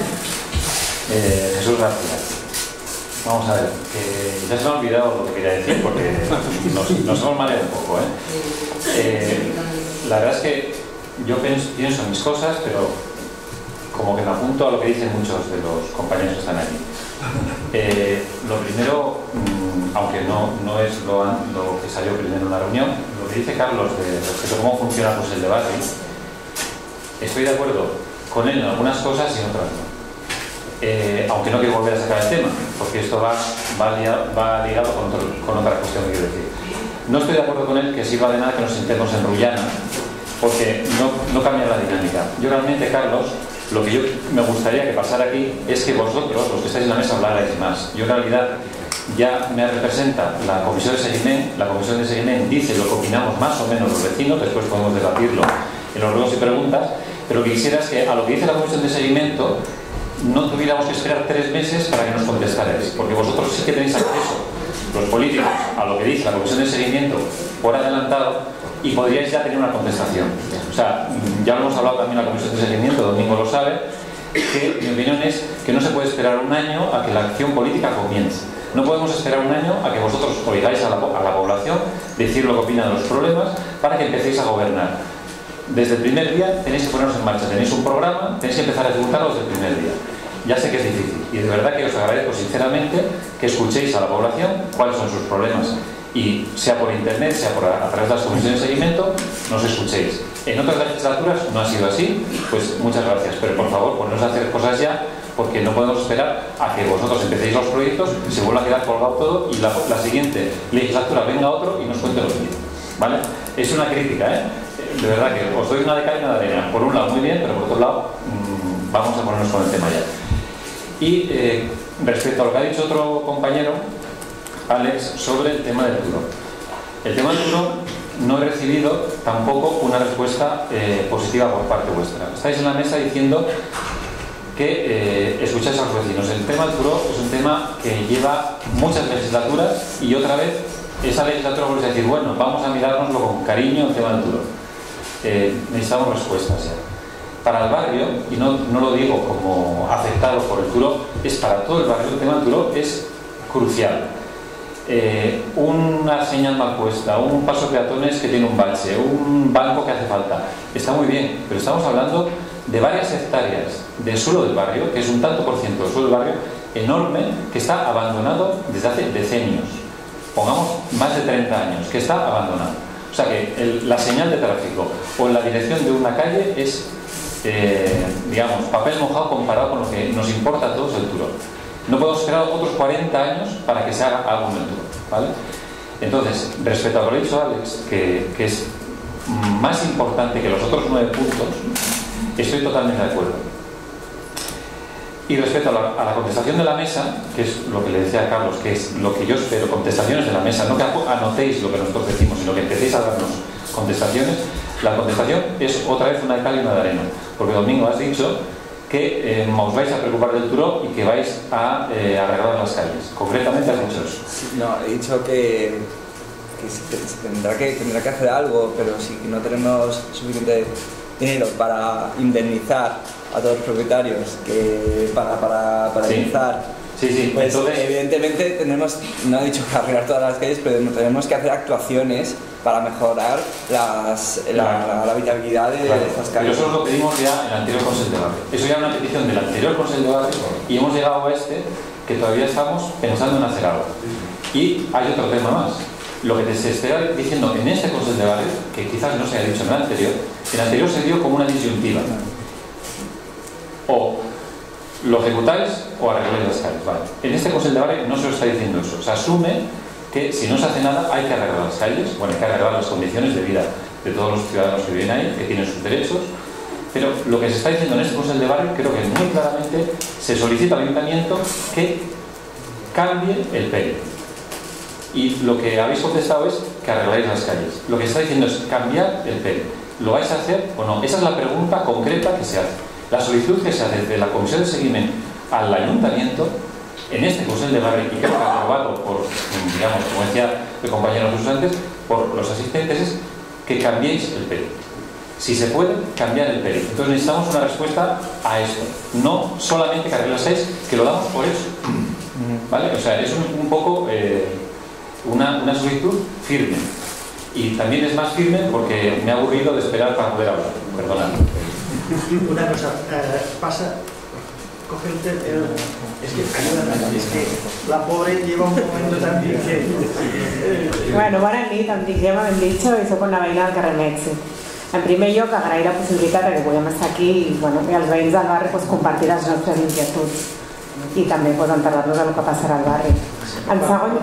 Eh, Jesús García. Vamos a ver, que ya se me ha olvidado lo que quería decir porque nos, nos hemos mareado un poco. ¿eh? Eh, la verdad es que yo pienso, pienso en mis cosas, pero como que me apunto a lo que dicen muchos de los compañeros que están aquí. Eh, lo primero, mmm, aunque no, no es lo, lo que salió primero en la reunión, lo que dice Carlos de respecto a cómo funciona pues, el debate, estoy de acuerdo con él en algunas cosas y en otras no. Eh, aunque no quiero volver a sacar el tema, porque esto va, va, ligado, va ligado con, otro, con otra cuestión que quiero decir. No estoy de acuerdo con él que sirva de nada que nos sentemos en Rullana, porque no, no cambia la dinámica. Yo realmente, Carlos, lo que yo me gustaría que pasara aquí es que vosotros, los que estáis en la mesa, hablarais más. Yo en realidad ya me representa la comisión de seguimiento, la comisión de seguimiento dice lo que opinamos más o menos los vecinos, después podemos debatirlo en los ruegos y preguntas, pero lo que quisiera es que a lo que dice la comisión de seguimiento no tuviéramos que esperar tres meses para que nos contestarais, porque vosotros sí que tenéis acceso, los políticos, a lo que dice la comisión de seguimiento por adelantado y podríais ya tener una contestación. O sea, ya lo hemos hablado también en la comisión de seguimiento, Domingo lo sabe, que mi opinión es que no se puede esperar un año a que la acción política comience. No podemos esperar un año a que vosotros oigáis a la, a la población decir lo que opinan de los problemas para que empecéis a gobernar. Desde el primer día tenéis que poneros en marcha, tenéis un programa, tenéis que empezar a ejecutarlo desde el primer día. Ya sé que es difícil y de verdad que os agradezco sinceramente que escuchéis a la población cuáles son sus problemas y sea por internet, sea por a, a través de las comisiones de seguimiento, nos escuchéis. En otras legislaturas no ha sido así, pues muchas gracias, pero por favor poneros a hacer cosas ya porque no podemos esperar a que vosotros empecéis los proyectos, se vuelva a quedar colgado todo y la, la siguiente legislatura venga otro y nos cuente lo mismo, ¿vale? Es una crítica, ¿eh? De verdad que os doy una de cal y una de arena. Por un lado muy bien, pero por otro lado mmm, vamos a ponernos con el tema ya. Y eh, respecto a lo que ha dicho otro compañero, Alex, sobre el tema del Turo. El tema del Turo no he recibido tampoco una respuesta eh, positiva por parte vuestra. Estáis en la mesa diciendo que eh, escucháis a los vecinos. El tema del Turo es un tema que lleva muchas legislaturas y otra vez esa legislatura vuelve a decir, bueno, vamos a mirárnoslo con cariño el tema del Turo. Eh, necesitamos respuestas ya. Para el barrio, y no, no lo digo como afectado por el Turo, es para todo el barrio, el tema del Turo es crucial. Eh, una señal mal puesta, un paso de peatones que tiene un bache, un banco que hace falta, está muy bien, pero estamos hablando de varias hectáreas de suelo del barrio, que es un tanto por ciento del suelo del barrio enorme, que está abandonado desde hace decenios, pongamos más de treinta años, que está abandonado. O sea que el, la señal de tráfico o en la dirección de una calle es, eh, digamos, papel mojado comparado con lo que nos importa a todos el Turo. No podemos esperar otros cuarenta años para que se haga algo en el Turo, ¿vale? Entonces, respecto a lo que ha dicho Alex, que, que es más importante que los otros nueve puntos, estoy totalmente de acuerdo. Y respecto a la, a la contestación de la mesa, que es lo que le decía a Carlos, que es lo que yo espero, contestaciones de la mesa, no que anotéis lo que nosotros decimos, sino que empecéis a darnos contestaciones. La contestación es otra vez una de cal y una de arena, porque Domingo has dicho que eh, os vais a preocupar del Turo y que vais a eh, arreglar las calles. Concretamente has dicho eso. No, he dicho que, que se tendrá que tendrá que hacer algo, pero si no tenemos suficiente dinero para indemnizar a todos los propietarios, que para, para, para sí. indemnizar Sí, sí, pues entonces... evidentemente tenemos, no he dicho que arreglar todas las calles, pero tenemos que hacer actuaciones para mejorar las, la, la, la habitabilidad de claro, estas calles. pero eso lo pedimos ya en el anterior Consejo de Barrio. Eso ya era una petición del anterior Consejo de Barrio y hemos llegado a este que todavía estamos pensando en hacer algo. Y hay otro tema más. Lo que te se está diciendo en este Consejo de Barrio, que quizás no se haya dicho en el anterior, el anterior se dio como una disyuntiva. O lo ejecutáis o arregláis las calles. Vale. En este Consejo de Barrio no se os está diciendo eso. Se asume que si no se hace nada hay que arreglar las calles, bueno, hay que arreglar las condiciones de vida de todos los ciudadanos que viven ahí, que tienen sus derechos, pero lo que se está diciendo en este Consejo de Barrio creo que muy claramente se solicita al Ayuntamiento que cambie el P E R I. Y lo que habéis contestado es que arregláis las calles. Lo que se está diciendo es cambiar el P E R I. ¿Lo vais a hacer o no? Esa es la pregunta concreta que se hace. La solicitud que se hace desde la Comisión de Seguimiento al Ayuntamiento en este Consejo de Barrio, y creo que aprobado por, digamos, como decía el compañero Jesús antes, por los asistentes, es que cambiéis el P E R I. Si se puede, cambiar el P E R I. Entonces necesitamos una respuesta a esto. No solamente que arreglaseis, que lo damos por eso. ¿Vale? O sea, es un, un poco eh, una, una solicitud firme. Y también es más firme porque me ha aburrido de esperar para poder hablar. Perdonad. Una cosa, eh, pasa, coge el, el es que ayúdame, es que la pobre lleva un momento también que... Eh, bueno, bona nit, em dic Gemma Bendicho i soc una veïna del carrer Mèxic. En primer lloc, agrair la possibilitat que puguem estar aquí i, bueno, i els veïns del barri pues, compartir les nostres inquietuds i també pues, enterrar-nos del que passarà al barri. En segon...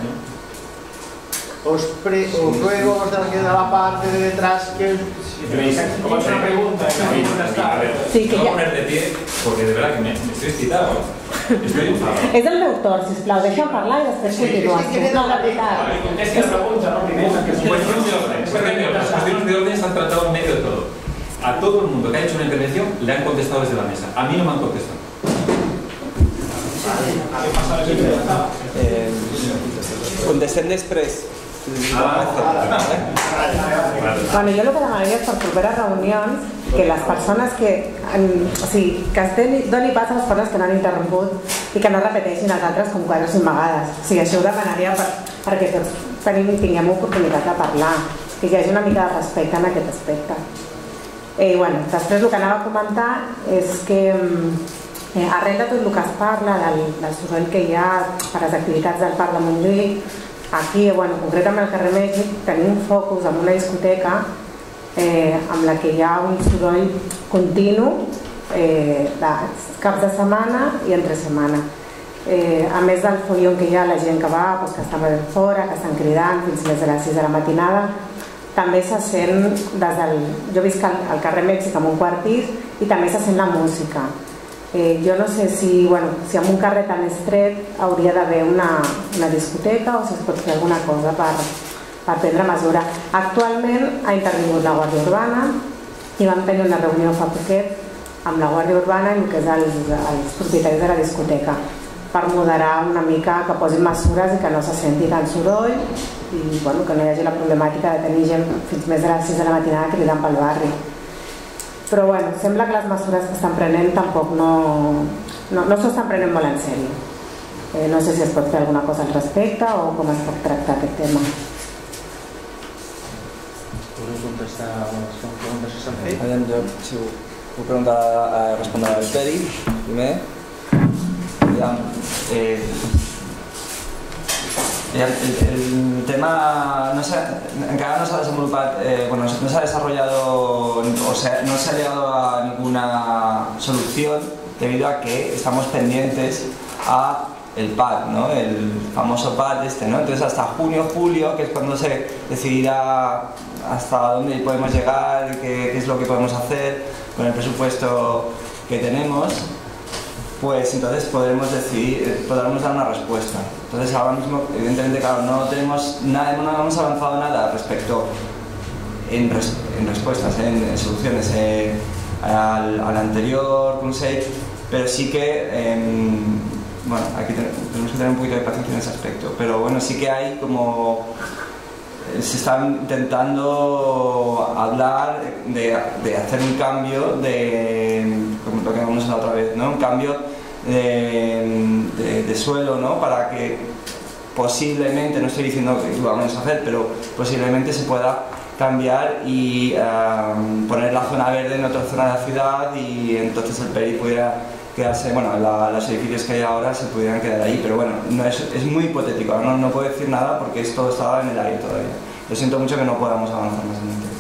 Os, pre, os ruego os de la parte de detrás que... Como es una pregunta, a ver, sí, que voy a ya... poner de pie porque de verdad que me, me estoy excitado. Estoy enfadado. És el meu torn, sisplau, deixa'm parlar i després continuar. No, la veritat. Vale, contesta la pregunta, ¿no? Primero, cuestiones de orden. Las cuestiones de orden se han tratado en medio de todo. A todo el mundo que ha hecho una intervención le han contestado desde la mesa. A mí no me han contestado. ¿Qué pasa? Eh, contestem després. Bueno, jo el que demanaria és per properes reunions que les persones que, en, o sigui, que es doni, doni pas a les persones que no han interromput i que no repeteixin els altres com quatre o cinc vegades. O sigui, això ho demanaria per, perquè tots tenim, tinguem oportunitat de parlar, que hi hagi una mica de respecte en aquest aspecte. Eh, bueno, després el que anava a comentar és que eh, arrel de tot el que es parla del, del soroll que hi ha per les activitats del Parc de Montjuïc, aquí, bueno, concretament al carrer Mèxic, tenim un focus en una discoteca eh, amb la que hi ha un soroll continu eh, de caps de setmana i entre setmana. Eh, a més del follon que hi ha, la gent que va, doncs, que està ben fora, que estan cridant fins més de les sis de la matinada, també se sent des del... Jo visc al, al carrer Mèxic amb un quart pis i també se sent la música. Eh, jo no sé si, bueno, si en un carrer tan estret hauria d'haver una, una discoteca o si es pot fer alguna cosa per, per prendre mesura. Actualment ha intervingut la Guàrdia Urbana i vam tenir una reunió fa poquet amb la Guàrdia Urbana i el que és els, els propietaris de la discoteca per moderar una mica, que posin mesures i que no se senti tant soroll i bueno, que no hi hagi la problemàtica de tenir gent fins més de les sis de la matinada cridant pel barri. Però bueno, sembla que les mesures que estan prenent tampoc no, no, no s'ho estan prenent molt en sèrio. Eh, no sé si es pot fer alguna cosa al respecte o com es pot tractar aquest tema. Podeu contestar les preguntes que s'han fet? Aviam, jo, si ho puc preguntar a respondre al Peri, primer. Aviam, eh, el, el tema no se, encara no se ha desenvolupat, eh, bueno, no se ha desarrollado o sea, no se ha llegado a ninguna solución debido a que estamos pendientes a el P A D, ¿no? El famoso P A D este, ¿no? Entonces hasta junio, julio, que es cuando se decidirá hasta dónde podemos llegar, qué, qué es lo que podemos hacer con el presupuesto que tenemos, pues entonces podremos decidir, podremos dar una respuesta. Entonces ahora mismo, evidentemente, claro, no tenemos nada, no hemos avanzado nada respecto en, res, en respuestas, en, en soluciones eh, al, al anterior Consejo, pero sí que eh, bueno, aquí tenemos que tener un poquito de paciencia en ese aspecto, pero bueno, sí que hay como se está intentando hablar de, de hacer un cambio de, como lo que vamos a la otra vez, ¿no? Un cambio de, de, de suelo, ¿no? Para que posiblemente, no estoy diciendo que lo vamos a hacer, pero posiblemente se pueda cambiar y um, poner la zona verde en otra zona de la ciudad y entonces el Peri pudiera quedarse, bueno, la, los edificios que hay ahora se pudieran quedar ahí, pero bueno, no es, es muy hipotético, no, no puedo decir nada porque esto estaba en el aire todavía. Lo siento mucho que no podamos avanzar más en el tema.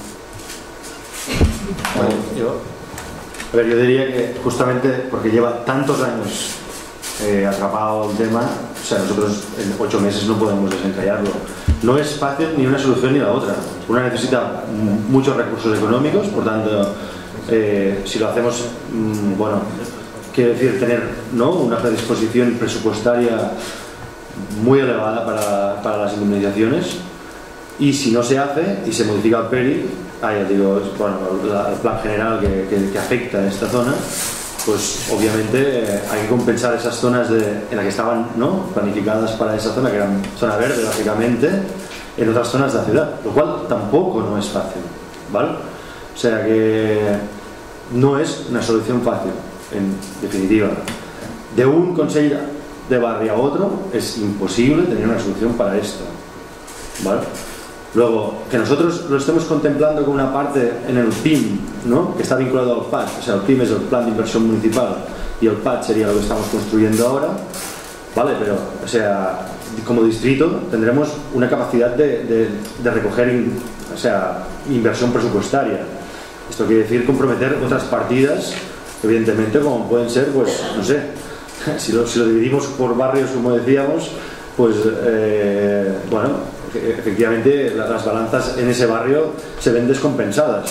Bueno, yo, a ver, yo diría que justamente porque lleva tantos años eh, atrapado el tema, o sea, nosotros en ocho meses no podemos desencallarlo. No es fácil ni una solución ni la otra. Una necesita muchos recursos económicos, por tanto, eh, si lo hacemos, mmm, bueno, quiere decir tener, ¿no?, una predisposición presupuestaria muy elevada para, para las indemnizaciones, y si no se hace y se modifica el Peri, ah, ya digo, bueno, la, el plan general que, que, que afecta a esta zona, pues obviamente eh, hay que compensar esas zonas de, en las que estaban, ¿no?, planificadas para esa zona, que eran zona verde básicamente, en otras zonas de la ciudad, lo cual tampoco no es fácil, ¿vale? O sea que no es una solución fácil, en definitiva. De un consell de barrio a otro es imposible tener una solución para esto, ¿vale? Luego, que nosotros lo estemos contemplando con una parte en el P I M, ¿no?, que está vinculado al P A D, o sea, el P I M es el Plan de Inversión Municipal y el P A D sería lo que estamos construyendo ahora, ¿vale? Pero, o sea, como distrito tendremos una capacidad de, de, de recoger, in, o sea, inversión presupuestaria. Esto quiere decir comprometer otras partidas, evidentemente, como pueden ser, pues, no sé, si lo, si lo dividimos por barrios, como decíamos, pues, eh, bueno, efectivamente las balanzas en ese barrio se ven descompensadas.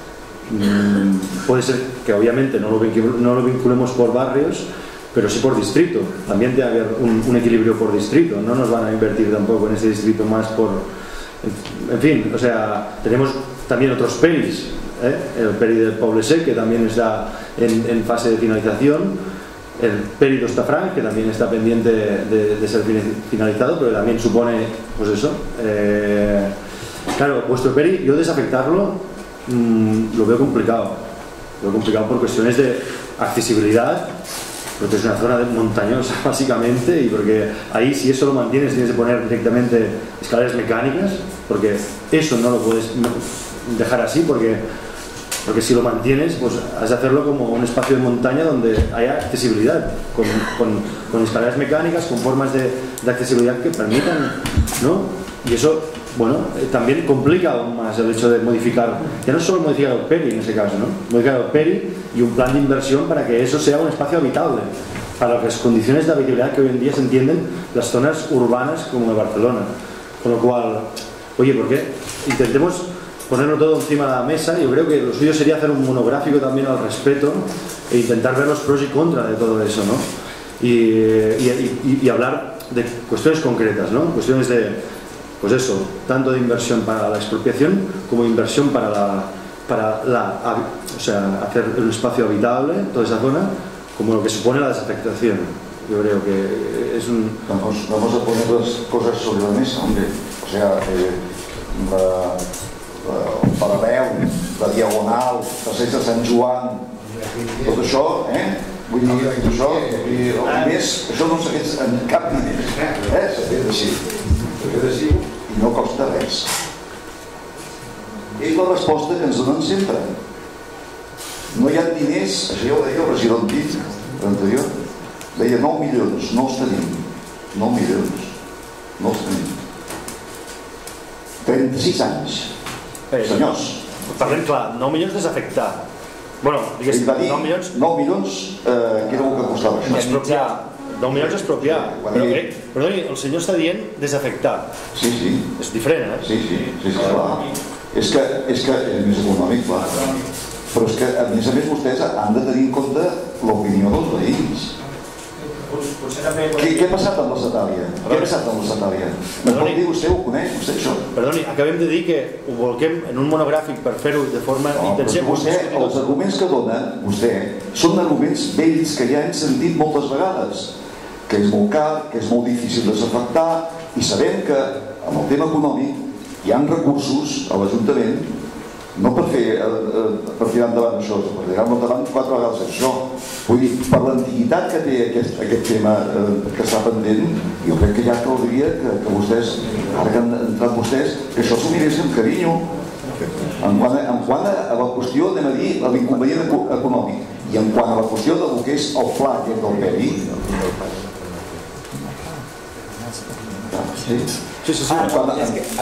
Mm, puede ser que obviamente no lo, no lo vinculemos por barrios, pero sí por distrito. También tiene que haber un, un equilibrio por distrito. No nos van a invertir tampoco en ese distrito más por... En, en fin, o sea, tenemos también otros peris, ¿eh? El peri del Poble Sec, que también está en, en fase de finalización, el Peri d'Hostafranc, que también está pendiente de, de ser finalizado, pero también supone, pues eso, eh, claro, vuestro Peri, yo desafectarlo mmm, lo veo complicado, lo veo complicado por cuestiones de accesibilidad, porque es una zona montañosa básicamente, y porque ahí, si eso lo mantienes, tienes que poner directamente escaleras mecánicas, porque eso no lo puedes dejar así, porque porque si lo mantienes, pues has de hacerlo como un espacio de montaña donde haya accesibilidad, con, con, con escaleras mecánicas, con formas de, de accesibilidad que permitan, ¿no? Y eso, bueno, eh, también complica aún más el hecho de modificar, ya no solo modificar el Peri en ese caso, ¿no? Modificar el Peri y un plan de inversión para que eso sea un espacio habitable, para las condiciones de habitabilidad que hoy en día se entienden las zonas urbanas como de Barcelona. Con lo cual, oye, ¿por qué? Intentemos ponerlo todo encima de la mesa. Yo creo que lo suyo sería hacer un monográfico también al respecto e intentar ver los pros y contras de todo eso, ¿no? Y, y, y, y hablar de cuestiones concretas, ¿no? Cuestiones de, pues eso, tanto de inversión para la expropiación como inversión para la, para la, o sea, hacer un espacio habitable, toda esa zona, como lo que supone la desafectación. Yo creo que es un... Vamos, vamos a poner las cosas sobre la mesa, hombre. O sea, eh, la... el Paraveu, la Diagonal, Passeig de Sant Joan, tot això, eh? Vull dir, tot això, i el més, això no s'ha fet en cap manera, eh? S'ha fet així, s'ha fet així i no costa res. És la resposta que ens donen sempre. No hi ha diners, això ja ho deia el regidor antic, l'anterior, deia nou milions, no els tenim, nou milions, no els tenim. trenta-sis anys. Senyors, parlem clar, nou milions desafectar. Bueno, diguéssim, nou milions... nou milions, eh, què era el que costava això? Expropiar. nou milions expropiar. Però, eh, perdoni, el senyor està dient desafectar. Sí, sí. És diferent, eh? Sí, sí, sí, sí, clar. És que, és que és més econòmic, clar. Però és que, a més a més, vostès han de tenir en compte l'opinió dels veïns. Què, què ha passat amb la Satàlia? Què ha passat amb la Satàlia? Me'n pot dir vostè, ho coneix, vostè això? Perdoni, acabem de dir que ho volquem en un monogràfic per fer-ho de forma no, intensiva. Vostè, els arguments que dona vostè són arguments vells que ja hem sentit moltes vegades, que és molt car, que és molt difícil de desafectar, i sabem que amb el tema econòmic hi ha recursos a l'Ajuntament no per fer, eh, per tirar endavant això, per tirar endavant quatre vegades això, Vull dir, per l'antiguitat que té aquest, aquest tema eh, que està pendent, jo crec que ja caldria que, que vostès, ara que han entrat vostès, que això s'ho miressin amb carinyo. En quant, a, en quant a, a la qüestió, anem a dir, a l'inconvenient econòmic, i en quant a la qüestió del que és el pla aquest del P E R I, sí, sí, sí, en quant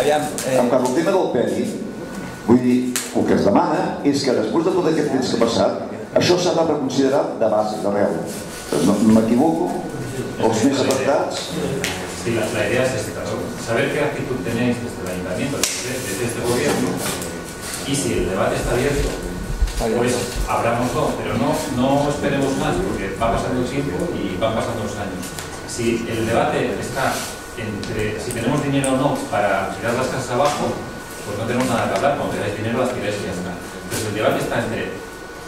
al tema del P E R I, vull dir, el que es demana és que després de tot aquest temps que ha passat, això s'ha de reconsiderar de base, d'arrel. No m'equivoco? ¿Els més afectats? Sí, la, la idea es esta, saber qué actitud tenéis desde el ayuntamiento, desde, desde este gobierno, y si el debate está abierto, pues abrámoslo, pero no, no esperemos más, porque va pasando el tiempo y van pasando los años. Si el debate está entre si tenemos dinero o no para tirar las casas abajo, pues no tenemos nada que hablar, cuando tengáis dinero las tiráis y ya está. Entonces el debate está entre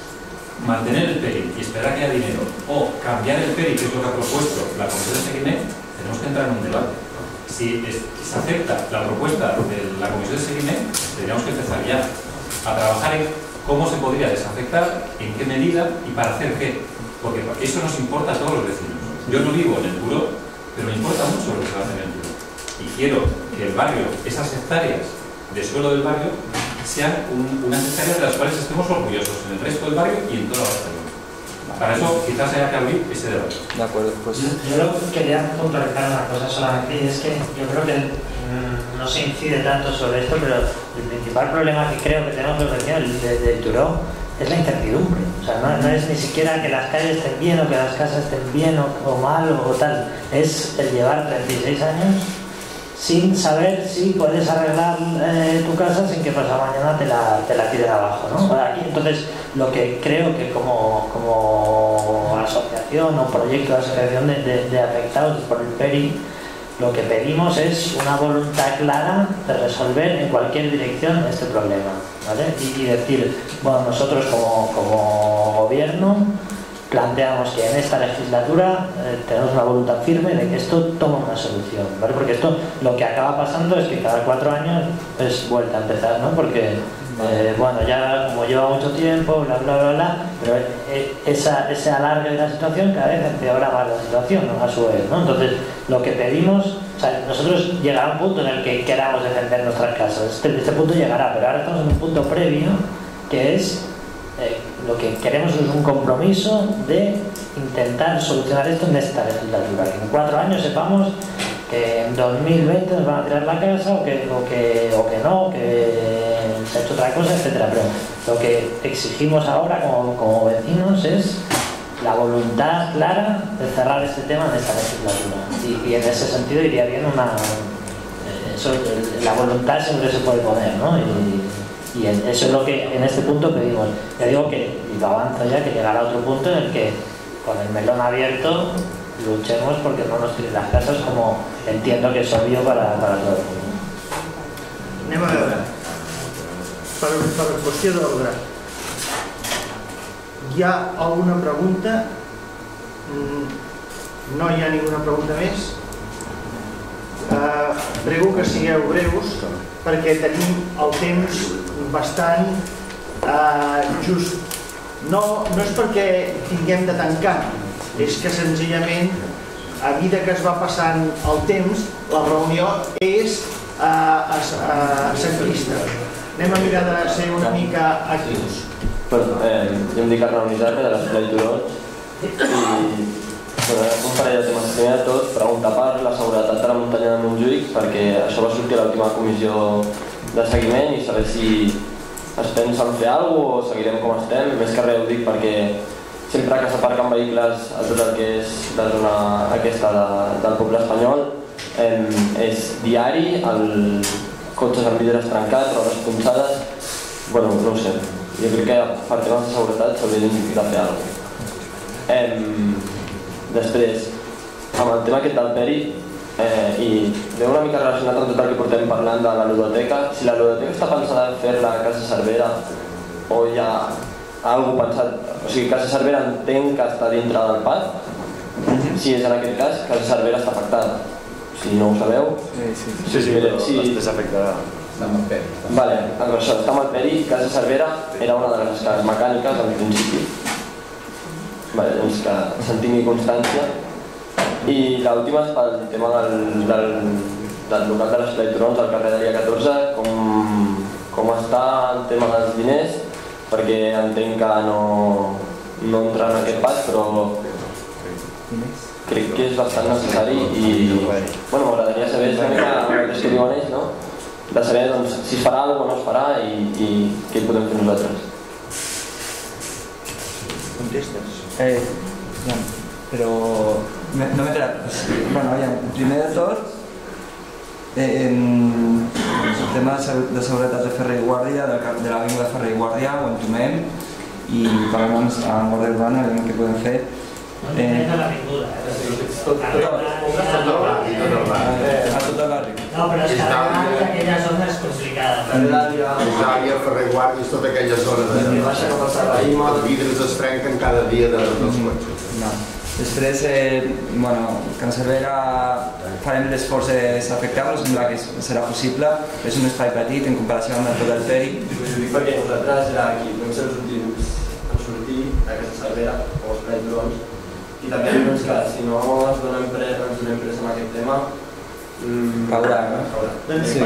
mantener el P E R I y esperar que haya dinero, o cambiar el P E R I, que es lo que ha propuesto la Comisión de Seguimiento, tenemos que entrar en un debate. Si es, se acepta la propuesta de la Comisión de Seguimiento, tendríamos que empezar ya a trabajar en cómo se podría desafectar, en qué medida y para hacer qué. Porque eso nos importa a todos los vecinos. Yo no vivo en el Turó, pero me importa mucho lo que se va a hacer en el Turó. Y quiero que el barrio, esas hectáreas de suelo del barrio, sean un, unas hectáreas de las cuales estemos orgullosos en el resto del barrio y en toda Barcelona. Para eso quizás haya que abrir ese debate. De acuerdo, pues... Yo, yo quería puntualizar una cosa solamente, y es que yo creo que mmm, no se incide tanto sobre esto, pero el principal problema que creo que tenemos los vecinos del de, de Turó es la incertidumbre. O sea, no, no es ni siquiera que las calles estén bien o que las casas estén bien o, o mal o tal. Es el llevar treinta y seis años sin saber si puedes arreglar eh, tu casa sin que pasado mañana te la, te la tiren abajo, ¿no? Aquí, entonces, lo que creo que como, como asociación o proyecto de asociación de, de, de afectados por el P E R I, lo que pedimos es una voluntad clara de resolver en cualquier dirección este problema, ¿vale? Y, y decir, bueno, nosotros como, como gobierno planteamos que en esta legislatura eh, tenemos una voluntad firme de que esto toma una solución, ¿vale? Porque esto lo que acaba pasando es que cada cuatro años es vuelta a empezar, ¿no? Porque, eh, bueno, ya como lleva mucho tiempo, bla, bla, bla, bla, pero eh, esa, ese alargue de la situación cada vez empeora más la situación, ¿no? A su vez, ¿no? Entonces, lo que pedimos, o sea, nosotros llegará un punto en el que queramos defender nuestras casas, este, este punto llegará, pero ahora estamos en un punto previo que es Eh, lo que queremos es un compromiso de intentar solucionar esto en esta legislatura, que en cuatro años sepamos que en dos mil veinte nos van a tirar la casa o que, o que, o que no, que se ha hecho otra cosa, etcétera. Pero lo que exigimos ahora como, como vecinos es la voluntad clara de cerrar este tema en esta legislatura, y, y en ese sentido iría bien una eh, eso, la voluntad siempre se puede poner, ¿no? Y, Y eso es lo que en este punto pedimos. Ya digo que, y lo avanzo ya, que llegará a otro punto en el que con el melón abierto luchemos porque no nos tiren las casas, como entiendo que es obvio para, para todo el mundo. Anem a veure. Per, per qüestió d'ordre. Hi ha alguna pregunta? No hi ha ninguna pregunta més? Uh, prego que sigueu breus perquè tenim el temps bastant uh, just. No, no és perquè tinguem de tancar, és que senzillament a mesura que es va passant el temps la reunió és uh, assenquista. Anem a mirar de ser una mica actius. Bueno, eh, jo em dic Arnau Nizarre de l'Esplai Turons i un parell de temes. Primer de tot, preguntar per la seguretat de la muntanya de Montjuïc, perquè això va sortir a l'última comissió de seguiment i saber si es pensa en fer alguna cosa o seguirem com estem. Més que res ho dic perquè sempre que s'aparquen vehicles a tot el que és la zona aquesta de, del poble espanyol eh, és diari, el cotxes amb vidres trencats, rodes punxades, bueno, no ho sé. Jo crec que per temes de seguretat s'hauria d'intentar fer alguna cosa. Eh, Després, amb el tema aquest del P E R I, eh, i ve una mica relacionat amb tot el que portem parlant de la ludoteca, si la ludoteca està pensada en fer-la a Casa Cervera o hi ha alguna cosa pensat, o sigui, Casa Cervera entenc que està dintre del P A D, si és en aquest cas, Casa Cervera està afectada. Si no ho sabeu... Sí, sí, sí, sí, però es desafectarà. Està amb el P E R I. Vale, amb això, està amb el P E R I, Casa Cervera era una de les escales mecàniques al principi. doncs que se'n tingui constància. I l'última és pel tema del, del, del local de l'Esplai Turons al carrer de Ria catorze, com, com està el tema dels diners, perquè entenc que no, no entra en aquest pas, però crec que és bastant necessari i bueno, m'agradaria saber una mica el que diuen ells, no? De saber doncs, si es farà alguna cosa o no es farà i, i què hi podem fer nosaltres. Contestes? Eh, ja, però no m'he quedat. Bueno, ja, primer de tot, eh, el tema de seguretat de Ferrer i Guàrdia, de, de l'avinguda de Ferrer i Guàrdia, ho entomem i parlem amb la Guàrdia Urbana, veiem què podem fer. Eh, a l'avinguda, eh? A tot el barri. No, però és que aquella zona és complicada. Àrea, Ferrer i Guàrdia, és tota aquella zona de baixa cap al Serraïm, els vidres es trenquen cada dia dels cotxes. No. Després, eh, bueno, Can Cervera farem l'esforç de desafectar-lo, sembla que serà possible. És un espai petit en comparació amb el tot el Peri. Ho dic perquè nosaltres era aquí, vam ser els últims en sortir d'aquesta Cervera, o els Plai Turons, i també doncs que si no ens donem pres en aquest tema caurà, no? Sí.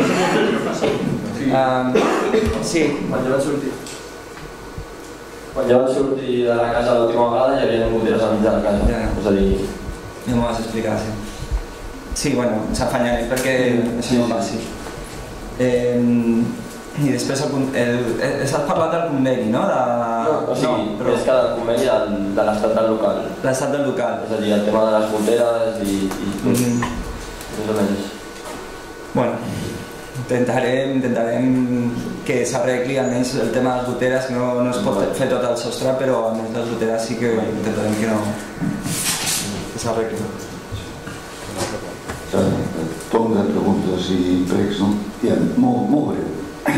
Sí. Quan ja van sortir quan ja van sortir de la casa l'última vegada ja havien goteres al mig de la casa, és a dir... Ja m'ho vas explicar, sí. Sí, bueno, s'afanyaré perquè això no passi. I després has parlat del conveni, no? No, o sigui, és que del conveni de l'estat del local. L'estat del local. És a dir, el tema de les goteres i tot, més o menys. Bueno, intentarem, intentarem que s'arregli almenys el tema de les goteres, que no es pot fer tot el sostre, però almenys les goteres sí que intentarem que no s'arregli. Torn de preguntes i pregs, no? Ja, molt, molt breu.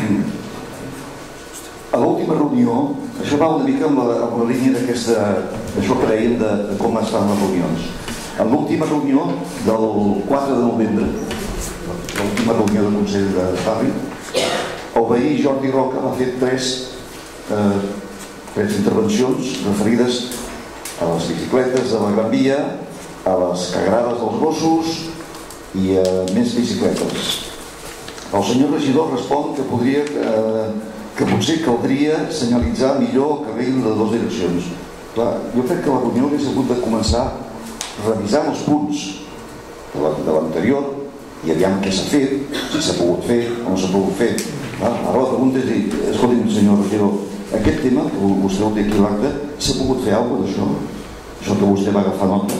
A l'última reunió, això va una mica amb la, amb la línia d'aquesta, això que dèiem de, de com es fan les reunions. En l'última reunió del quatre de novembre, l'última reunió del Consell de Barri, el veí Jordi Roca va fer tres, eh, tres intervencions referides a les bicicletes de la Gran Via, a les cagarades dels gossos i a més bicicletes. El senyor regidor respon que podria eh, que potser caldria senyalitzar millor el carril de dues direccions. Clar, jo crec que la reunió hauria hagut de començar revisant els punts de l'anterior i aviam què s'ha fet, si s'ha pogut fer o no s'ha pogut fer. Ara la pregunta és dir, escolti'm, senyor regidor, aquest tema que vostè ho té aquí a l'acte, s'ha pogut fer alguna cosa d'això? Això que vostè va agafar nota?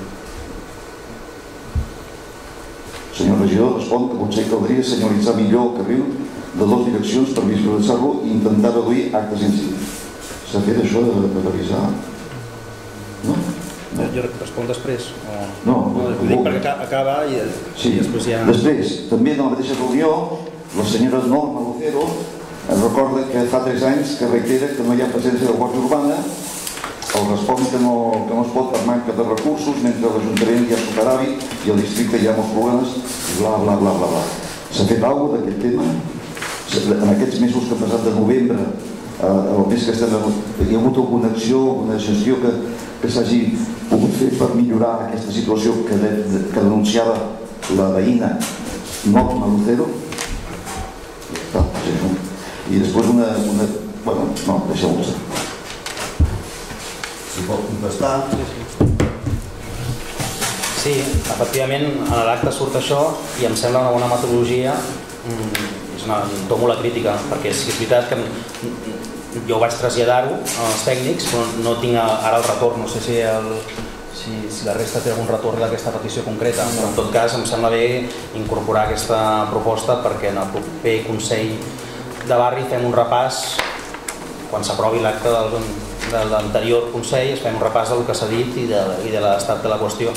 El senyor regidor respon que potser caldria senyalitzar millor el carril de dues direccions per visualitzar-lo i intentar reduir actes en si. S'ha fet això de, de revisar? No? no? Jo responc després? O... No, no, ho dic perquè acaba i, sí. i després ja... Després, també en la mateixa reunió, la senyora Norma Lucero ens recorda que fa tres anys que reitera que no hi ha presència de Guàrdia Urbana. El respon que no, que no es pot per manca de recursos, mentre l'Ajuntament hi ha superàvit i el districte hi ha molts problemes, bla, bla, bla, bla, bla. S'ha fet alguna cosa d'aquest tema? En aquests mesos que han passat de novembre, eh, el mes que estem, hi ha hagut alguna acció, alguna gestió que, que s'hagi pogut fer per millorar aquesta situació que, de, que denunciava la veïna Norma Lucero? Ah, sí, no? I després una... una bueno, no, deixeu-ho estar. Si pot contestar. Sí, efectivament, a l'acte surt això i em sembla una bona metodologia. És una, tomo la crítica, perquè és veritat que jo vaig traslladar-ho als tècnics, però no tinc ara el retorn. No sé si, el, si, si la resta té algun retorn d'aquesta petició concreta, però en tot cas em sembla bé incorporar aquesta proposta perquè en el proper Consell de Barri fem un repàs, quan s'aprovi l'acte del de l'anterior Consell, es fem un repàs del que s'ha dit i de, i de l'estat de la qüestió.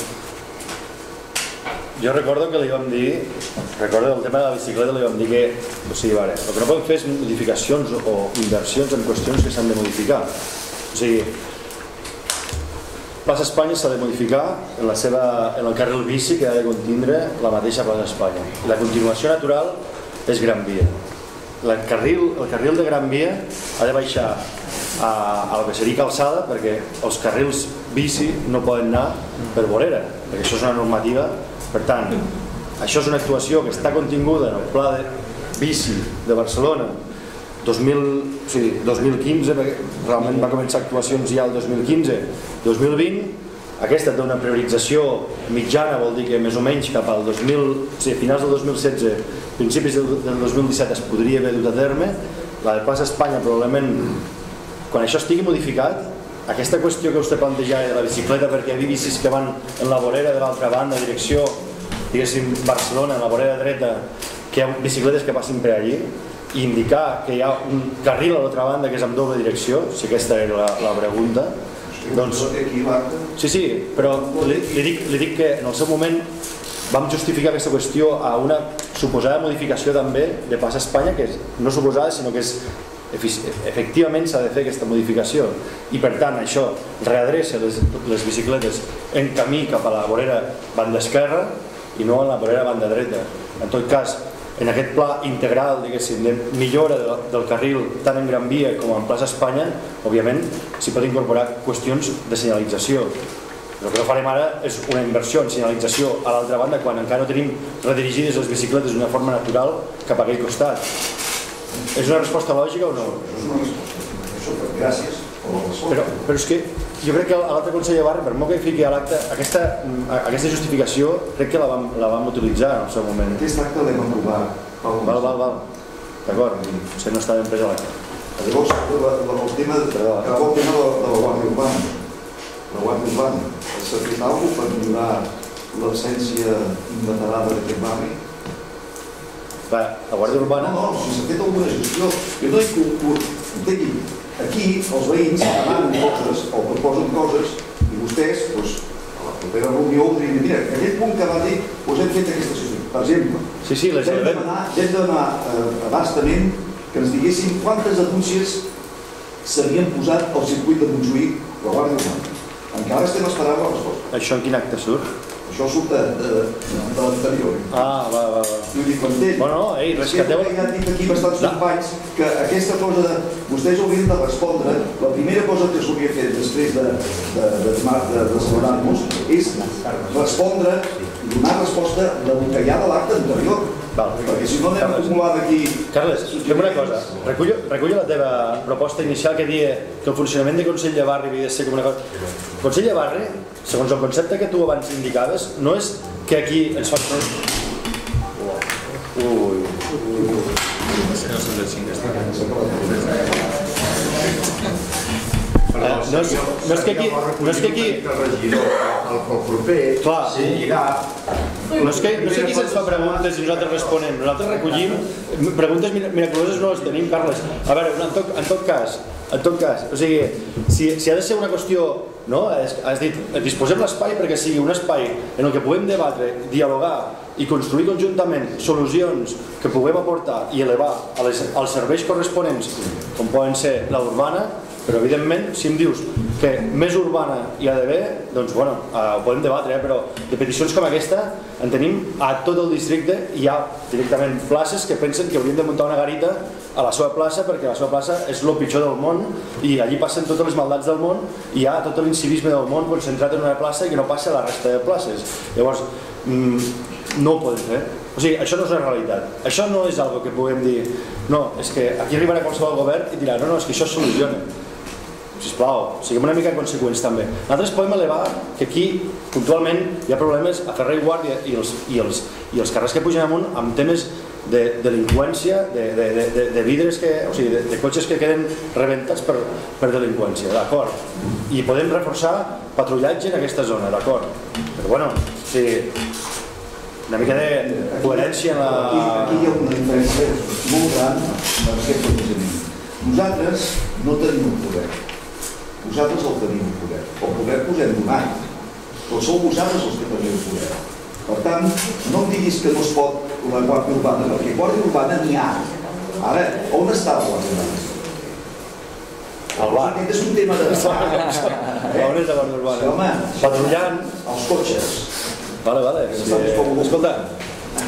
Jo recordo que li vam dir, recordo el tema de la bicicleta, li vam dir que, o sigui, vale, el que no podem fer és modificacions o inversions en qüestions que s'han de modificar. O sigui, Plaça Espanya s'ha de modificar en, la seva, en el carril bici que ha de contindre la mateixa Plaça Espanya. I la continuació natural és Gran Via. El carril, el carril de Gran Via ha de baixar a el que seria calçada, perquè els carrils bici no poden anar per vorera, perquè això és una normativa. Per tant, això és una actuació que està continguda en el pla de bici de Barcelona dos mil quinze, perquè realment va començar actuacions ja el dos mil quinze dos mil vint. Aquesta té una priorització mitjana, vol dir que més o menys cap al finals del dos mil setze, principis del dos mil disset es podria haver dut a terme. La de Plaça Espanya probablement, quan això estigui modificat, aquesta qüestió que vostè plantejava de la bicicleta, perquè hi havia bicis que van en la vorera de l'altra banda, direcció, diguéssim, Barcelona, en la vorera dreta, que hi ha bicicletes que passin per allí, i indicar que hi ha un carril a l'altra banda que és amb doble direcció, si aquesta era la, la pregunta, doncs... Sí, sí, però li, li, dic, li dic que en el seu moment vam justificar aquesta qüestió a una suposada modificació també de Plaça Espanya, que és no suposada, sinó que és efectivament s'ha de fer aquesta modificació, i per tant això readreça les, les bicicletes en camí cap a la vorera banda esquerra i no en la vorera banda dreta. En tot cas, en aquest pla integral, diguéssim, de millora de, del carril tant en Gran Via com en Plaça Espanya, òbviament s'hi pot incorporar qüestions de senyalització. El que no farem ara és una inversió en senyalització a l'altra banda quan encara no tenim redirigides les bicicletes d'una forma natural cap a aquell costat. És una resposta lògica o no? Gràcies. Però, però és que jo crec que l'altre conseller Barri, per molt que fiqui a l'acte, aquesta, aquesta justificació crec que la vam, la vam utilitzar en el seu moment. Aquest acte l'hem aprovat. Val, val, val. D'acord, potser no està ben pres a l'acte. Llavors, el tema de la Guàrdia Urbana. La Guàrdia Urbana, s'ha fet alguna cosa per millorar l'absència inveterada d'aquest barri? La Guàrdia Urbana... No, no, si s'ha fet alguna gestió. Jo no dic que aquí els veïns demanen coses o proposen coses i vostès, a la propera reunió, dirien, mira, aquest punt que va dir, hem fet aquesta gestió. Per exemple, hem d'anar a bastament que ens diguessin quantes denúncies s'havien posat al circuit de Montjuïc la Guàrdia Urbana. Encara estem esperant la resposta. Això en quin acte surt? Això surt de l'anterior. Ah, va, va, va. Jo dic, m'entén? Bueno, ei, rescateu... Ja han dit aquí bastants companys que aquesta cosa de... Vostès haurien de respondre, la primera cosa que s'hauria fet després de celebrar-nos és respondre, donar resposta del que hi ha de l'acte anterior. Perquè si no anem acumulant aquí... Carles, fem una cosa. Recullo la teva proposta inicial que dia que el funcionament de Consell de Barri havia de ser com una cosa... Consell de Barri, segons el concepte que tu abans indicaves, no és que aquí ens fan... Ui... No és que aquí... No és que aquí... El proper... Clar, no és que aquí se'ns fa preguntes i nosaltres responem. Nosaltres recollim preguntes miraculoses, no les tenim, Carles. A veure, en tot cas, en tot cas, o sigui, si ha de ser una qüestió, no? Has dit, disposem l'espai perquè sigui un espai en el que puguem debatre, dialogar i construir conjuntament solucions que puguem aportar i elevar als serveis corresponents, com poden ser la urbana, però evidentment, si em dius que més urbana hi ha d'haver, doncs bueno, ho podem debatre, però de peticions com aquesta en tenim a tot el districte. Hi ha directament places que pensen que haurien de muntar una garita a la seva plaça perquè la seva plaça és el pitjor del món i allí passen totes les maldats del món i hi ha tot l'incivisme del món concentrat en una plaça i que no passa a la resta de places. Llavors, no ho podem fer. O sigui, això no és una realitat. Això no és algo que puguem dir, no, és que aquí arribarà qualsevol govern i dirà, no, no, és que això es soluciona. Sisplau, siguem una mica conseqüents també. Nosaltres podem elevar que aquí puntualment hi ha problemes a Ferrer i Guàrdia i els, i els, i els carrers que pugen amunt amb temes de delinqüència, de, de, de, de vidres, que, o sigui, de, de cotxes que queden rebentats per, per delinqüència, d'acord. I podem reforçar patrullatge en aquesta zona, d'acord. Però bueno, o sigui, una mica de coherència en la... Aquí hi ha una diferència molt gran en aquest plantejament. Nosaltres no tenim un poder. Vosaltres el tenim el poder. El poder que us hem donat. Però sou vosaltres els que teniu el poder. Per tant, no em diguis que no es pot la Guàrdia Urbana, perquè Guàrdia Urbana n'hi ha. Ara, on està la Guàrdia Urbana? Al bar. Aquest és un tema de... On és la Guàrdia Urbana? Home, patrullant els cotxes. Vale, vale. Escolta,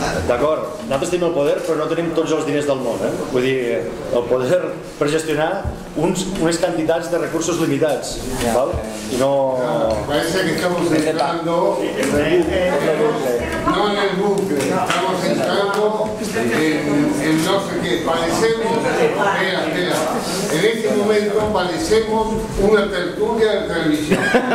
D'acord, nosaltres tenim el poder però no tenim tots els diners del món, eh? Vull dir, el poder per gestionar uns, unes quantitats de recursos limitats, val? I no... Parece que estamos entrando no en el bucle, estamos entrando en, en no sé qué, parecemos, espera, espera, en este momento parecemos una tertulia de televisión.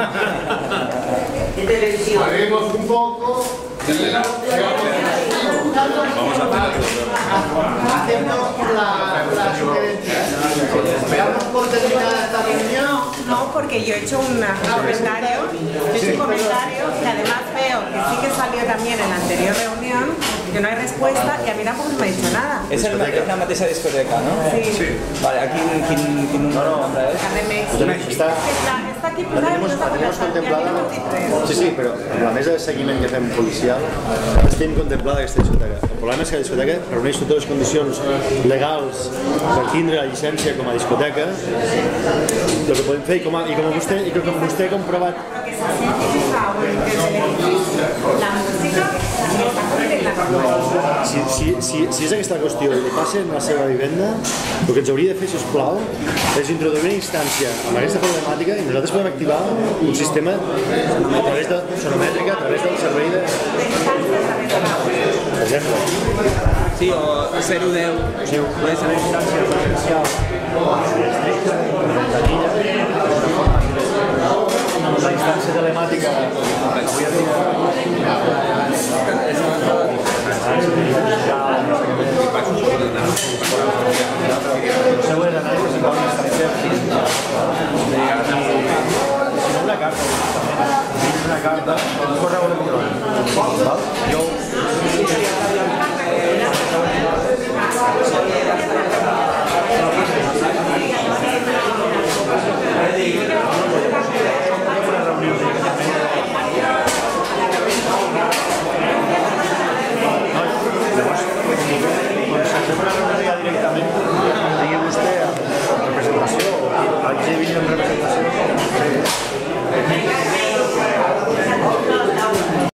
De televisión. Haremos un poco y llegamos Vamos a Hacemos la sugerencia. ¿Esperamos por terminada esta reunión? No, porque yo he hecho una, un comentario, yo he hecho un comentario que además veo que sí que salió también en la anterior reunión, que no hay respuesta y a mí tampoco se me ha dicho nada. Es, el, es la mateixa discoteca, no? Sí. Vale, aquí quin, quin nombre és? Está, está aquí la tenemos, la tenemos contemplada. Sí, sí, però amb la mesa de seguiment que fem policial estem contemplada aquesta discoteca. El problema és que la discoteca reuneix totes les condicions legals per tindre la llicència com a discoteca. El que podem fer, i com, a, i com vostè, i com vostè ha comprovat... La música està completament. Si, si, si, si és aquesta qüestió i li passa en la seva vivenda, el que ens hauria de fer, sisplau, és introduir una instància amb aquesta problemàtica i nosaltres podem activar un sistema a través de sonomètrica, a través del servei de... Per exemple. Sí, o zero deu. Sí, puede ser una instància presencial. La instància telemàtica avui en dia següent anàlisi com una instància una carta una carta un correu electrònic jo Sí,